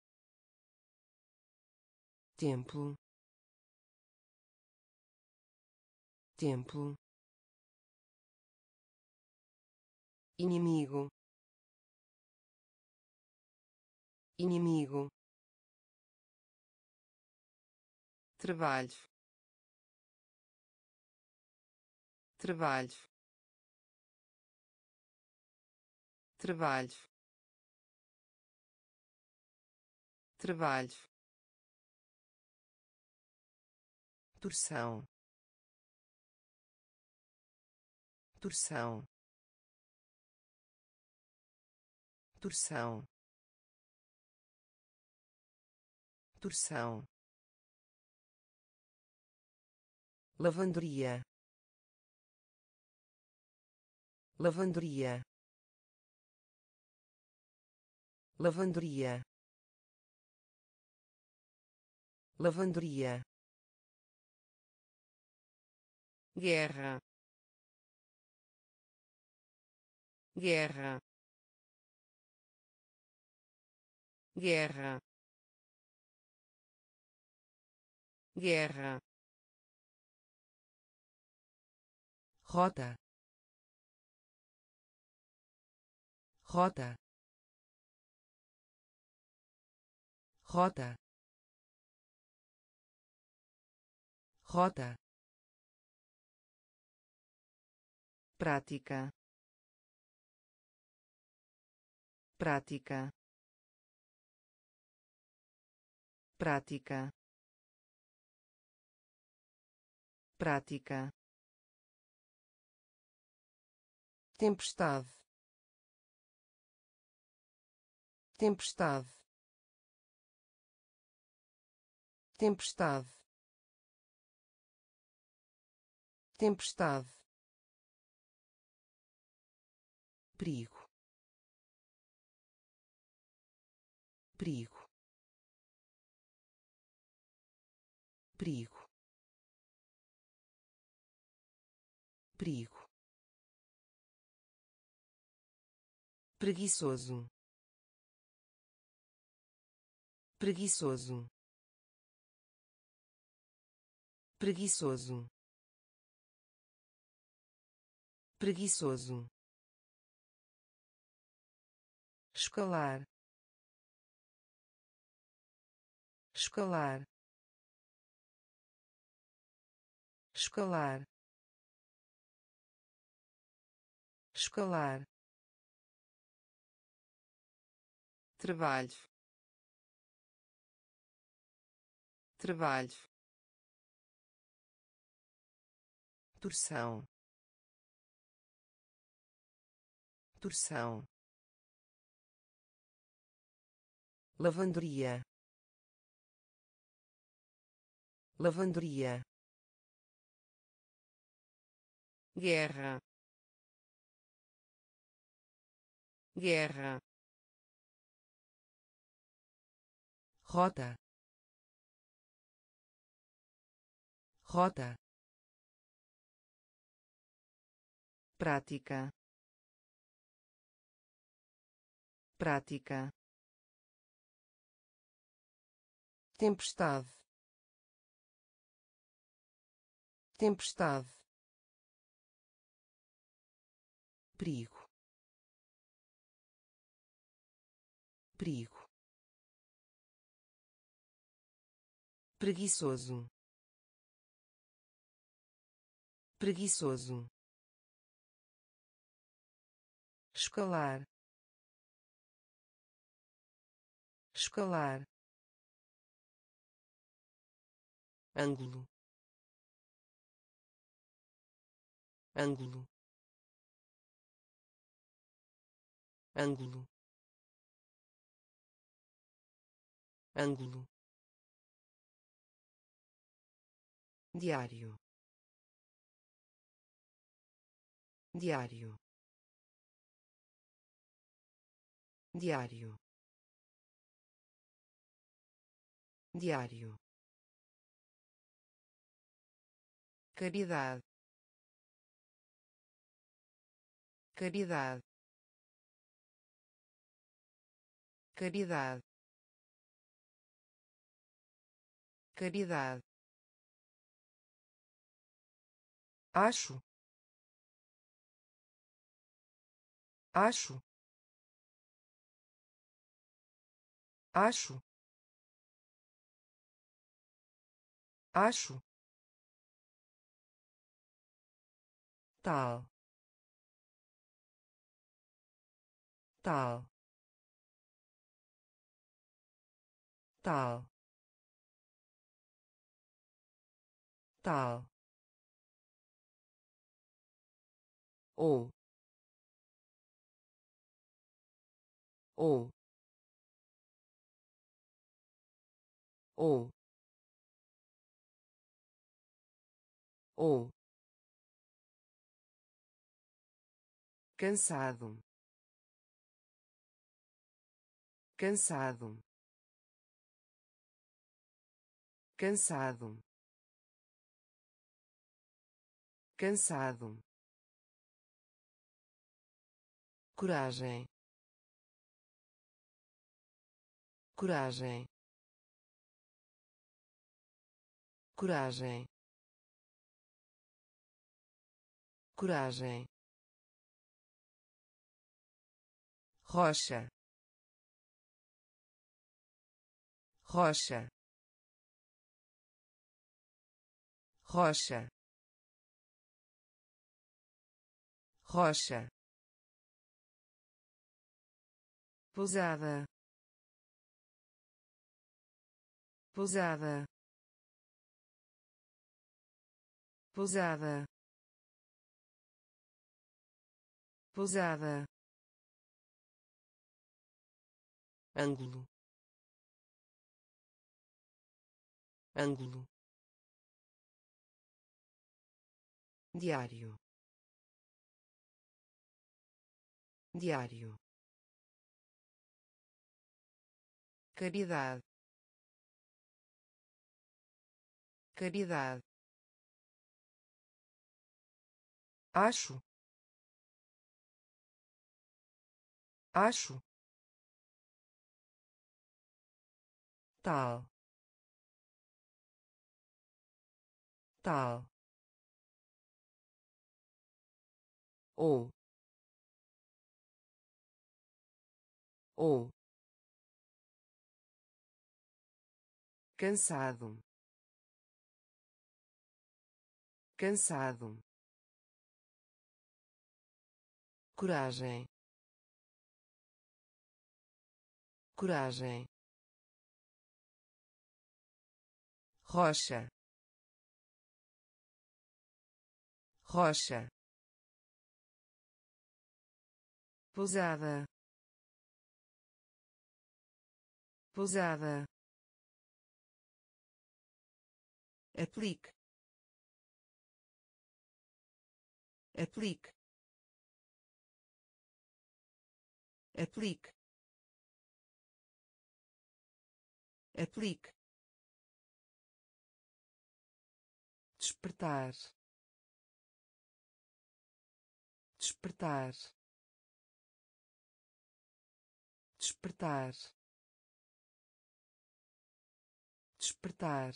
templo, templo, inimigo, inimigo, trabalho, trabalho, trabalho, trabalho, torção, torção, torção, torção, lavanderia, lavanderia, lavanderia, lavanderia, guerra, guerra, guerra, guerra, rota, rota, rota, rota, prática, prática, prática, prática, tempestade, tempestade, tempestade, tempestade, perigo, perigo, perigo, perigo, preguiçoso, preguiçoso, preguiçoso, preguiçoso, escalar, escalar, escalar, escalar, trabalho, trabalho, torção, torção, lavanderia, lavanderia, guerra, guerra, rota, rota, prática, prática, tempestade, tempestade, perigo, perigo, preguiçoso, preguiçoso, escalar, escalar, ângulo, ângulo, ângulo, ângulo, diário, diário, diário, diário, caridade, caridade, caridade, caridade, acho, acho, acho, acho, tal, tal, tal, tal, ou, ou, ou, ou, cansado, cansado, cansado, cansado, coragem, coragem, coragem, coragem, rocha, rocha, rocha, rocha, pousada, pousada, pousada, pousada, ângulo, ângulo, diário, diário, caridade, caridade, acho, acho, tal, tal, ou, ou, cansado, cansado, coragem, coragem, rocha, rocha, pousada, pousada, aplique, aplique, aplique, aplique, despertar, despertar, despertar, despertar,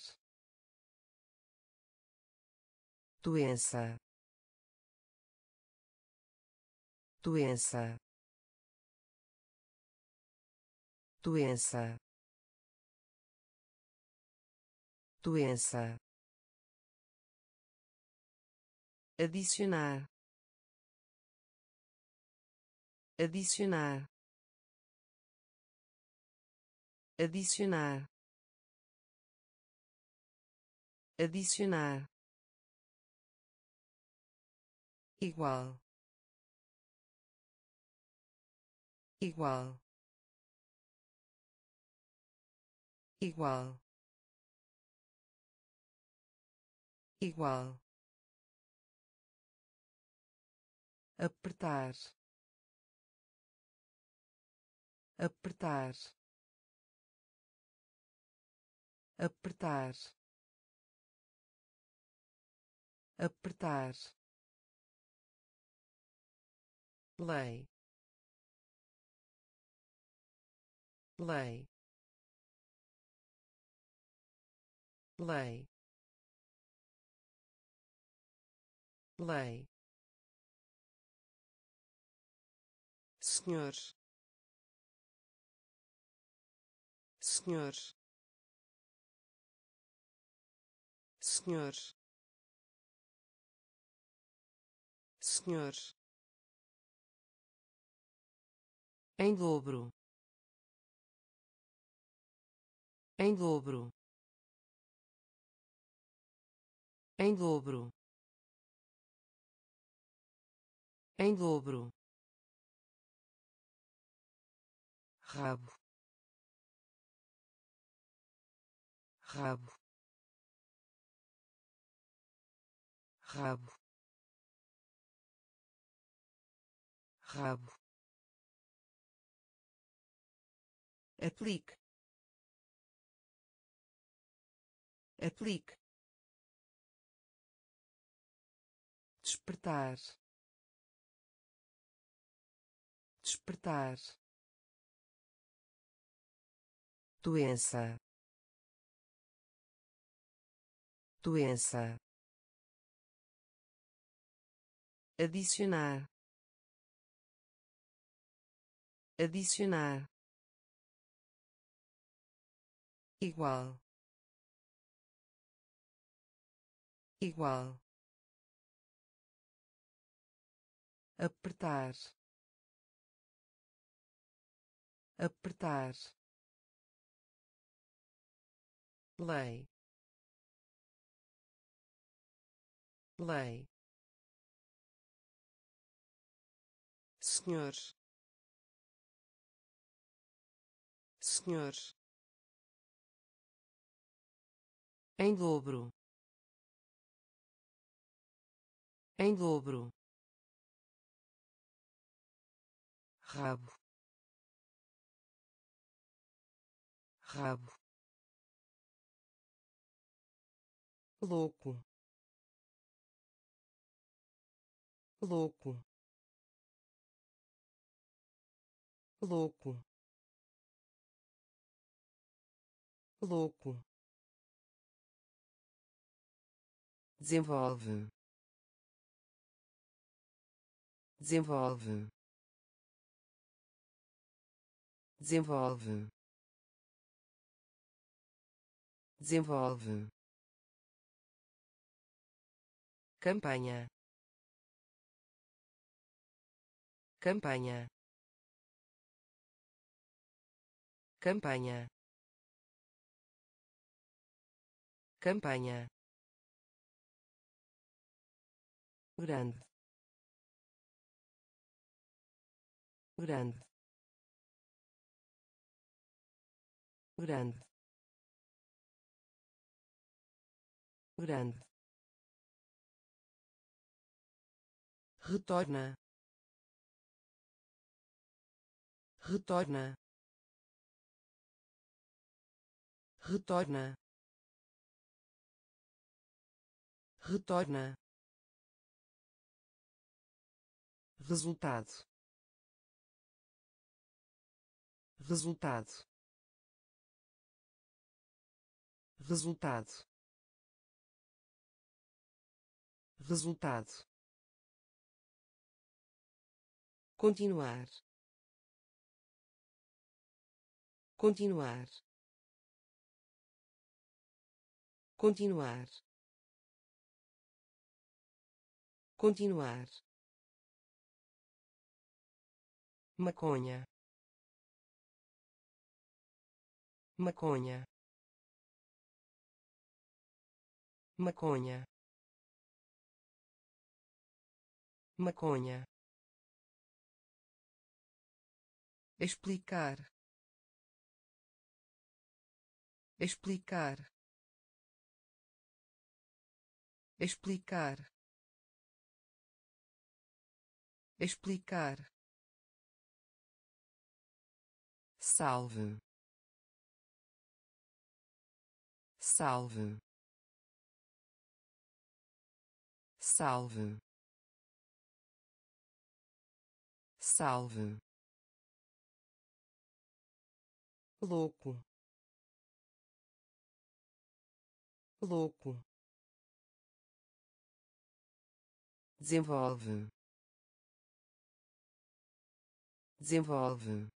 doença, doença, doença, doença, adicionar, adicionar, adicionar, adicionar, igual, igual, igual, igual, apertar, apertar, apertar, apertar, lei, lei, lei, lei, senhor, senhor, senhor, senhor, em dobro, em dobro, em dobro, em dobro, rabo, rabo, rabo, rabo, aplique, aplique, despertar, despertar, doença, doença, adicionar, adicionar, igual, igual, apertar, apertar, lei, lei, senhor, senhor, em dobro, em dobro, rabo, rabo, louco, louco, louco, louco, desenvolve, desenvolve, desenvolve, desenvolve, campanha, campanha, campanha, campanha, grande, grande, grande, grande, retorna, retorna, retorna, retorna, resultado, resultado, resultado, resultado, continuar, continuar, continuar, continuar, maconha, maconha, maconha, maconha, explicar, explicar, explicar, explicar, salve, salve, salve, salve, louco, louco, desenvolve, desenvolve,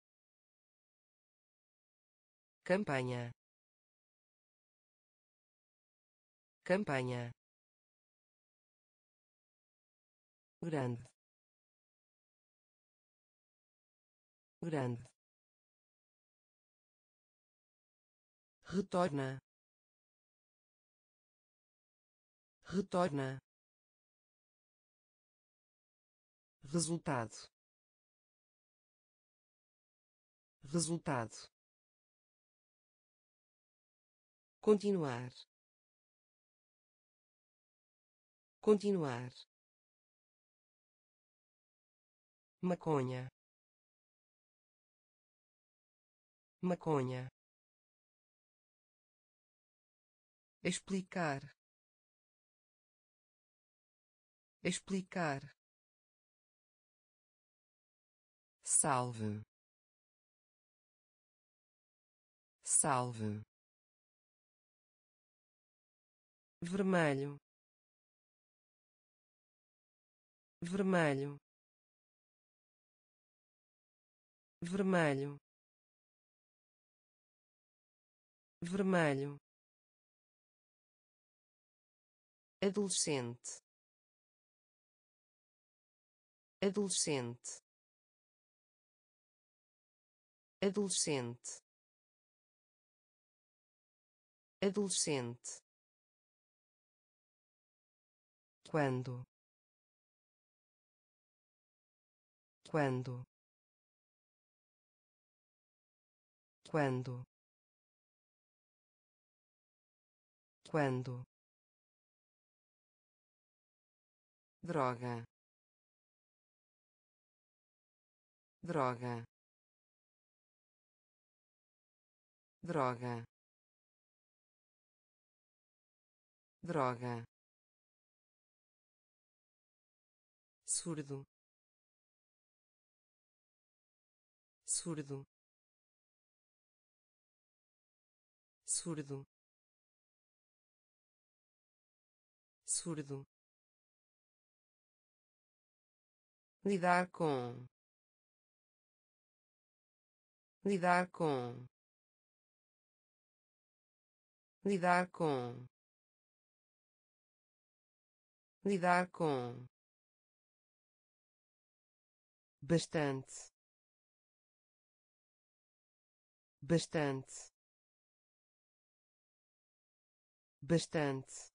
campanha, campanha, grande, grande, retorna, retorna, resultado, resultado, continuar, continuar, maconha, maconha, explicar, explicar, salve, salve, vermelho, vermelho, vermelho, vermelho, adolescente, adolescente, adolescente, adolescente, quando, quando, quando, quando, droga, droga, droga, droga, surdo, surdo, surdo, surdo, lidar com, lidar com, lidar com, lidar com, bastante, bastante, bastante,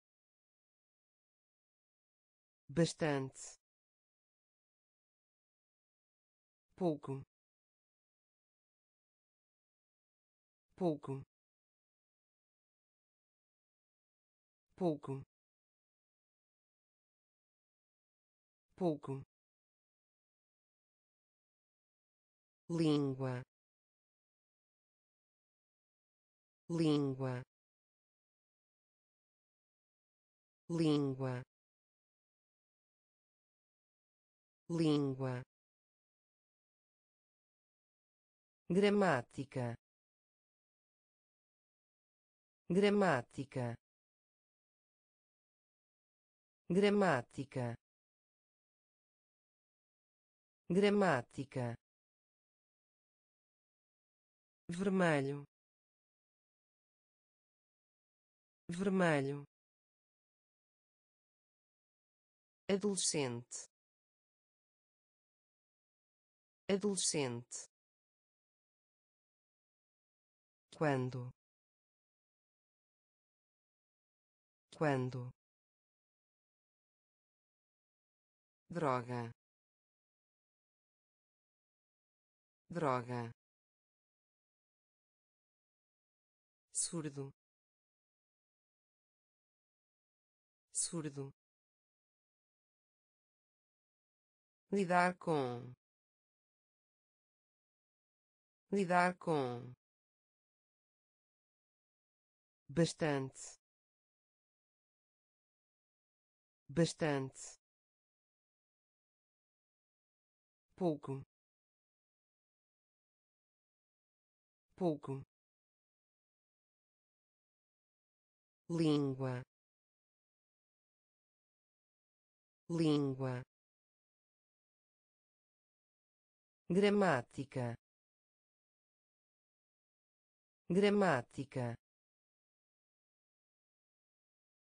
bastante, pouco, pouco, pouco, pouco, língua, língua, língua, língua, gramática, gramática, gramática, gramática, vermelho, vermelho, adolescente, adolescente, quando, quando, droga, droga, surdo, surdo, lidar com, lidar com, bastante, bastante, pouco, pouco, língua, língua, gramática, gramática,